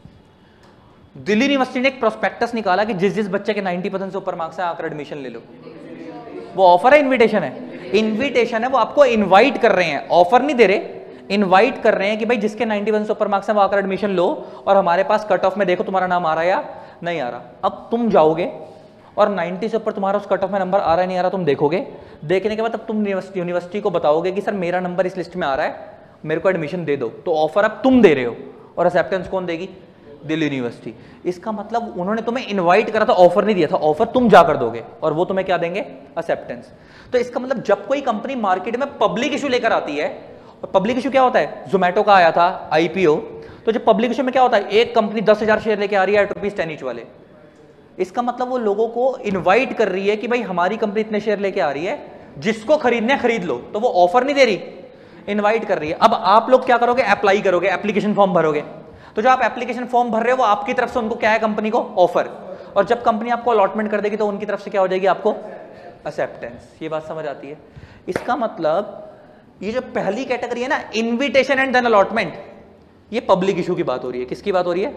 दिल्ली यूनिवर्सिटी ने एक प्रोस्पेक्टस निकाला कि जिस जिस बच्चे के 90% से ऊपर मार्क्स है आकर एडमिशन ले लो। वो ऑफर है, इनविटेशन है? इनविटेशन है, वो आपको इनवाइट कर रहे हैं, ऑफर नहीं दे रहे, इनवाइट कर रहे हैं कि भाई जिसके 91 से ऊपर मार्क्स है वो आकर एडमिशन लो और हमारे पास कट ऑफ में देखो तुम्हारा नाम आ रहा है या नहीं आ रहा। अब तुम जाओगे और 90 से ऊपर तुम्हारा उस कट ऑफ में नंबर आ रहा है नहीं आ रहा, तुम देखोगे, देखने के बाद अब तुम यूनिवर्सिटी को बताओगे कि सर मेरा नंबर इस लिस्ट में आ रहा है, मेरे को एडमिशन दे दो। तो ऑफर अब तुम दे रहे हो और एक्सेप्टेंस कौन देगी? दिल्ली यूनिवर्सिटी। इसका मतलब उन्होंने तुम्हें इनवाइट करा था, ऑफर नहीं दिया था। ऑफर तुम जाकर दोगे और वो तुम्हें क्या देंगे? एक्सेप्टेंस। तो इसका मतलब जब कोई कंपनी मार्केट में पब्लिक इशू लेकर आती है, और पब्लिक इशू क्या होता है? जोमेटो का आया था IPO, तो जब पब्लिक इशू में क्या होता है? एक कंपनी 10,000 शेयर लेके आ रही है ₹10 ईच वाले। इसका मतलब वो लोगों को इनवाइट कर रही है कि भाई हमारी कंपनी इतने शेयर लेके आ रही है, जिसको खरीदने खरीद लो। तो वो ऑफर नहीं दे रही, इनवाइट कर रही है। अब आप लोग क्या करोगे? अप्लाई करोगे, एप्लीकेशन फॉर्म भरोगे। तो जो आप एप्लीकेशन फॉर्म भर रहे हो वो आपकी तरफ से उनको क्या है? कंपनी को ऑफर। और जब कंपनी आपको अलॉटमेंट कर देगी तो उनकी तरफ से क्या हो जाएगी? आपको एक्सेप्टेंस। ये बात समझ आती है? इसका मतलब ये जो पहली कैटेगरी है ना, इनविटेशन एंड देन अलॉटमेंट, ये पब्लिक इशू की बात हो रही है। किसकी बात हो रही है?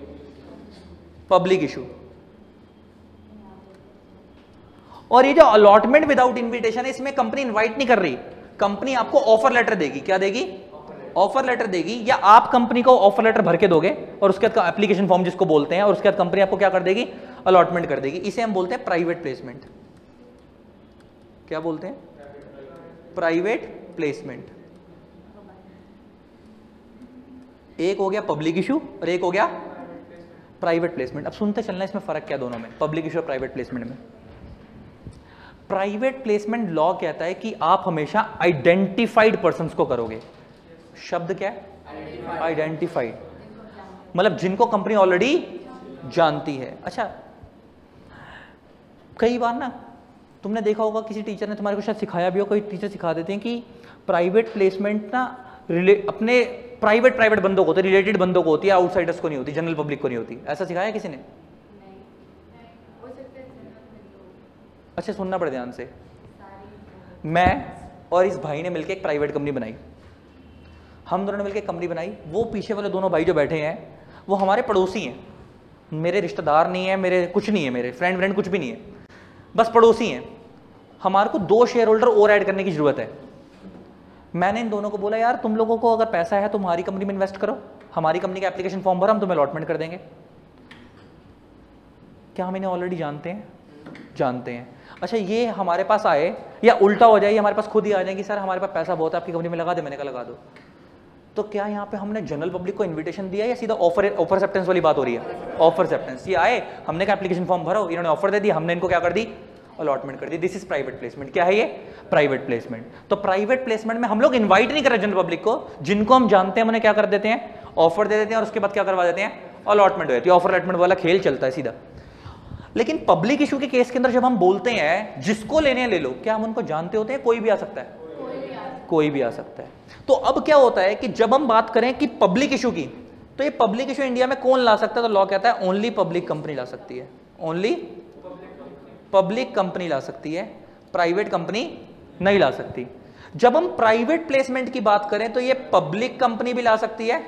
Public issue. और ये जो अलॉटमेंट विदाउट इनविटेशन है, इसमें कंपनी इनवाइट नहीं कर रही, कंपनी आपको ऑफर लेटर देगी। क्या देगी? ऑफर लेटर देगी, या आप कंपनी को ऑफर लेटर भर के दोगे और उसके बाद एप्लीकेशन फॉर्म जिसको बोलते हैं, और उसके बाद कंपनी आपको क्या कर देगी? अलॉटमेंट कर देगी। इसे हम बोलते हैं प्राइवेट प्लेसमेंट। क्या बोलते हैं? Private placement. एक हो गया पब्लिक इशू और एक हो गया प्राइवेट प्लेसमेंट। अब सुनते चलना इसमें फर्क क्या दोनों में, पब्लिक इशू और प्राइवेट प्लेसमेंट में। प्राइवेट प्लेसमेंट लॉ कहता है कि आप हमेशा आइडेंटिफाइड पर्संस को करोगे। शब्द क्या है? आइडेंटिफाइड। मतलब जिनको कंपनी ऑलरेडी जानती है। अच्छा, कई बार ना तुमने देखा होगा किसी टीचर ने तुम्हारे को शायद सिखाया भी हो, कोई टीचर सिखा देते हैं कि प्राइवेट प्लेसमेंट ना अपने प्राइवेट बंदों को होती है, रिलेटेड बंदों को होती है, आउटसाइडर्स को नहीं होती, जनरल पब्लिक को नहीं होती। ऐसा सिखाया किसी ने? अच्छा, सुनना पड़े ध्यान से। मैं और इस भाई ने मिलकर एक प्राइवेट कंपनी बनाई, हम दोनों ने मिलकर कंपनी बनाई। वो पीछे वाले दोनों भाई जो बैठे हैं वो हमारे पड़ोसी हैं, मेरे रिश्तेदार नहीं है, मेरे कुछ नहीं है, मेरे फ्रेंड कुछ भी नहीं है, बस पड़ोसी हैं। हमारे को 2 शेयर होल्डर और ऐड करने की जरूरत है। मैंने इन दोनों को बोला यार तुम लोगों को अगर पैसा है तो हमारी कंपनी में इन्वेस्ट करो, हमारी कंपनी का एप्लीकेशन फॉर्म भरो, हम तुम्हें अलॉटमेंट कर देंगे। क्या हम इन्हें ऑलरेडी जानते हैं? जानते हैं। अच्छा, ये हमारे पास आए या उल्टा हो जाए, हमारे पास खुद ही आ जाएंगे, सर हमारे पास पैसा बहुत है, आपकी कंपनी में लगा दे। मैंने कहा लगा दो। तो क्या यहाँ पे हमने जनरल पब्लिक को इन्विटेशन दिया या सीधा ऑफर एक्सेप्टेंस वाली बात हो रही है? Offer acceptance. ये आए, हमने कहा एप्लीकेशन फॉर्म भरो, इन्होंने ऑफर दे दिया, हमने इनको क्या कर दी? अलॉटमेंट कर दी। This is private placement. क्या है ये? Private placement. तो प्राइवेट प्लेसमेंट में हम लोग इन्वाइट नहीं कर रहे जनरल पब्लिक को, जिनको हम जानते हैं उन्हें क्या कर देते हैं? ऑफर दे देते हैं और उसके बाद क्या करवा देते हैं? अलॉटमेंट हो जाती है। ऑफर अलॉटमेंट वाला खेल चलता है सीधा। लेकिन पब्लिक इशू के केस के अंदर जब हम बोलते हैं जिसको लेने ले लो, क्या हम उनको जानते होते हैं? कोई भी आ सकता है, कोई भी आ सकता है। तो अब क्या होता है कि जब हम बात करें कि पब्लिक इशू की, तो ये पब्लिक इशू इंडिया में कौन ला सकता है? तो लॉ कहता है ओनली पब्लिक कंपनी ला सकती है, ओनली पब्लिक कंपनी ला सकती है, प्राइवेट कंपनी नहीं ला सकती। जब हम प्राइवेट प्लेसमेंट की बात करें तो ये पब्लिक कंपनी भी ला सकती है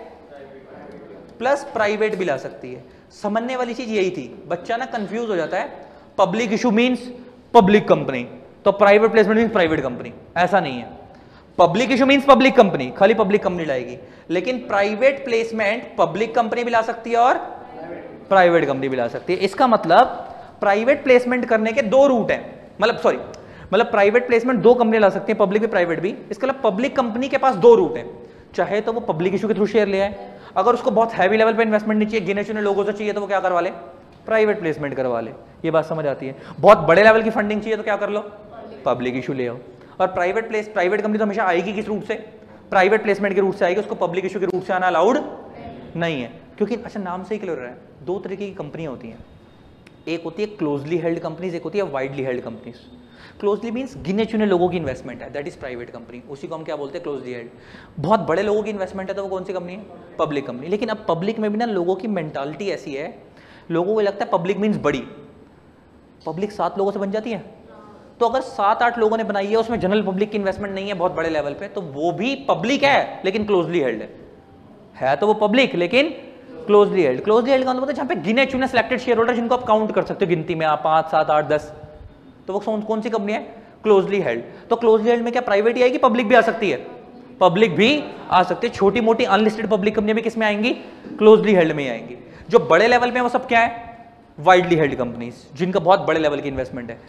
प्लस प्राइवेट भी ला सकती है। समझने वाली चीज यही थी, बच्चा ना कंफ्यूज हो जाता है, public issue means public company, तो private placement means private company. ऐसा नहीं है, public issue means public company, खाली पब्लिक कंपनी लाएगी। लेकिन प्राइवेट प्लेसमेंट पब्लिक कंपनी भी ला सकती है और प्राइवेट कंपनी भी ला सकती है। इसका मतलब प्राइवेट प्लेसमेंट करने के 2 रूट हैं, मतलब प्राइवेट प्लेसमेंट 2 कंपनी ला सकती है, पब्लिक भी प्राइवेट भी। इसके अलावा पब्लिक कंपनी के पास 2 रूट हैं, चाहे तो वो पब्लिक इशू के थ्रू शेयर ले आए, अगर उसको बहुत हैवी लेवल पे इन्वेस्टमेंट नहीं चाहिए, गिने चुने लोगों से चाहिए, तो वो क्या करवा ले? प्राइवेट प्लेसमेंट करवा ले। ये बात समझ आती है? बहुत बड़े लेवल की फंडिंग चाहिए तो क्या कर लो? पब्लिक इशू ले आओ। और प्राइवेट कंपनी तो हमेशा आएगी किस रूट से? प्राइवेट प्लेसमेंट के रूट से आएगी, उसको पब्लिक इशू के रूट से आना अलाउड नहीं है। क्योंकि अच्छा, नाम से ही क्लियर है, 2 तरीके की कंपनियां होती हैं, एक होती है क्लोजली हेल्ड कंपनीज, एक होती है widely held companies. Closely means गिने चुने लोगों की इन्वेस्टमेंट है, दैट इज प्राइवेट कंपनी, उसी को हम क्या बोलते हैं? Closely held. बहुत बड़े लोगों की इन्वेस्टमेंट है तो वो कौन सी कंपनी है? Public company. लेकिन अब पब्लिक में भी ना लोगों की मेंटालिटी ऐसी है, लोगों को लगता है पब्लिक मींस बड़ी, पब्लिक 7 लोगों से बन जाती है। तो अगर 7-8 लोगों ने बनाई है, उसमें जनरल पब्लिक की इन्वेस्टमेंट नहीं है बहुत बड़े लेवल पे, तो वो भी पब्लिक है लेकिन क्लोजली हेल्ड है तो वो पब्लिक लेकिन क्लोजली हेल्ड। क्लोजली हेल्ड का मतलब जहां पे गिने चुने सिलेक्टेड शेयर होल्डर जिनको आप काउंट कर सकते हो गिनती में, आप 5, 7, 8, 10, तो वो कौन सी कंपनी है? Closely held. तो क्लोजली हेल्ड में क्या प्राइवेट ही आएगी, पब्लिक भी आ सकती है? पब्लिक भी आ सकती है। छोटी मोटी अनलिस्टेड पब्लिक कंपनियां भी किस में आएंगी? क्लोजली हेल्ड में ही आएंगी। जो बड़े लेवल पे है वो सब क्या है? वाइडली हेल्ड कंपनीज, जिनका बहुत बड़े लेवल की इन्वेस्टमेंट है।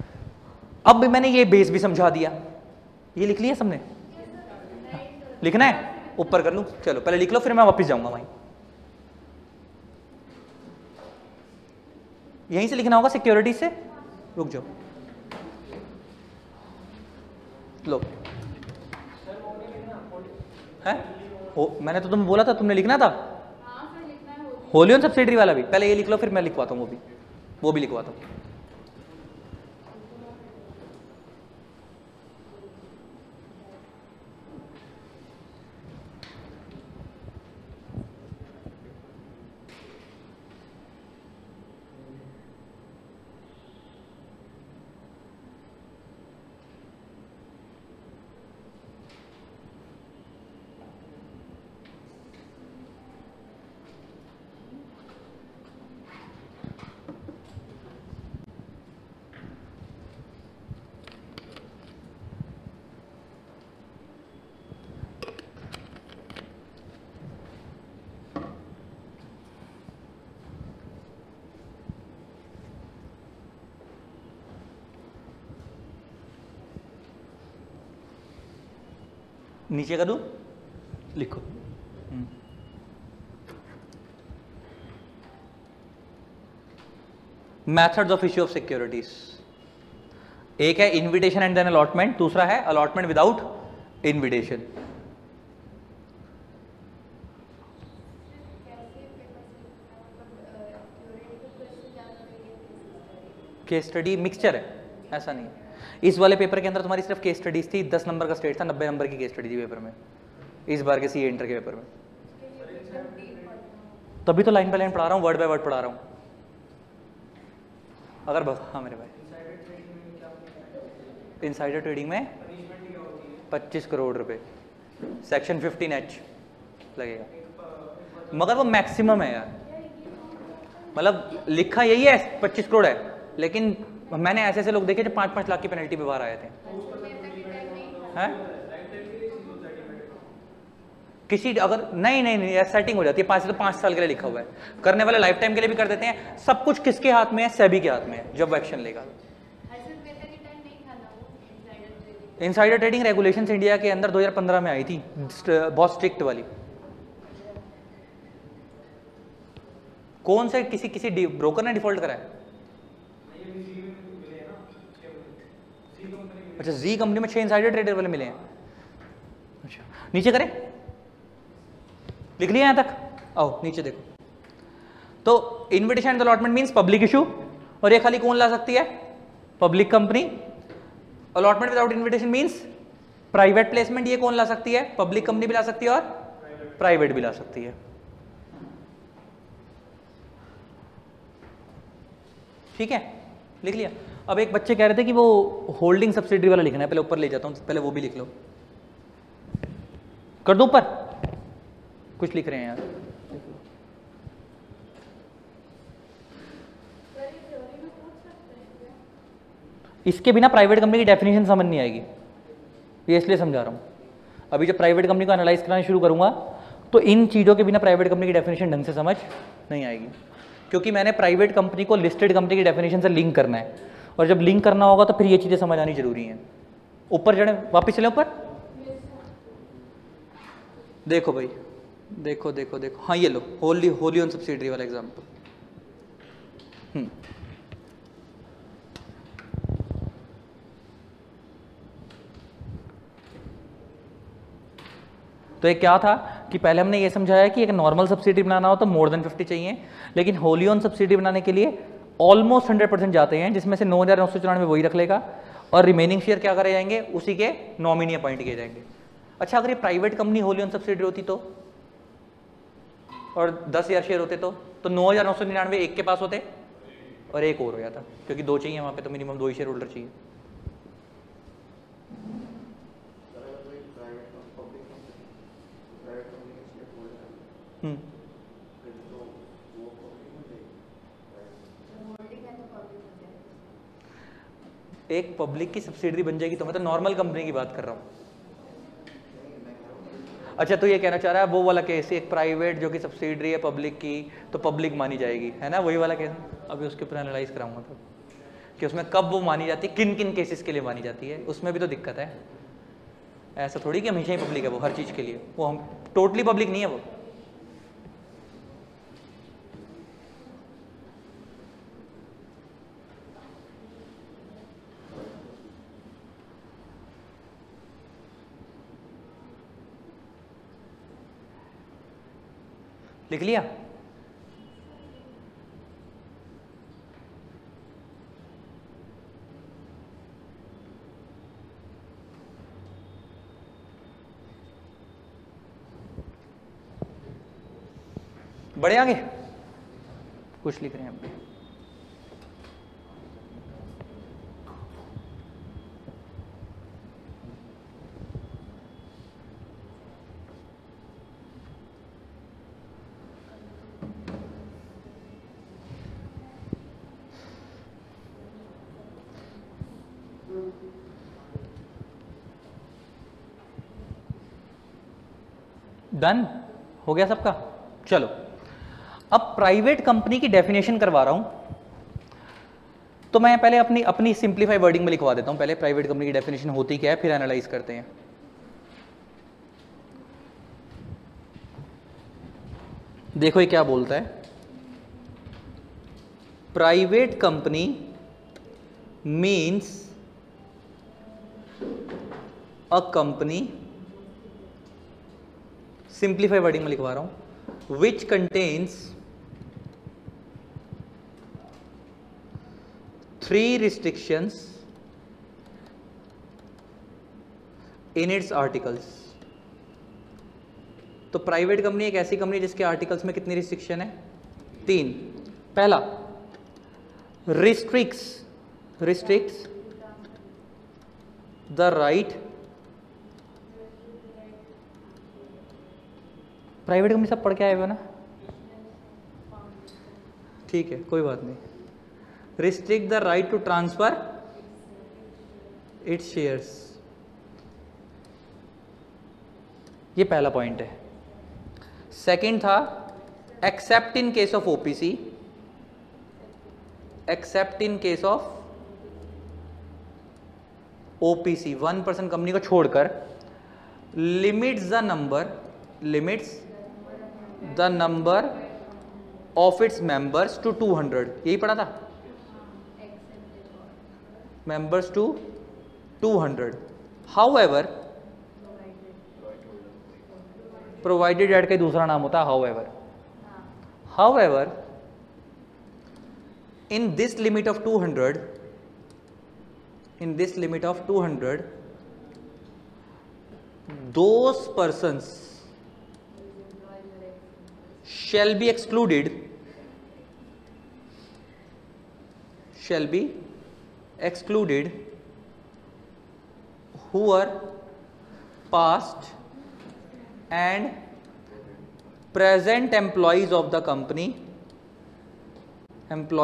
अब मैंने ये बेस भी समझा दिया, ये लिख लिया सबने? लिखना है? ऊपर कर लूं? चलो पहले लिख लो, फिर मैं वापस जाऊंगा वहीं। यहीं से लिखना होगा, सिक्योरिटी से। रुक जाओ, लो है? मैंने तो तुम्हें बोला था, तुमने लिखना था। होली ऑन सब्सिडरी वाला भी पहले ये लिख लो, फिर मैं लिखवाता हूँ वो भी लिखवाता हूँ। नीचे का दूं? लिखो। Methods of issue of securities, एक है इनविटेशन एंड देन अलॉटमेंट, दूसरा है allotment without invitation. Case study mixture है, ऐसा नहीं है। इस वाले पेपर के अंदर तुम्हारी सिर्फ केस स्टडीज थी, 10 नंबर का स्टेट था, 90 नंबर की केस स्टडी थी पेपर में, इस बार के सी इंटर के पेपर में। तभी तो लाइन बाय लाइन पढ़ा रहा हूँ, वर्ड बाय वर्ड पढ़ा रहा हूँ। अगर हाँ मेरे भाई, इनसाइडर ट्रेडिंग में 25 करोड़ रुपए सेक्शन 15H लगेगा, मगर वो मैक्सिमम है यार, मतलब लिखा यही है 25 करोड़ है, लेकिन मैंने ऐसे ऐसे लोग देखे जो 5-5 लाख की पेनल्टी पे बाहर आए थे। हैं किसी अगर नहीं नहीं नहीं सेटिंग हो जाती है, 5 से तो 5 साल के लिए लिखा हुआ है, करने वाले लाइफ टाइम के लिए भी कर देते हैं, सब कुछ किसके हाथ में है, सेबी के हाथ में है, जब वो एक्शन लेगा। इनसाइडर ट्रेडिंग रेगुलेशंस इंडिया के अंदर 2015 में आई थी, बहुत स्ट्रिक्ट वाली। कौन से किसी ब्रोकर ने डिफॉल्ट करा है? अच्छा, जी कंपनी में 6 इनसाइडर ट्रेडर वाले मिले हैं। अच्छा नीचे करें, लिख लिया यहां तक, आओ नीचे देखो। तो invitation and allotment means public issue, और ये खाली कौन ला सकती है? Public company. Allotment without invitation means private placement, ये कौन ला सकती है? पब्लिक कंपनी भी ला सकती है और प्राइवेट भी ला सकती है। ठीक है, लिख लिया। अब एक बच्चे कह रहे थे कि वो होल्डिंग सब्सिडी वाला लिखना है, पहले ऊपर ले जाता हूं, पहले वो भी लिख लो। कर दो ऊपर, कुछ लिख रहे हैं यार। इसके बिना प्राइवेट कंपनी की डेफिनेशन समझ नहीं आएगी, ये इसलिए समझा रहा हूं। अभी जब प्राइवेट कंपनी को एनालाइज करना शुरू करूंगा तो इन चीज़ों के बिना प्राइवेट कंपनी की डेफिनेशन ढंग से समझ नहीं आएगी, क्योंकि मैंने प्राइवेट कंपनी को लिस्टेड कंपनी की डेफिनेशन से लिंक करना है, और जब लिंक करना होगा तो फिर ये चीज़ें समझ आनी जरूरी हैं। ऊपर चढ़े, वापस चले ऊपर। देखो भाई, देखो देखो देखो, हाँ ये लो, होली ऑन सब्सिडरी वाला एग्जाम्पल। तो ये क्या था कि पहले हमने ये समझाया कि एक नॉर्मल सब्सिडी बनाना हो तो मोर देन 50 चाहिए, लेकिन होली ऑन सब्सिडी बनाने के लिए ऑलमोस्ट 100% जाते हैं, जिसमें से 9,994 वही रख लेगा, और रिमेनिंग शेयर क्या करे जाएंगे? उसी के नॉमिनी अपॉइंट किए जाएंगे। अच्छा, अगर ये private company wholly owned subsidy होती तो, और 10,000 शेयर होते तो 9,999 एक के पास होते और एक और हो जाता, क्योंकि 2 चाहिए वहाँ पे, तो मिनिमम 2 ही शेयर होल्डर चाहिए। एक पब्लिक की सब्सिडरी बन जाएगी, तो मैं तो नॉर्मल कंपनी की बात कर रहा हूँ। अच्छा, तो ये कहना चाह रहा है वो वाला केस, एक प्राइवेट जो कि सब्सिडरी है पब्लिक की, तो पब्लिक मानी जाएगी, है ना, वही वाला केस। अभी उसके ऊपर एनालाइज कराऊंगा तो, कि उसमें कब वो मानी जाती है, किन किन केसेस के लिए मानी जाती है, उसमें भी तो दिक्कत है। ऐसा थोड़ी कि हमेशा ही पब्लिक है वो हर चीज़ के लिए, वो हम टोटली पब्लिक नहीं है वो। लिख लिया? बढ़े आगे, कुछ लिख रहे हैं अपने। डन हो गया सबका? चलो, अब प्राइवेट कंपनी की डेफिनेशन करवा रहा हूं, तो मैं पहले अपनी सिंप्लीफाई वर्डिंग में लिखवा देता हूं। पहले प्राइवेट कंपनी की डेफिनेशन होती क्या है, फिर एनालाइज करते हैं। देखो ये क्या बोलता है, private company means a company, simplify wording में लिखवा रहा हूं, which contains free restrictions in its articles. तो प्राइवेट कंपनी एक ऐसी कंपनी जिसके आर्टिकल्स में कितनी रिस्ट्रिक्शन है? 3. पहला, restricts the right, private company सब पढ़ के आए हुए ना, ठीक है कोई बात नहीं, restrict the right to transfer its shares, ये पहला पॉइंट है. सेकंड था except in case of OPC, except in case of OPC 1% company को छोड़कर, limits the number of its members to 200. यही पढ़ा था, मेंबर्स टू 200. हाउएवर, प्रोवाइडेड एड का दूसरा नाम होता है however in this limit of 200, those persons shall be excluded who are past and present employees of the company, and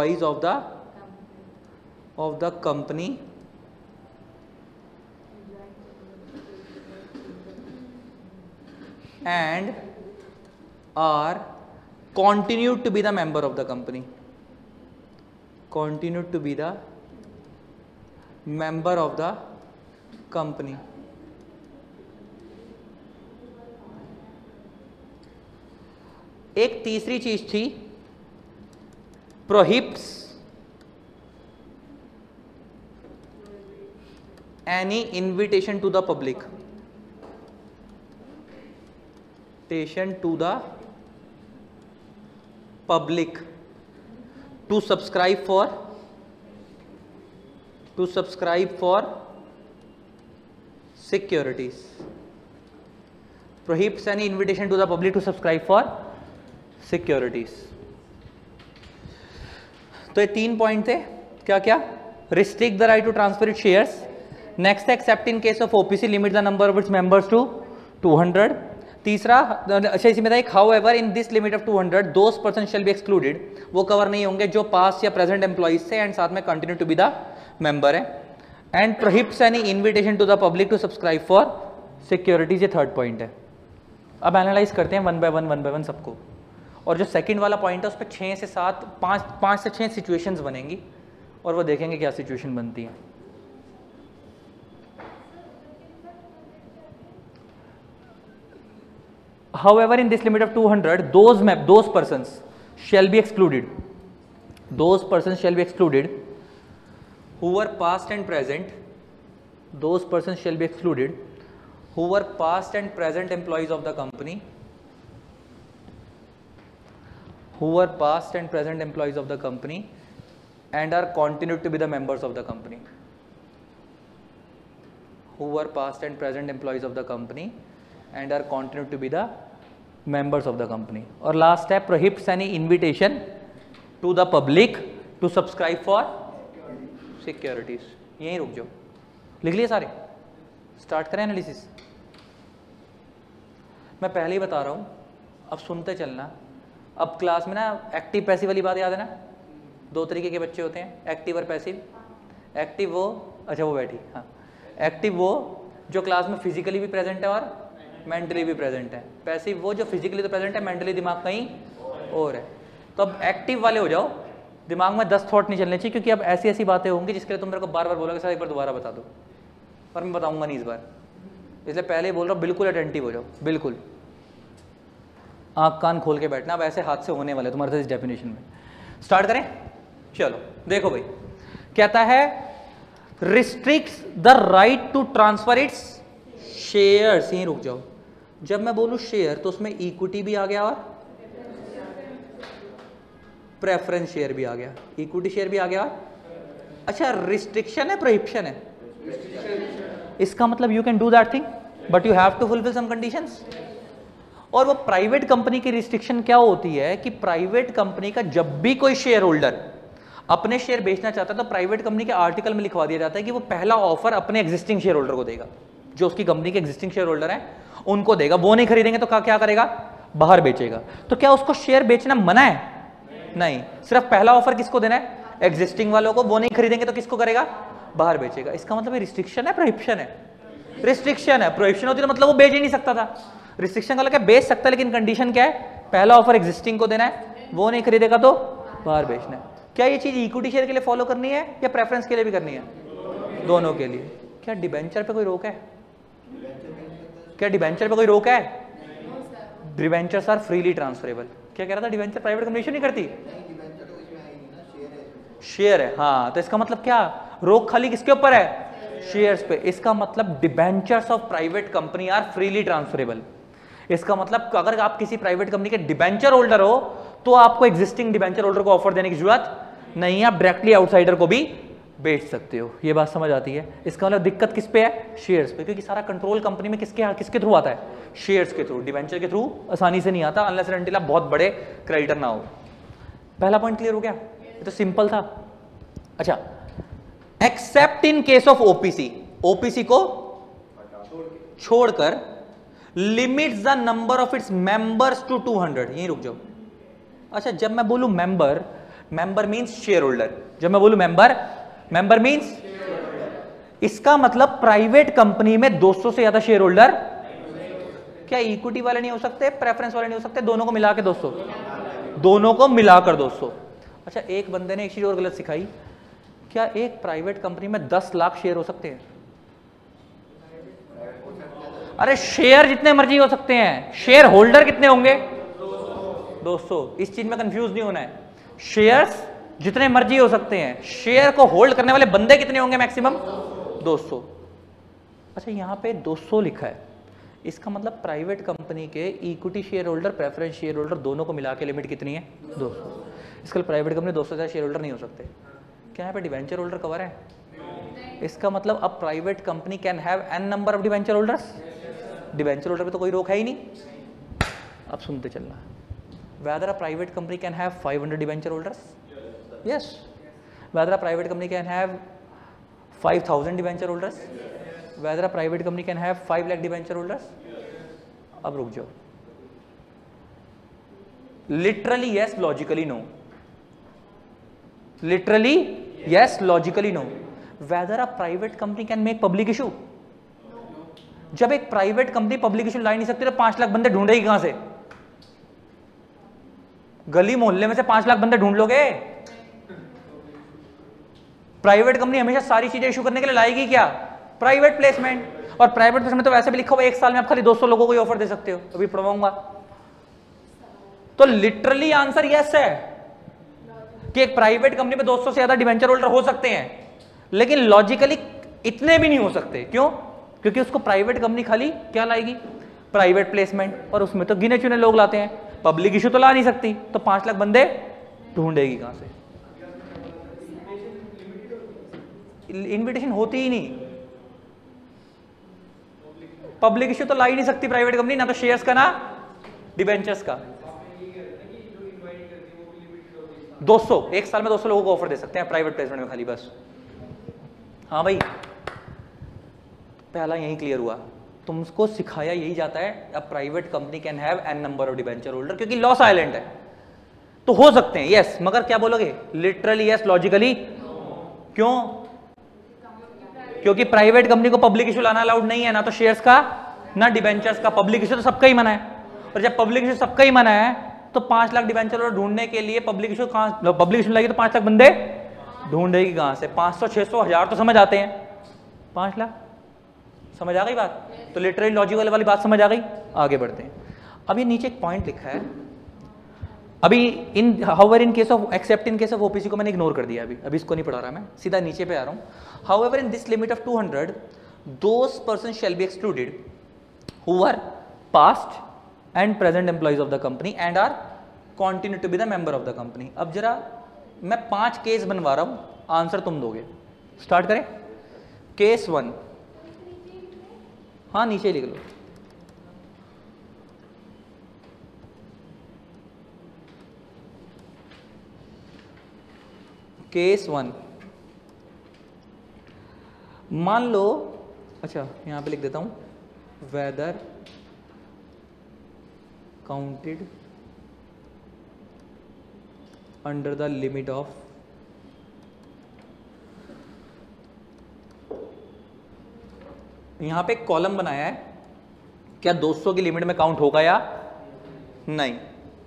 are continued to be the member of the company. एक तीसरी चीज थी prohibits any invitation to the public, to subscribe for securities. Prohibits any invitation to the public to subscribe for securities. तो ये 3 point थे. क्या क्या? Restrict the right to transfer it shares. Next, except in case of OPC, limit the number of its members to 200. तीसरा, अच्छा इसी में था एक, however in this limit of 200 those person shall be excluded, वो कवर नहीं होंगे जो पास्ट या प्रेजेंट एम्प्लॉइज से एंड साथ में continue to be the member है. And prohibits any invitation to the public to subscribe for securities, ये 3rd पॉइंट है. अब एनालाइज करते हैं वन बाय वन सबको. और जो सेकंड वाला पॉइंट है उस पर 6 से 7 5 से 6 सिचुएशंस बनेंगी और वो देखेंगे क्या सिचुएशन बनती है. However, in this limit of 200, those persons shall be excluded. Those persons shall be excluded who were past and present. Those persons shall be excluded who were past and present employees of the company. Who were past and present employees of the company and are continued to be the members of the company. Who were past and present employees of the company and are continued to be the members of the company. और last है prohibits any invitation to the public to subscribe for securities. यहीं रुक जाओ, लिख लिए सारे. Start करें analysis. मैं पहले ही बता रहा हूँ, अब सुनते चलना. अब क्लास में ना एक्टिव पैसिव वाली बात याद है ना, 2 तरीके के बच्चे होते हैं, एक्टिव और पैसिव. एक्टिव वो, अच्छा वो बैठी, हाँ. एक्टिव वो जो क्लास में फिजिकली भी प्रेजेंट है और मेंटली भी प्रेजेंट है. पैसिव वो जो फिजिकली तो प्रेजेंट है, मेंटली दिमाग कहीं और है. तो अब एक्टिव वाले हो जाओ, दिमाग में 10 थॉट नहीं चलने चाहिए, क्योंकि अब ऐसी ऐसी बातें होंगी जिसके लिए तुम मेरे को बार बार बोलोगे सर एक बार दोबारा बता दो, पर मैं बताऊंगा नहीं इस बार, इसलिए पहले ही बोल रहा हूँ बिल्कुल अटेंटिव हो जाओ, बिल्कुल आँख कान खोल के बैठना. अब ऐसे हाथ से होने वाले तुम्हारे साथ इस डेफिनेशन में. स्टार्ट करें, चलो देखो भाई, कहता है restricts the right to transfer its shares. यहीं रुक जाओ. जब मैं बोलूं शेयर तो उसमें इक्विटी भी आ गया और प्रेफरेंस शेयर भी आ गया. इक्विटी शेयर भी आ गया, अच्छा, रिस्ट्रिक्शन है प्रोहिबिशन है? इसका मतलब you can do that thing but you have to fulfil some conditions. और वो प्राइवेट कंपनी की रिस्ट्रिक्शन क्या होती है कि प्राइवेट कंपनी का जब भी कोई शेयर होल्डर अपने शेयर बेचना चाहता है तो प्राइवेट कंपनी के आर्टिकल में लिखवा दिया जाता है कि वो पहला ऑफर अपने एग्जिस्टिंग शेयर होल्डर को देगा, जो उसकी कंपनी के एग्जिस्टिंग शेयर होल्डर है उनको देगा। वो नहीं खरीदेंगे तो क्या करेगा? बाहर बेचेगा। तो क्या उसको शेयर बेचना मना है? नहीं, सिर्फ पहला ऑफर किसको देना है? एग्जिस्टिंग वालों को। वो नहीं खरीदेंगे तो किसको करेगा? बाहर बेचेगा। इसका मतलब रिस्ट्रिक्शन है प्रोहिबिशन है? रिस्ट्रिक्शन है। प्रोहिबिशन होती तो मतलब वो बेच ही नहीं सकता था। रिस्ट्रिक्शन का मतलब बेच सकता है लेकिन कंडीशन क्या है? पहला ऑफर एग्जिस्टिंग को देना है, वो नहीं खरीदेगा तो बाहर बेचना है। क्या ये चीज इक्विटी शेयर के लिए फॉलो करनी है या प्रेफरेंस के लिए भी करनी है? दोनों के लिए। क्या डिबेंचर पे कोई रोक है? क्या डिबेंचर पे कोई रोक है? Debentures are freely transferable. क्या कह रहा था? डिबेंचर प्राइवेट कंपनी इशू नहीं करती? शेयर है, हाँ। तो इसका मतलब क्या? रोक खाली किसके ऊपर है? शेयर्स पे। इसका मतलब debentures of private company are freely transferable. इसका मतलब अगर आप किसी प्राइवेट कंपनी के डिबेंचर होल्डर हो तो आपको एग्जिस्टिंग डिबेंचर होल्डर को ऑफर देने की जरूरत नहीं है, आप डायरेक्टली आउटसाइडर को भी बेच सकते हो। ये बात समझ आती है? इसका मतलब दिक्कत किस पे है? शेयर्स पे, क्योंकि सारा कंट्रोल कंपनी में किसके थ्रू आता है? शेयर्स के थ्रू। डिबेंचर के थ्रू आसानी से नहीं आता अनलेस एंड अनटिल आप बहुत बड़े क्रेडिटर ना हो। पहला पॉइंट क्लियर हो गया? ये तो सिंपल था। अच्छा, except in case of OPC, OPC को छोड़कर limits the number of its members to 200। यहीं रुक जाओ। अच्छा, जब मैं बोलूं member, member means share holder. जब मैं बोलूं मेंबर, मेंबर मींस, इसका मतलब प्राइवेट कंपनी में 200 से ज्यादा शेयर होल्डर। क्या इक्विटी वाले नहीं हो सकते? प्रेफरेंस वाले नहीं हो सकते? दोनों को मिलाकर 200? दोनों को मिलाकर 200। अच्छा, एक बंदे ने एक चीज और गलत सिखाई। क्या एक प्राइवेट कंपनी में 10 लाख शेयर हो सकते हैं? अरे शेयर जितने मर्जी हो सकते हैं, शेयर होल्डर कितने होंगे? 200। इस चीज में कंफ्यूज नहीं होना है। शेयर्स जितने मर्जी हो सकते हैं, शेयर को होल्ड करने वाले बंदे कितने होंगे? मैक्सिमम 200। अच्छा, यहां पे 200 लिखा है, इसका मतलब प्राइवेट कंपनी के equity share holder, preference share holder दोनों को मिला के लिमिट कितनी है? 200। इसका प्राइवेट कंपनी 200 से ज्यादा शेयर होल्डर नहीं हो सकते। क्या यहाँ पे डिवेंचर होल्डर कवर है? इसका मतलब अब private company can have an number of debenture holders. Debenture holder पे तो कोई रोक है ही नहीं। अब सुनते चलना। whether a private company can have 500 debenture holders? Yes. Whether a private company can have 5,000 debenture holders? Whether a private company can have 5 lakh debenture holders? अब रुक जाओ। Literally yes, logically no. Literally yes, logically no. Whether a private company can make public issue? जब एक private company public issue ला नहीं सकती तो 5 लाख बंदे ढूंढेगी कहां से? गली मोहल्ले में से 5 लाख बंदे ढूंढ लोगे? प्राइवेट कंपनी हमेशा सारी चीजें इशू करने के लिए लाएगी क्या? Private placement. और प्राइवेट प्लेसमेंट तो वैसे भी लिखा हुआ 1 साल में आप खाली 200 लोगों को ही ऑफर दे सकते हो। अभी पढ़वाऊंगा। तो लिटरली आंसर यस है कि एक प्राइवेट कंपनी में 200 से ज्यादा डिवेंचर होल्डर हो सकते हैं, लेकिन लॉजिकली इतने भी नहीं हो सकते। क्यों? क्योंकि उसको प्राइवेट कंपनी खाली क्या लाएगी? प्राइवेट प्लेसमेंट, और उसमें तो गिने चुने लोग लाते हैं। पब्लिक इशू तो ला नहीं सकती, तो 5 लाख बंदे ढूंढेगी कहां से? इनविटेशन होती ही नहीं। पब्लिक इशू तो ला ही नहीं सकती प्राइवेट कंपनी, ना तो शेयर्स का ना डिबेंचर्स का। 200 1 साल में 200 लोगों को ऑफर दे सकते हैं प्राइवेट प्लेसमेंट में खाली, बस। हाँ भाई, पहला यही क्लियर हुआ। तुमको सिखाया यही जाता है a private company can have an number of debenture holder, क्योंकि लॉ साइलेंट है तो हो सकते हैं यस, मगर क्या बोलोगे? लिटरली यस, लॉजिकली क्यों? क्योंकि प्राइवेट कंपनी को पब्लिक इशू लाना अलाउड नहीं है, ना तो शेयर्स का ना डिबेंचर्स का। पब्लिक इशू तो सबका ही मना है, और जब पब्लिक इशू सबका ही मना है तो 5 लाख डिबेंचर होल्डर ढूंढने के लिए पब्लिक इशू कहां? पब्लिक इशू लाएगी तो 5 लाख बंदे ढूंढेगी कहां से? 500 600 1000 तो समझ आते हैं, 5 लाख समझ आ गई बात? तो लिटरली लॉजिकल वाली बात समझ आ गई। आगे बढ़ते हैं। अब ये नीचे एक पॉइंट लिखा है, अभी in however in case of except in case of OPC को मैंने इग्नोर कर दिया। अभी इसको नहीं पढ़ा रहा मैं, सीधा नीचे पे आ रहा हूं। However in this limit of 200 those person shall be excluded who are past and present employees of the company and are continue to be the member of the company. अब जरा मैं 5 केस बनवा रहा हूं आंसर तुम दोगे। Start करें। Case 1, हाँ नीचे लिख लो। केस 1, मान लो, अच्छा यहां पे लिख देता हूं, whether counted under the limit of यहां पे एक कॉलम बनाया है, क्या 200 की लिमिट में काउंट होगा या नहीं।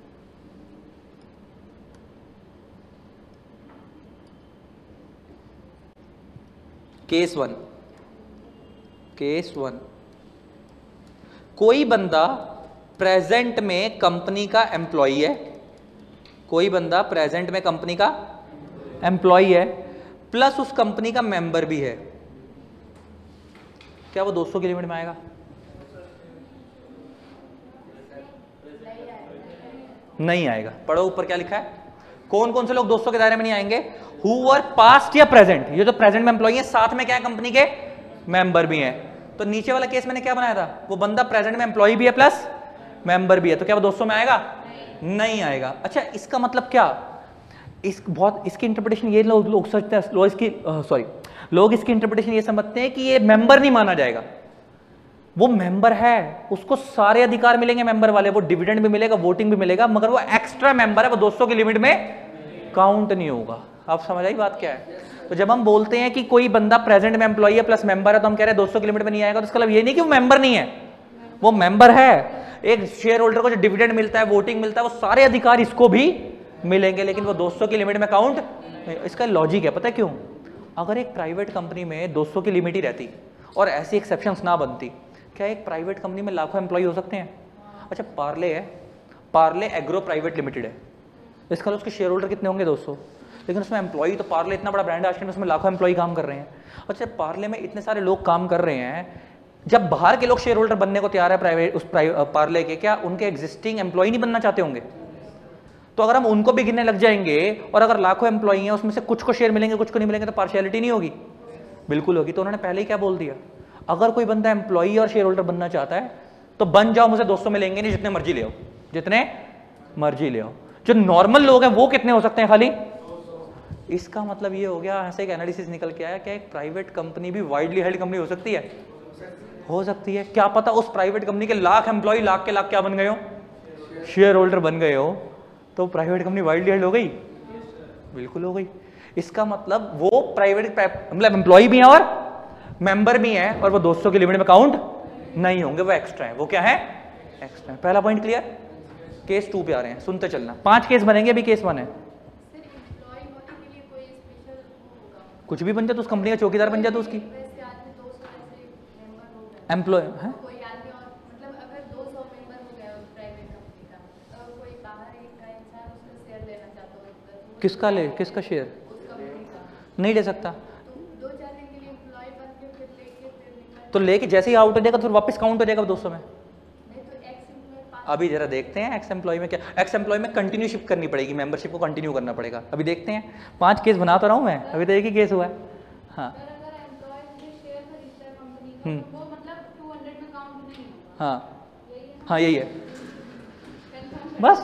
केस 1, कोई बंदा प्रेजेंट में कंपनी का एम्प्लॉई है, कोई बंदा प्रेजेंट में कंपनी का एम्प्लॉई है प्लस उस कंपनी का मेंबर भी है, क्या वो 200 की लिमिट में आएगा? नहीं आएगा। पढ़ो ऊपर क्या लिखा है, कौन कौन से लोग 200 के दायरे में नहीं आएंगे? हु वर पास्ट या प्रेजेंट, ये जो प्रेजेंट में एम्प्लॉई है साथ में क्या है, कंपनी के मेंबर भी हैं। तो नीचे वाला केस मैंने क्या बनाया था, वो बंदा प्रेजेंट में एम्प्लॉई भी है प्लस मेंबर भी है, तो क्या वो 200 में आएगा? नहीं आएगा। अच्छा इसका मतलब क्या, इसकी इंटरप्रिटेशन ये लोग सोचते हैं, लोग इसकी इंटरप्रिटेशन ये समझते हैं कि ये मेंबर नहीं माना जाएगा। वो मेंबर है, उसको सारे अधिकार मिलेंगे मेंबर वाले, वो डिविडेंड भी मिलेगा, वोटिंग भी मिलेगा, मगर वो एक्स्ट्रा मेंबर है, वो 200 की लिमिट में काउंट नहीं होगा। आप समझ आई बात क्या है? तो जब हम बोलते हैं कि कोई बंदा प्रेजेंट में एम्प्लॉई है प्लस मेंबर है, तो हम कह रहे हैं 200 की लिमिट में नहीं आएगा, तो इसका मतलब ये नहीं कि वो मेंबर नहीं है, वो मेंबर है। एक शेयर होल्डर को जो डिविडेंड मिलता है, वोटिंग मिलता है, वो सारे अधिकार इसको भी मिलेंगे, लेकिन वो 200 की लिमिट में काउंट। इसका लॉजिक है, पता है क्यों? अगर एक प्राइवेट कंपनी में 200 की लिमिट ही रहती और ऐसी एक्सेप्शंस ना बनती, क्या एक प्राइवेट कंपनी में लाखों एम्प्लॉय हो सकते हैं? अच्छा पार्ले है, पार्ले एग्रो प्राइवेट लिमिटेड है, इसका उसके शेयर होल्डर कितने होंगे? 200, लेकिन उसमें एम्प्लॉय, तो पार्ले इतना बड़ा ब्रांड है आज के, उसमें लाखों एम्प्लॉय काम कर रहे हैं। अच्छा पार्ले में इतने सारे लोग काम कर रहे हैं, जब बाहर के लोग शेयर होल्डर बनने को तैयार है प्राइवेट पार्ले के, क्या उनके एग्जिस्टिंग एम्प्लॉय नहीं बनना चाहते होंगे? तो अगर हम उनको भी गिनने लग जाएंगे और अगर लाखों एम्प्लॉय हैं उसमें से कुछ को शेयर मिलेंगे कुछ को नहीं मिलेंगे, तो पार्शियलिटी नहीं होगी? बिल्कुल होगी। तो उन्होंने पहले ही क्या बोल दिया, अगर कोई बंदा एम्प्लॉय और शेयर होल्डर बनना चाहता है तो बन जाओ, मुझे 200 मिलेंगे नहीं, जितने मर्जी ले आओ, जितने मर्जी ले आओ। जो नॉर्मल लोग हैं वो कितने हो सकते हैं? खाली। इसका मतलब ये हो गया, ऐसे एक एनालिसिस निकल के आया कि एक प्राइवेट कंपनी भी वाइडली हेल्ड कंपनी हो सकती है, हो सकती है। क्या पता उस प्राइवेट कंपनी के लाख एम्प्लॉय, लाख के लाख क्या बन गए हो, शेयर होल्डर बन गए हो, तो प्राइवेट कंपनी वाइडली हेल्ड हो गई? बिल्कुल हो गई। इसका मतलब वो प्राइवेट मतलब एम्प्लॉय भी है और मेंबर भी है, और वो 200 की लिमिट में काउंट नहीं होंगे, वो एक्स्ट्रा है। वो क्या है? एक्स्ट्रा है। पहला पॉइंट क्लियर। केस 2 पे आ रहे हैं, सुनते चलना। 5 केस बनेंगे, अभी केस 1 है। कुछ भी बन जाए तो उस कंपनी का चौकीदार बन जाए तो उसकी एम्प्लॉय है। किसका ले, किसका शेयर? नहीं ले सकता। तो लेके जैसे ही आउट हो जाएगा तो फिर वापस काउंट हो जाएगा 200 में। अभी जरा देखते हैं एक्स एम्प्लॉय में क्या। एक्स एम्प्लॉय में कंटिन्यूशिप करनी पड़ेगी, मेंबरशिप को कंटिन्यू करना पड़ेगा। अभी देखते हैं, 5 केस बना तो रहा हूँ मैं, अभी तो एक ही केस हुआ है। हाँ हाँ हाँ यही है बस।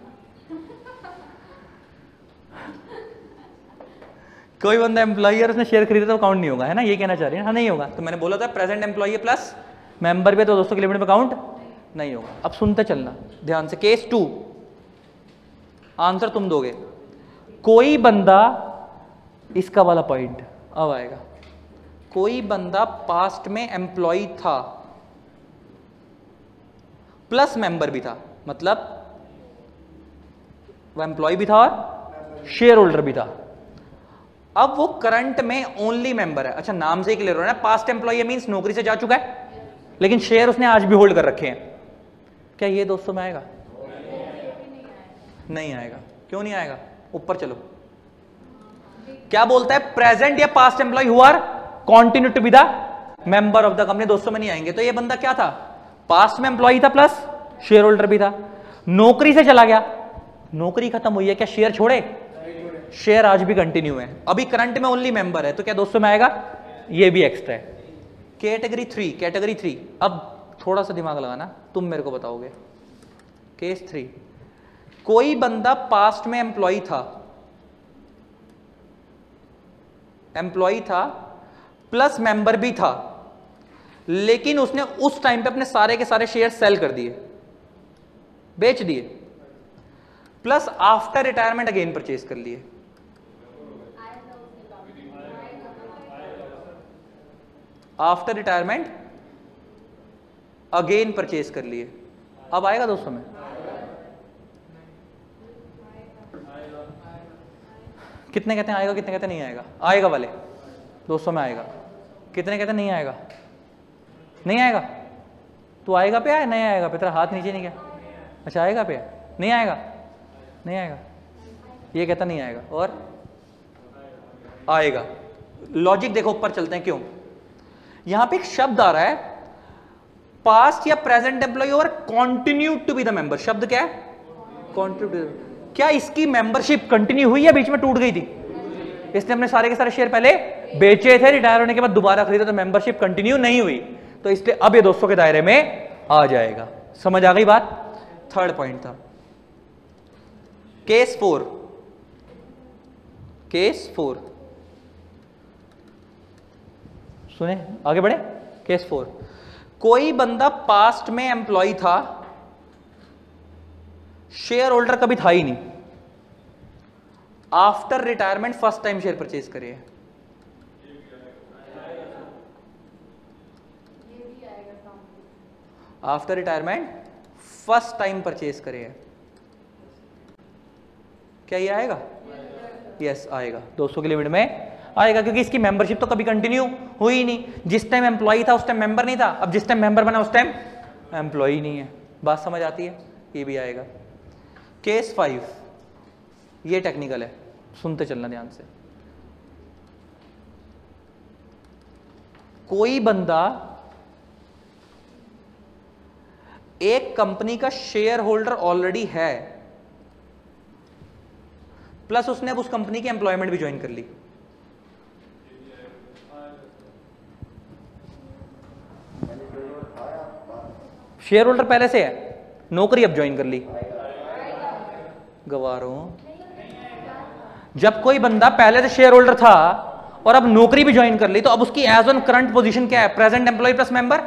कोई बंदा एम्प्लॉय और उसने शेयर खरीदा तो काउंट नहीं होगा, है ना? ये कहना चाह रही है? हाँ नहीं होगा। तो मैंने बोला था प्रेजेंट एम्प्लॉय प्लस मेंबर भी, तो 200 की लिमिट में काउंट नहीं होगा। अब सुनते चलना ध्यान से। केस 2, आंसर तुम दोगे। कोई बंदा, इसका वाला पॉइंट अब आएगा, कोई बंदा पास्ट में एम्प्लॉय था प्लस मेंबर भी था, मतलब वो एम्प्लॉय भी था और शेयर होल्डर भी था। अब वो करंट में ओनली मेंबर है। अच्छा नाम से ही क्लियर हो रहा है, पास्ट एम्प्लॉय मींस नौकरी से जा चुका है, लेकिन शेयर उसने आज भी होल्ड कर रखे हैं। क्या ये 200 में आएगा? नहीं आएगा। क्यों नहीं आएगा? ऊपर चलो। क्या बोलता है? प्रेजेंट या past employee who are continue to be the member of the company, 200 में नहीं आएंगे। तो ये बंदा क्या था? पास्ट में एम्प्लॉय था प्लस शेयर होल्डर भी था, नौकरी से चला गया, नौकरी खत्म हुई है, क्या शेयर छोड़े? शेयर आज भी कंटिन्यू है, अभी करंट में ओनली मेंबर है, तो क्या दोस्तों में आएगा, ये भी एक्स्ट्रा है। कैटेगरी 3, कैटेगरी 3, अब थोड़ा सा दिमाग लगाना, तुम मेरे को बताओगे। केस 3, कोई बंदा पास्ट में एम्प्लॉय था प्लस मेंबर भी था, लेकिन उसने उस टाइम पे अपने सारे के सारे शेयर सेल कर दिए, बेच दिए, plus after retirement again purchase कर लिए। आफ्टर रिटायरमेंट अगेन परचेज कर लिए, अब आएगा दोस्तों में, कितने कहते हैं आएगा, कितने कहते हैं नहीं आएगा, आएगा वाले दोस्तों में आएगा, कितने कहते हैं नहीं आएगा, नहीं आएगा, तो आएगा पे आया, नहीं आएगा पे, तेरा हाथ नीचे नहीं गया, अच्छा आएगा पे, नहीं आएगा, नहीं आएगा, ये कहता नहीं आएगा, और आएगा। लॉजिक देखो, ऊपर चलते हैं, क्यों, यहां पे एक शब्द आ रहा है, पास्ट या प्रेजेंट एम्प्लॉय और continue to be the member, शब्द क्या है, कंटिन्यू। क्या इसकी मेंबरशिप कंटिन्यू हुई या बीच में टूट गई थी, इसने अपने सारे के सारे शेयर पहले बेचे थे, रिटायर होने के बाद दोबारा खरीदे, तो मेंबरशिप कंटिन्यू नहीं हुई, तो इसलिए अब ये दोस्तों के दायरे में आ जाएगा। समझ आ गई बात, थर्ड पॉइंट था। केस 4, केस 4 सुने, आगे बढ़े। केस 4, कोई बंदा पास्ट में एम्प्लॉय था, शेयर होल्डर कभी था ही नहीं, after retirement first time share purchase करिए, after retirement first time purchase करिए, क्या ये आएगा, यस आएगा, 200 की लिमिट में आएगा, क्योंकि इसकी मेंबरशिप तो कभी कंटिन्यू हुई ही नहीं, जिस टाइम एम्प्लॉय था उस टाइम मेंबर नहीं था, अब जिस टाइम मेंबर बना उस टाइम एम्प्लॉय नहीं है, बात समझ आती है, ये भी आएगा। केस 5, ये टेक्निकल है, सुनते चलना ध्यान से। कोई बंदा एक कंपनी का शेयर होल्डर ऑलरेडी है, प्लस उसने अब उस कंपनी की एम्प्लॉयमेंट भी ज्वाइन कर ली, शेयर होल्डर पहले से है, नौकरी अब ज्वाइन कर ली, गवा रहा हूं। जब कोई बंदा पहले से शेयर होल्डर था और अब नौकरी भी ज्वाइन कर ली, तो अब उसकी एज ऑन करंट पोजीशन क्या है, प्रेजेंट एम्प्लॉय प्लस मेंबर।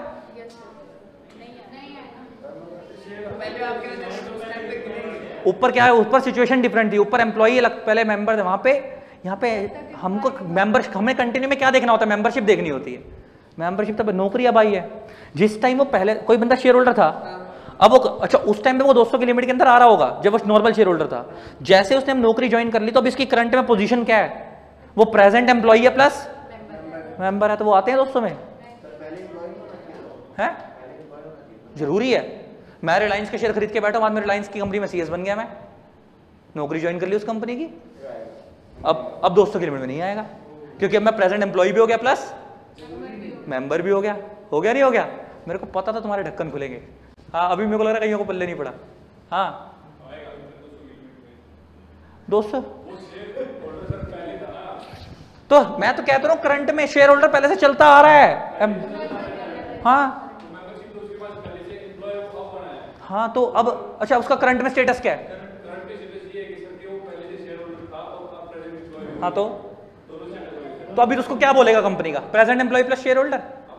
ऊपर क्या है, ऊपर सिचुएशन डिफरेंट थी, ऊपर एम्प्लॉय पहले मेंबर थे, वहां पे यहाँ पे हमको मेंबर, हमें कंटिन्यू में क्या देखना होता है, मेंबरशिप देखनी होती है, मेंबरशिप तब नौकरी अब आई है। जिस टाइम वो पहले कोई बंदा शेयर होल्डर था, अब वो अच्छा उस टाइम पे वो 200 की लिमिट के अंदर आ रहा होगा जब वो नॉर्मल शेयर होल्डर था, जैसे उसने नौकरी ज्वाइन कर ली, तो अब इसकी करंट में पोजीशन क्या है, वो प्रेजेंट एम्प्लॉय है प्लस मेंबर है, तो वो आते हैं दोस्तों में, है जरूरी है। मैं रिलायंस के शेयर खरीद के बैठा, बाद में रिलायंस की कंपनी में सीएस बन गया, मैं नौकरी ज्वाइन कर ली उस कंपनी की, अब 200 की लिमिट में नहीं आएगा, क्योंकि अब मैं प्रेजेंट एम्प्लॉय भी हो गया प्लस मेंबर भी हो गया नहीं हो गया, मेरे को पता था तुम्हारे ढक्कन खुलेंगे। हाँ अभी मेरे को लग रहा है कहीं को पल्ले नहीं पड़ा। हाँ 200, तो मैं तो कहता हूँ करंट में शेयर होल्डर पहले से चलता आ रहा है। हाँ तो अब अच्छा उसका करंट में स्टेटस क्या है, हाँ तो अभी उसको क्या बोलेगा कंपनी का, present employee plus share holder,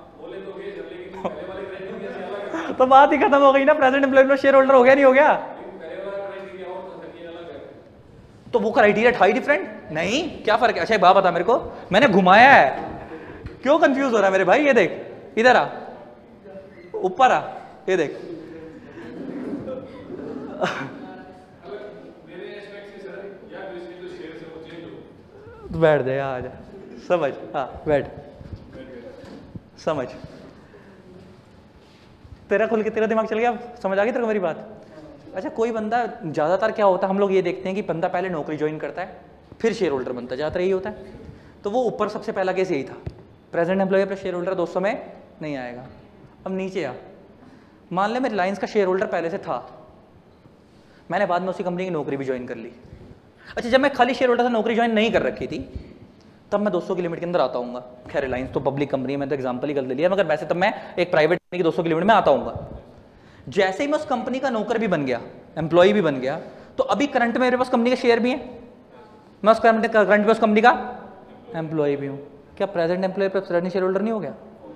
तो बात ही खत्म हो गई ना, present employee plus share holder हो गया नहीं हो गया, तो वो क्राइटेरिया था ही डिफरेंट नहीं, क्या फर्क है। अच्छा एक बात बता मेरे को, मैंने घुमाया है, क्यों कंफ्यूज हो रहा है मेरे भाई, ये देख इधर आ, ऊपर आ, ये देख बैठ दे, आ जा समझ, हाँ बैठ समझ, तेरा खुल के तेरा दिमाग चल गया, समझ आ गई तेरे को मेरी बात। अच्छा कोई बंदा, ज़्यादातर क्या होता है हम लोग ये देखते हैं कि बंदा पहले नौकरी ज्वाइन करता है फिर शेयर होल्डर बनता है, ज़्यादातर यही होता है, तो वो ऊपर सबसे पहला केस यही था, present employee plus share holder 200 में नहीं आएगा। अब नीचे आ, मान ले मैं रिलायंस का शेयर होल्डर पहले से था, मैंने बाद में उसी कंपनी की नौकरी भी ज्वाइन कर ली, अच्छा, जब मैं खाली शेयर होल्डर से नौकरी ज्वाइन नहीं कर रखी थी तब मैं 200 की लिमिट के अंदर आता हूँ। खैर रिलायंस तो पब्लिक कंपनी है, मैं तो एग्जांपल ही कर लिया, मगर वैसे तब मैं एक प्राइवेट कंपनी की 200 की लिमिट में आता हूँ। जैसे ही मैं उस कंपनी का नौकर भी बन गया, एम्प्लॉय भी बन गया, तो अभी करंट मेरे पास कंपनी का शेयर भी है, मैं उस करंट में उस कंपनी का एम्प्लॉय भी हूँ। क्या प्रेजेंट एम्प्लॉय पर प्रेजेंट शेयर होल्डर नहीं हो गया?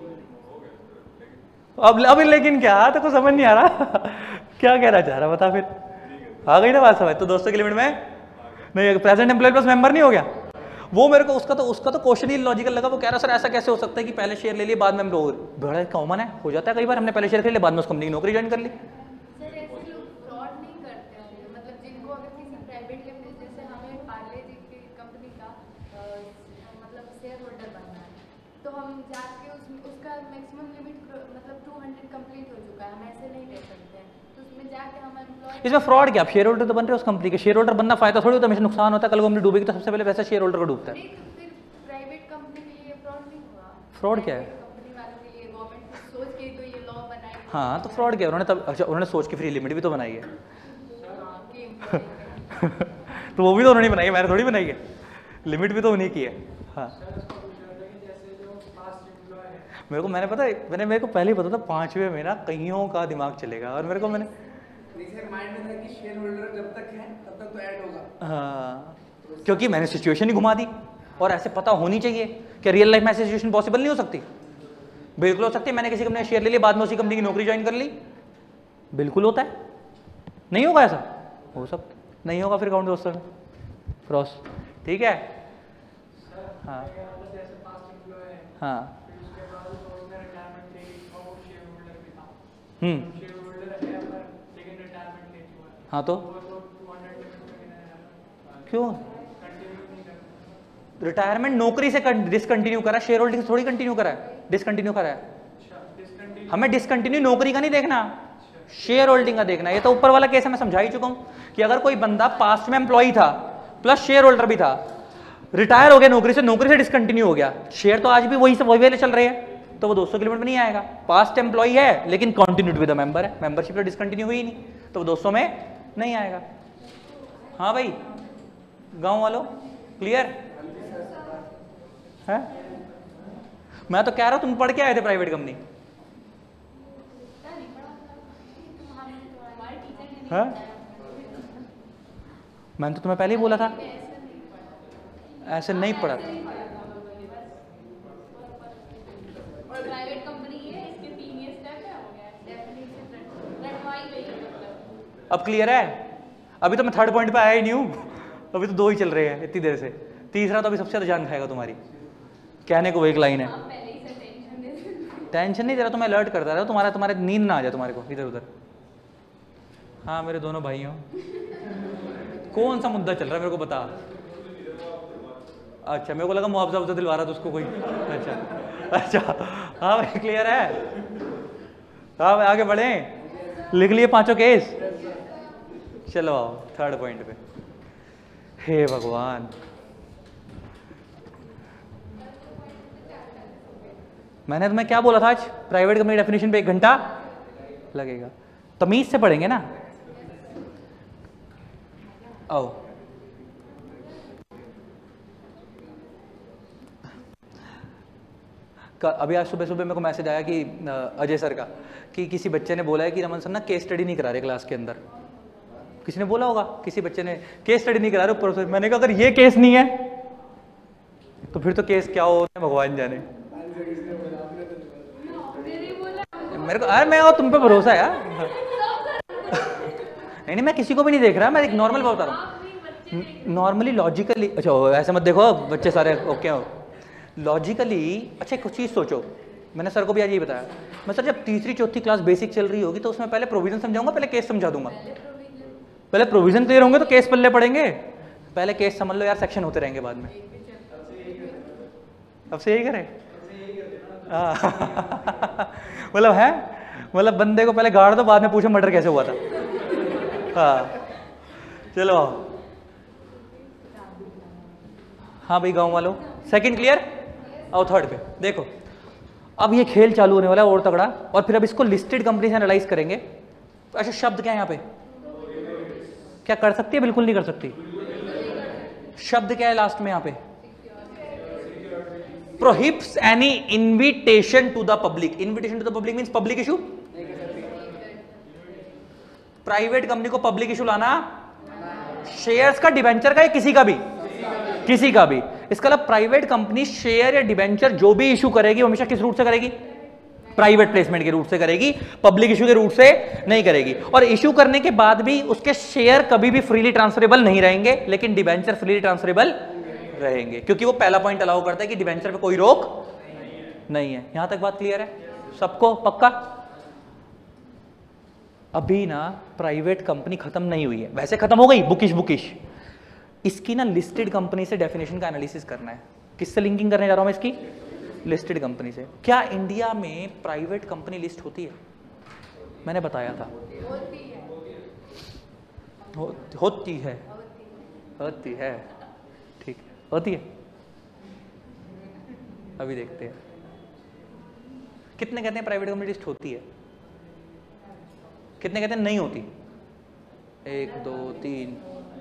अब लेकिन क्या, तो कुछ समझ नहीं आ रहा क्या कहना चाह रहा, बता फिर। आ गई ना बात समझ? तो 200 की लिमिट में नहीं, प्रेजेंट एम्प्लॉय प्लस मेंबर नहीं हो गया। वो मेरे को उसका तो क्वेश्चन ही लॉजिकल लगा। वो कह रहा सर ऐसा कैसे हो सकता है कि पहले शेयर ले लिए बाद में हम लोग, बड़ा कॉमन है, हो जाता है कई बार, हमने पहले शेयर ले लिया बाद में उस कंपनी की नौकरी ज्वाइन कर ली। सर ऐसे लोग फ्रॉड नहीं करते होंगे, मतलब जिनको अगर किसी प्राइवेट लिमिटेड, जैसे हमें पार्ले जी की कंपनी का मतलब शेयर होल्डर बनना है, तो हम जाके उसका मैक्सिमम लिमिट मतलब 200 कंप्लीट हो चुका है, हम ऐसे नहीं ले सकते हैं, तो उसमें जाके हम एम्प्लॉय। इसमें फ्रॉड क्या? आप शेयर होल्डर तो बन रहे हो उस कंपनी के, शेयर होल्डर बनना फायदा थोड़ी होता है, हमेशा नुकसान होता है। कल कंपनी डूबेगी तो सबसे पहले वैसा शेयर होल्डर को डूबता है। नहीं, तो फिर प्राइवेट कंपनी के लिए फ्रॉड नहीं हुआ? फ्रॉड क्या है? कंपनी वालों के लिए गवर्नमेंट सोच के तो ये लॉ बनाई। हाँ, तो फ्रॉड क्या है? उन्होंने तब, अच्छा उन्होंने सोच के फ्री लिमिट भी तो बनाई है तो वो भी तो उन्होंने बनाई है, मैंने थोड़ी बनाई है, लिमिट भी तो उन्हीं की है। हाँ, मैंने पता है, मेरे को पहले ही पता था 5वें में ना कईयों का दिमाग चलेगा, और मेरे को मैंने माइंड में था कि शेयर होल्डर जब तक है तब तक तो ऐड होगा। हाँ, क्योंकि मैंने सिचुएशन ही घुमा दी, और ऐसे पता होनी चाहिए कि रियल लाइफ में ऐसी सिचुएशन पॉसिबल नहीं हो सकती। बिल्कुल हो सकती है, मैंने किसी कंपनी शेयर ले लिया बाद में उसी कंपनी की नौकरी ज्वाइन कर ली, बिल्कुल होता है। नहीं होगा ऐसा? हो सकता नहीं होगा, फिर काउंट दोस्तों में क्रॉस, ठीक है। हाँ हाँ हाँ, तो क्यों रिटायरमेंट नौकरी से डिसकंटिन्यू करा, शेयर होल्डिंग थोड़ी कंटिन्यू करा है, डिसकंटिन्यू करा है। हमें डिसकंटिन्यू नौकरी का नहीं देखना, शेयर होल्डिंग का देखना है। ये तो ऊपर वाला केस है, मैं समझा ही चुका हूं कि अगर कोई बंदा पास्ट में एम्प्लॉई था प्लस शेयर होल्डर भी था, रिटायर हो गया नौकरी से डिसकंटिन्यू हो गया, शेयर तो आज भी वही वाले चल रहे हैं, तो वो 200 किलोमीटर में नहीं आएगा। पास्ट एम्प्लॉई है लेकिन कंटिन्यूड विद द मेंबर है, मेंबरशिप तो डिसकंटिन्यू हुई नहीं, तो वो 200 में नहीं आएगा। हाँ भाई, गांव वालों क्लियर है? मैं तो कह रहा हूं तुम पढ़ के आए थे प्राइवेट कंपनी, है? मैंने तो तुम्हें पहले ही बोला था ऐसे नहीं पढ़ा। प्राइवेट कंपनी है, इसके 3 ये स्टेप है, हो गया डेफिनेटली रटवाई गई है मतलब। अब क्लियर है? अभी तो मैं 3rd पॉइंट पे आया ही नहीं हूँ, अभी तो 2 ही चल रहे हैं इतनी देर से, तीसरा तो अभी सबसे ज्यादा जान खाएगा तुम्हारी। कहने को वो एक लाइन है, पहले ही से टेंशन दे। टेंशन नहीं दे रहा, तो मैं अलर्ट करता रहा, तुम्हारे नींद ना आ जाए तुम्हारे को इधर उधर। हाँ, मेरे दोनों भाइयों, कौन सा मुद्दा चल रहा है मेरे को बता। अच्छा, मेरे को लगा मुआवजा वुआवजा दिलवा रहा था उसको कोई। अच्छा हाँ भाई, क्लियर है? हाँ भाई, आगे बढ़े, लिख लिए 5 केस। चलो आओ 3rd पॉइंट पे। हे भगवान, मैंने तुम्हें क्या बोला था आज? प्राइवेट कंपनी डेफिनेशन पे 1 घंटा लगेगा, तमीज से पढ़ेंगे ना। आओ, अभी आज सुबह मेरे को मैसेज आया कि अजय सर का, कि किसी बच्चे ने बोला है कि रमन सर ना केस स्टडी नहीं करा रहे क्लास के अंदर। किसी ने बोला होगा, किसी बच्चे ने केस स्टडी नहीं करा रहे ऊपर से। मैंने कहा अगर ये केस नहीं है तो फिर तो केस क्या होता है भगवान जाने। मेरे को, अरे मैं और तुम पे भरोसा है यार। नहीं, मैं किसी को भी नहीं देख रहा, मैं एक नॉर्मल बता रहा हूँ, नॉर्मली लॉजिकली। अच्छा ऐसे मत देखो बच्चे सारे ओके हो, लॉजिकली। अच्छा कुछ चीज़ सोचो, मैंने सर को भी आज यही बताया, मैं सर जब 3री 4थी क्लास बेसिक चल रही होगी तो उसमें पहले प्रोविजन समझाऊंगा, पहले केस समझा दूंगा। पहले प्रोविजन क्लियर होंगे तो केस पल्ले पड़ेंगे, पहले केस समझ लो यार, सेक्शन होते रहेंगे बाद में। अब से यही करें? मतलब है, मतलब बंदे को पहले गाड़ दो, बाद में पूछो मर्डर कैसे हुआ था। हाँ चलो, हाँ भाई गांव वालों, 2nd क्लियर? आओ 3rd पे देखो। अब ये खेल चालू होने वाला है और तगड़ा, और फिर अब इसको लिस्टेड कंपनी से एनालाइज करेंगे। अच्छा शब्द क्या है यहाँ पे? क्या कर सकती है? बिल्कुल नहीं कर सकती। शब्द क्या है लास्ट में यहां पे? Prohibits any invitation to the public. Invitation to the public means public issue. Private company को पब्लिक इशू लाना, शेयर्स का, डिबेंचर का, या किसी का भी, किसी का भी। इसका मतलब प्राइवेट कंपनी शेयर या डिबेंचर जो भी इशू करेगी हमेशा किस रूट से करेगी? प्राइवेट प्लेसमेंट के रूट से करेगी, पब्लिक इशू के रूट से नहीं करेगी। और इशू करने के बाद भी उसके शेयर कभी भी फ्रीली ट्रांसफरेबल नहीं रहेंगे, लेकिन डिबेंचर फ्रीली ट्रांसफरेबल रहेंगे, क्योंकि वो पहला पॉइंट अलाउ करता है कि डिबेंचर पे कोई रोक नहीं है। यहां तक बात क्लियर है सबको? पक्का? अभी ना प्राइवेट कंपनी खत्म नहीं हुई है, वैसे खत्म हो गई बुकिश। इसकी ना लिस्टेड कंपनी से डेफिनेशन का एनालिसिस करना है। किससे लिंकिंग करने जा रहा हूं मैं इसकी? लिस्टेड कंपनी से। क्या इंडिया में प्राइवेट कंपनी लिस्ट होती है? मैंने बताया था होती है। ठीक है, होती है। अभी देखते हैं कितने कहते हैं प्राइवेट कंपनी लिस्ट होती है, कितने कहते हैं नहीं होती। 1 2 3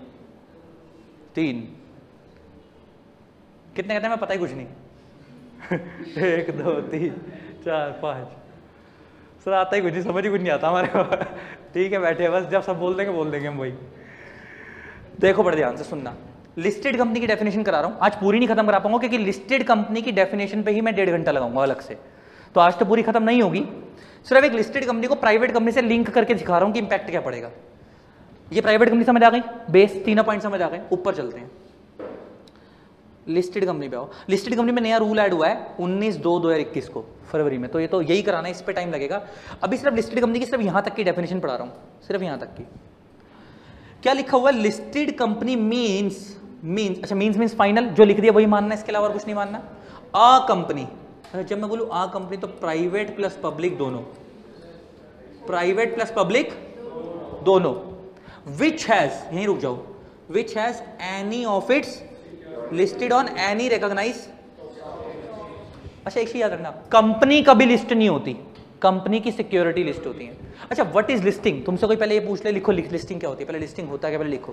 कितने कहते हैं मैं पता ही कुछ नहीं। 1 2 3 4 5 सर आता ही कुछ नहीं, समझ ही कुछ नहीं आता हमारे को। ठीक है बैठे बस, जब सब बोल देंगे हम वही। देखो बड़े ध्यान से सुनना, लिस्टेड कंपनी की डेफिनेशन करा रहा हूं। आज पूरी नहीं खत्म करा पाऊंगा क्योंकि लिस्टेड कंपनी की डेफिनेशन पे ही मैं 1.5 घंटा लगाऊंगा अलग से, तो आज तो पूरी खत्म नहीं होगी। सिर्फ एक लिस्टेड कंपनी को प्राइवेट कंपनी से लिंक करके दिखा रहा हूं कि इंपैक्ट क्या पड़ेगा। ये प्राइवेट कंपनी समझ आ गई, बेस तीनों पॉइंट समझ आ गए। ऊपर चलते हैं, लिस्टेड कंपनी पे आओ। लिस्टेड कंपनी में नया रूल ऐड हुआ है 19/2/2021 को, फरवरी में। तो ये तो यही कराना है, इस पे टाइम लगेगा। अभी सिर्फ लिस्टेड कंपनी की सिर्फ यहां तक की डेफिनेशन पढ़ा रहा हूं, सिर्फ यहां तक की। क्या लिखा हुआ है? लिस्टेड कंपनी मींस अच्छा, मींस फाइनल, जो लिख दिया वही मानना है, इसके अलावा और कुछ नहीं मानना। अ कंपनी, जब मैं बोलूं अ कंपनी तो प्राइवेट प्लस पब्लिक दोनों, प्राइवेट प्लस पब्लिक दोनों। विच हैज, यहीं रुक जाओ, which has any of its listed on any recognise. अच्छा एक चीज याद रखना, कंपनी कभी लिस्ट नहीं होती, कंपनी की सिक्योरिटी लिस्ट होती है। अच्छा व्हाट इज लिस्टिंग? तुमसे कोई पहले ये पूछ ले, लिखो लिस्टिंग क्या होती है पहले, लिस्टिंग होता है क्या पहले लिखो।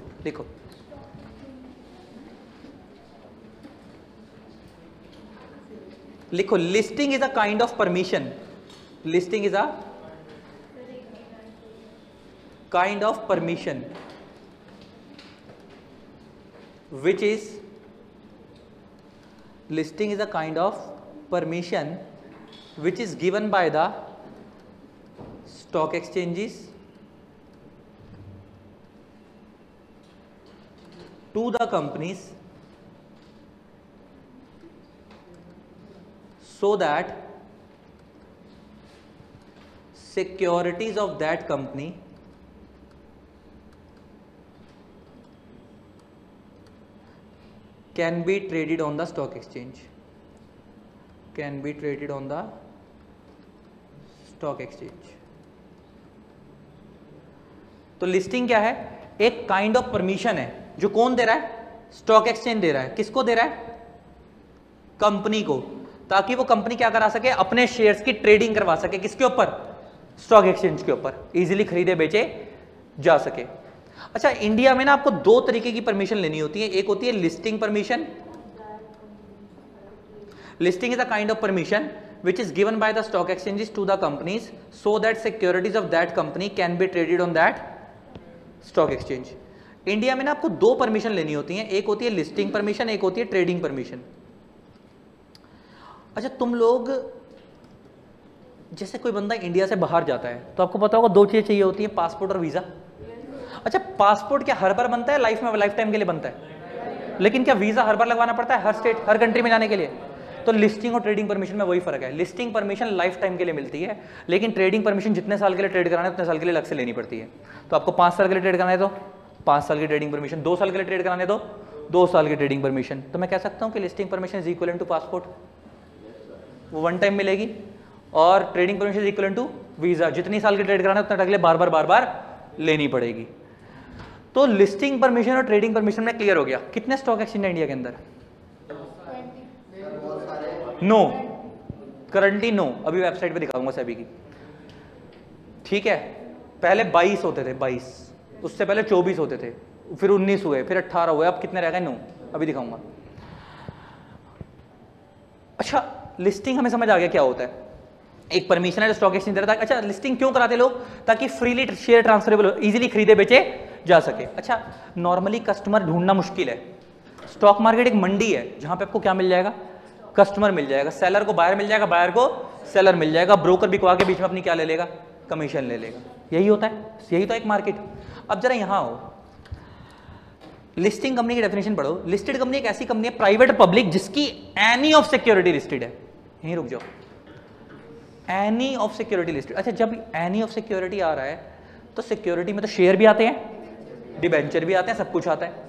लिखो, listing is a kind of permission. Listing is a kind of permission which is, listing is a kind of permission which is given by the stock exchanges to the companies so that securities of that company can be traded on the stock exchange, can be traded on the stock exchange। तो listing क्या है? एक kind of permission है जो कौन दे रहा है? Stock exchange दे रहा है। किसको दे रहा है? कंपनी को, ताकि वो कंपनी क्या करा सके? अपने शेयर्स की ट्रेडिंग करवा सके। किसके ऊपर? स्टॉक एक्सचेंज के ऊपर, इजीली खरीदे बेचे जा सके। अच्छा इंडिया में ना आपको 2 तरीके की परमिशन लेनी होती है। एक होती है listing permission. Listing is a kind of permission which is given by the stock exchanges to the companies so that securities of that company can be traded on that stock exchange। India में ना आपको 2 permission लेनी होती हैं, एक होती है listing permission, एक होती है ट्रेडिंग परमिशन। अच्छा तुम लोग, जैसे कोई बंदा इंडिया से बाहर जाता है तो आपको पता होगा 2 चीजें चाहिए होती है, पासपोर्ट और वीजा। अच्छा पासपोर्ट क्या हर बार बनता है? लाइफ में, लाइफ टाइम के लिए बनता है। लेकिन क्या वीजा हर बार लगवाना पड़ता है हर स्टेट, हर कंट्री में जाने के लिए? तो लिस्टिंग और ट्रेडिंग परमिशन में वही फर्क है। लिस्टिंग परमिशन लाइफ टाइम के लिए मिलती है, लेकिन ट्रेडिंग परमिशन जितने साल के लिए ट्रेड कराना है उतने साल के लिए अलग से लेनी पड़ती है। तो आपको 5 साल के लिए ट्रेड कराना है तो 5 साल की ट्रेडिंग परमिशन, 2 साल के लिए ट्रेड कराना है तो 2 साल की ट्रेडिंग परमिशन। तो मैं कह सकता हूँ कि listing permission is equal to passport, वो 1 टाइम मिलेगी, और trading permission is equal to visa, जितनी साल की ट्रेड कराना है उतना अगले बार बार लेनी पड़ेगी। तो लिस्टिंग परमिशन और ट्रेडिंग परमिशन में क्लियर हो गया। कितने स्टॉक एक्सचेंज है इंडिया के अंदर? No, currently no. अभी वेबसाइट पे दिखाऊंगा सेबी की, ठीक है। पहले 22 होते थे, 22, उससे पहले 24 होते थे, फिर 19 हुए, फिर 18 हुए, अब कितने रह गए? 9। अभी दिखाऊंगा। अच्छा, लिस्टिंग हमें समझ आ गया क्या होता है, एक परमिशन है जो स्टॉक एक्सचेंज देता है। अच्छा, लिस्टिंग क्यों कराते लोग? ताकि फ्रीली शेयर ट्रांसफरेबल, इजीली खरीदे बेचे जा सके। अच्छा, नॉर्मली कस्टमर ढूंढना मुश्किल है, स्टॉक मार्केट एक मंडी है जहां पे आपको क्या मिल जाएगा, कस्टमर मिल जाएगा, सेलर को बायर मिल जाएगा, बायर को सेलर मिल जाएगा, ब्रोकर बिकवा के बीच में अपनी क्या ले लेगा, कमीशन ले लेगा। यही होता है, यही तो एक मार्केट। अब जरा यहां हो, लिस्टिंग कंपनी की डेफिनेशन पढ़ो। लिस्टेड कंपनी एक ऐसी कंपनी है प्राइवेट पब्लिक जिसकी एनी ऑफ सिक्योरिटी लिस्टेड है। यहीं रुक जाओ, एनी ऑफ सिक्योरिटी लिस्टेड। अच्छा, जब एनी ऑफ सिक्योरिटी आ रहा है तो सिक्योरिटी में तो शेयर भी आते हैं, डिबेंचर भी आते हैं, सब कुछ आता है।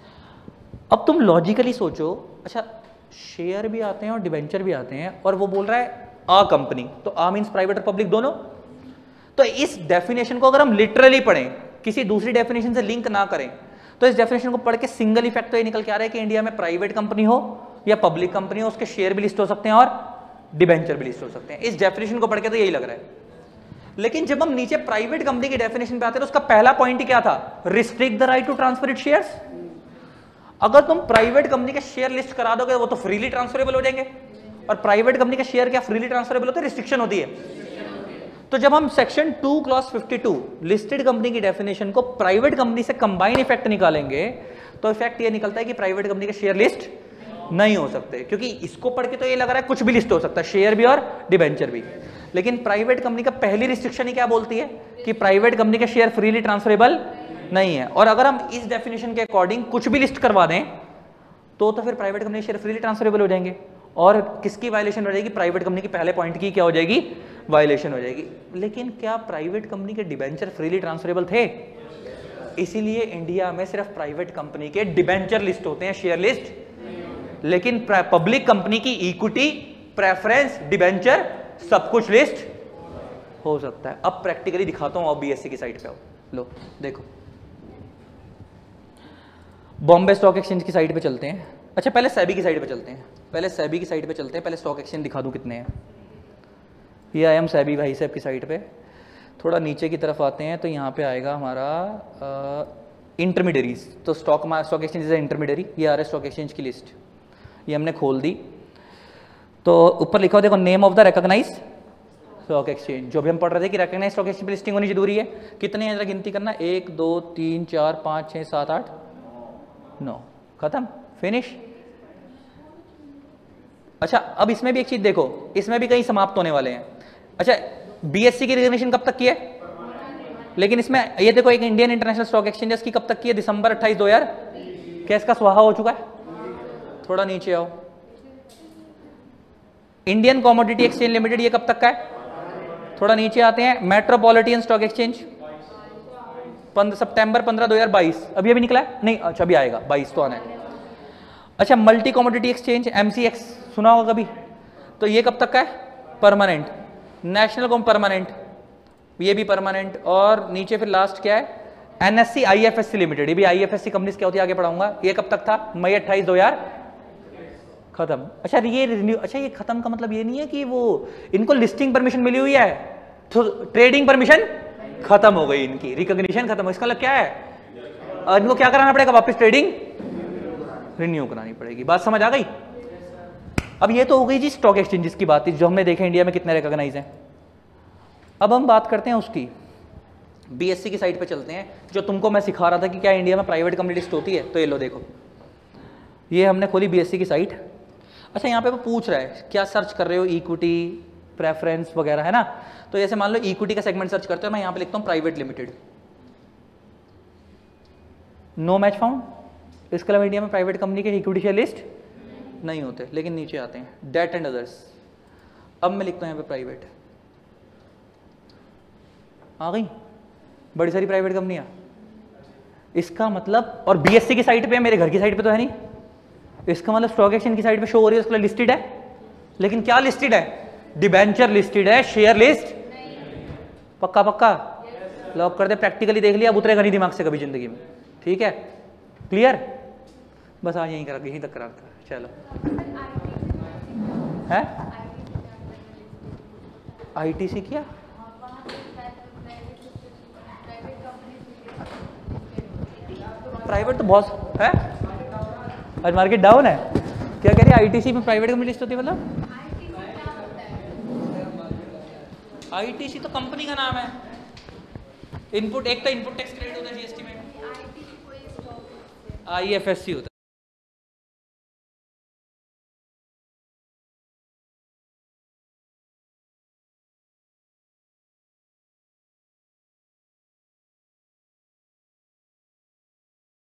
अब तुम लॉजिकली सोचो, अच्छा शेयर भी आते हैं और डिबेंचर भी आते हैं, और वो बोल रहा है आ कंपनी, तो आ मीन्स प्राइवेट और पब्लिक दोनों। तो इस डेफिनेशन को अगर हम लिटरली पढ़ें, किसी दूसरी डेफिनेशन से लिंक ना करें, तो इस डेफिनेशन को पढ़ के सिंगल इफेक्ट तो ये निकल के आ रहा है कि इंडिया में प्राइवेट कंपनी हो या पब्लिक कंपनी हो, उसके शेयर भी लिस्ट हो सकते हैं और डिबेंचर भी लिस्ट हो सकते हैं। इस डेफिनेशन को पढ़ के तो यही लग रहा है। लेकिन जब हम नीचे प्राइवेट कंपनी की डेफिनेशन पे आते हैं तो उसका पहला पॉइंट क्या था, restrict the right to transfer it shares. अगर तुम प्राइवेट कंपनी के शेयर लिस्ट करा दोगे वो तो फ्रीली ट्रांसफरेबल हो जाएंगे, और प्राइवेट कंपनी के शेयर क्या फ्रीली ट्रांसफरेबल होते हैं, रिस्ट्रिक्शन होती है। तो जब हम सेक्शन 2 क्लॉज 52 लिस्टेड कंपनी की डेफिनेशन को प्राइवेट कंपनी से कंबाइन इफेक्ट निकालेंगे तो इफेक्ट ये निकलता है कि प्राइवेट कंपनी के शेयर लिस्ट नहीं हो सकते, क्योंकि इसको पढ़ के तो ये लग रहा है कुछ भी लिस्ट हो सकता है, शेयर भी और डिबेंचर भी। लेकिन प्राइवेट कंपनी का पहली रिस्ट्रिक्शन ही क्या बोलती है कि प्राइवेट कंपनी के शेयर फ्रीली ट्रांसफरेबल नहीं है। और अगर हम इस डेफिनेशन के अकॉर्डिंग कुछ भी लिस्ट करवा दें तो फिर प्राइवेट कंपनी के शेयर फ्रीली ट्रांसफरेबल हो जाएंगे, और किसकी वायलेशन हो जाएगी, प्राइवेट कंपनी की पहले पॉइंट की क्या हो जाएगी, वायलेशन हो जाएगी। लेकिन क्या प्राइवेट कंपनी के डिबेंचर फ्रीली ट्रांसफरेबल थे? इसीलिए इंडिया में सिर्फ प्राइवेट कंपनी के डिबेंचर लिस्ट होते हैं, शेयर लिस्ट, लेकिन पब्लिक कंपनी की इक्विटी, प्रेफरेंस, डिबेंचर सब कुछ लिस्ट हो सकता है। अब प्रैक्टिकली दिखाता हूं, बीएससी की साइट पे आओ, लो देखो, बॉम्बे स्टॉक एक्सचेंज की साइट पे चलते हैं। अच्छा, पहले सेबी की साइट पे चलते हैं, पहले सेबी की साइट पे चलते हैं, पहले स्टॉक एक्सचेंज दिखा दूं कितने हैं। ये आई एम सेबी भाई साहब की साइट पे। थोड़ा नीचे की तरफ आते हैं तो यहाँ पे आएगा हमारा इंटरमीडियरीज, तो स्टॉक एक्सचेंज है इंटरमीडियरी, ये आ रहा है स्टॉक एक्सचेंज की लिस्ट, ये हमने खोल दी। तो ऊपर लिखा हो देखो, name of the recognise stock exchange, जो भी हम पढ़ रहे थे कि रिकॉग्नाइज स्टॉक एक्सचेंज पे लिस्टिंग होनी जरूरी है। कितने हैं जरा गिनती करना, 1 2 3 4 5 6 7 8 9, खत्म, फिनिश। अच्छा, अब इसमें भी एक चीज देखो, इसमें भी कई समाप्त होने वाले हैं। अच्छा, बीएससी की रिकॉग्निशन कब तक की है, लेकिन इसमें ये देखो, एक इंडियन इंटरनेशनल स्टॉक एक्सचेंज की कब तक की है, दिसंबर 28 2000, क्या इसका स्वाहा हो चुका है? थोड़ा नीचे आओ, इंडियन कमोडिटी एक्सचेंज लिमिटेड, ये कब तक का है? थोड़ा नीचे आते हैं, मेट्रोपॉलिटन स्टॉक एक्सचेंज सितंबर 15 2022, अभी निकला है नहीं? अच्छा, अभी आएगा, 22 तो आना है। अच्छा, मल्टी कमोडिटी एक्सचेंज एमसीएक्स सुना होगा कभी, तो ये कब तक का है? परमानेंट। नेशनल कॉम परमानेंट, ये भी परमानेंट। और नीचे फिर लास्ट क्या है, एनएससी आईएफएससी लिमिटेड, ये भी आईएफएससी कंपनी क्या होती है आगे पढ़ाऊंगा। ये कब तक था? मई 28 2000, खत्म। अच्छा, ये रिन्यू, अच्छा ये खत्म का मतलब ये नहीं है कि वो इनको लिस्टिंग परमिशन मिली हुई है तो ट्रेडिंग परमिशन खत्म हो गई, इनकी रिकॉग्निशन खत्म हो, इसका मतलब क्या है, इनको क्या कराना पड़ेगा, वापस ट्रेडिंग रिन्यू करानी पड़ेगी। बात समझ आ गई? अब ये तो हो गई जी स्टॉक एक्सचेंजेस की बात, जो हमने देखे इंडिया में कितने रिकॉग्नाइज हैं। अब हम बात करते हैं उसकी, बीएससी की साइट पे चलते हैं, जो तुमको मैं सिखा रहा था कि क्या इंडिया में प्राइवेट कंपनी लिस्ट होती है। तो ये लो देखो, ये हमने खोली बीएससी की साइट। अच्छा, यहाँ पे वो पूछ रहा है क्या सर्च कर रहे हो, इक्विटी, प्रेफरेंस वगैरह, है ना। तो जैसे मान लो इक्विटी का सेगमेंट सर्च करते हो, मैं यहाँ पे लिखता हूँ private limited, no match found. इसके अलावा इंडिया में प्राइवेट कंपनी के इक्विटी शेयर लिस्ट नहीं होते। लेकिन नीचे आते हैं डेट एंड अदर्स, अब मैं लिखता हूँ यहाँ पे प्राइवेट, आ गई बड़ी सारी प्राइवेट कंपनियां। इसका मतलब, और बीएससी की साइट पे है, मेरे घर की साइट पे तो है नहीं, इसका मतलब स्टॉक एक्सचेंज की साइट पे शो हो रही है, उसके लिए लिस्टेड है। लेकिन क्या लिस्टेड है? डिबेंचर लिस्टेड है, शेयर लिस्ट पक्का पक्का लॉक कर दे। प्रैक्टिकली देख लिया, अब उतरेगा नहीं दिमाग से कभी जिंदगी में, ठीक है, क्लियर। बस आज यहीं तक करा था, चलो। है आईटीसी क्या? प्राइवेट तो बहुत है, आज मार्केट डाउन है। क्या कह रही है आईटीसी में प्राइवेट कंपनी लिस्ट होती है मतलब? आईटीसी क्या होता है? आईटीसी तो कंपनी का नाम है। इनपुट एक तो इनपुट टैक्स क्रेडिट होता है जीएसटी में, आईटीसी कोई स्टॉक आईएफएससी होता है।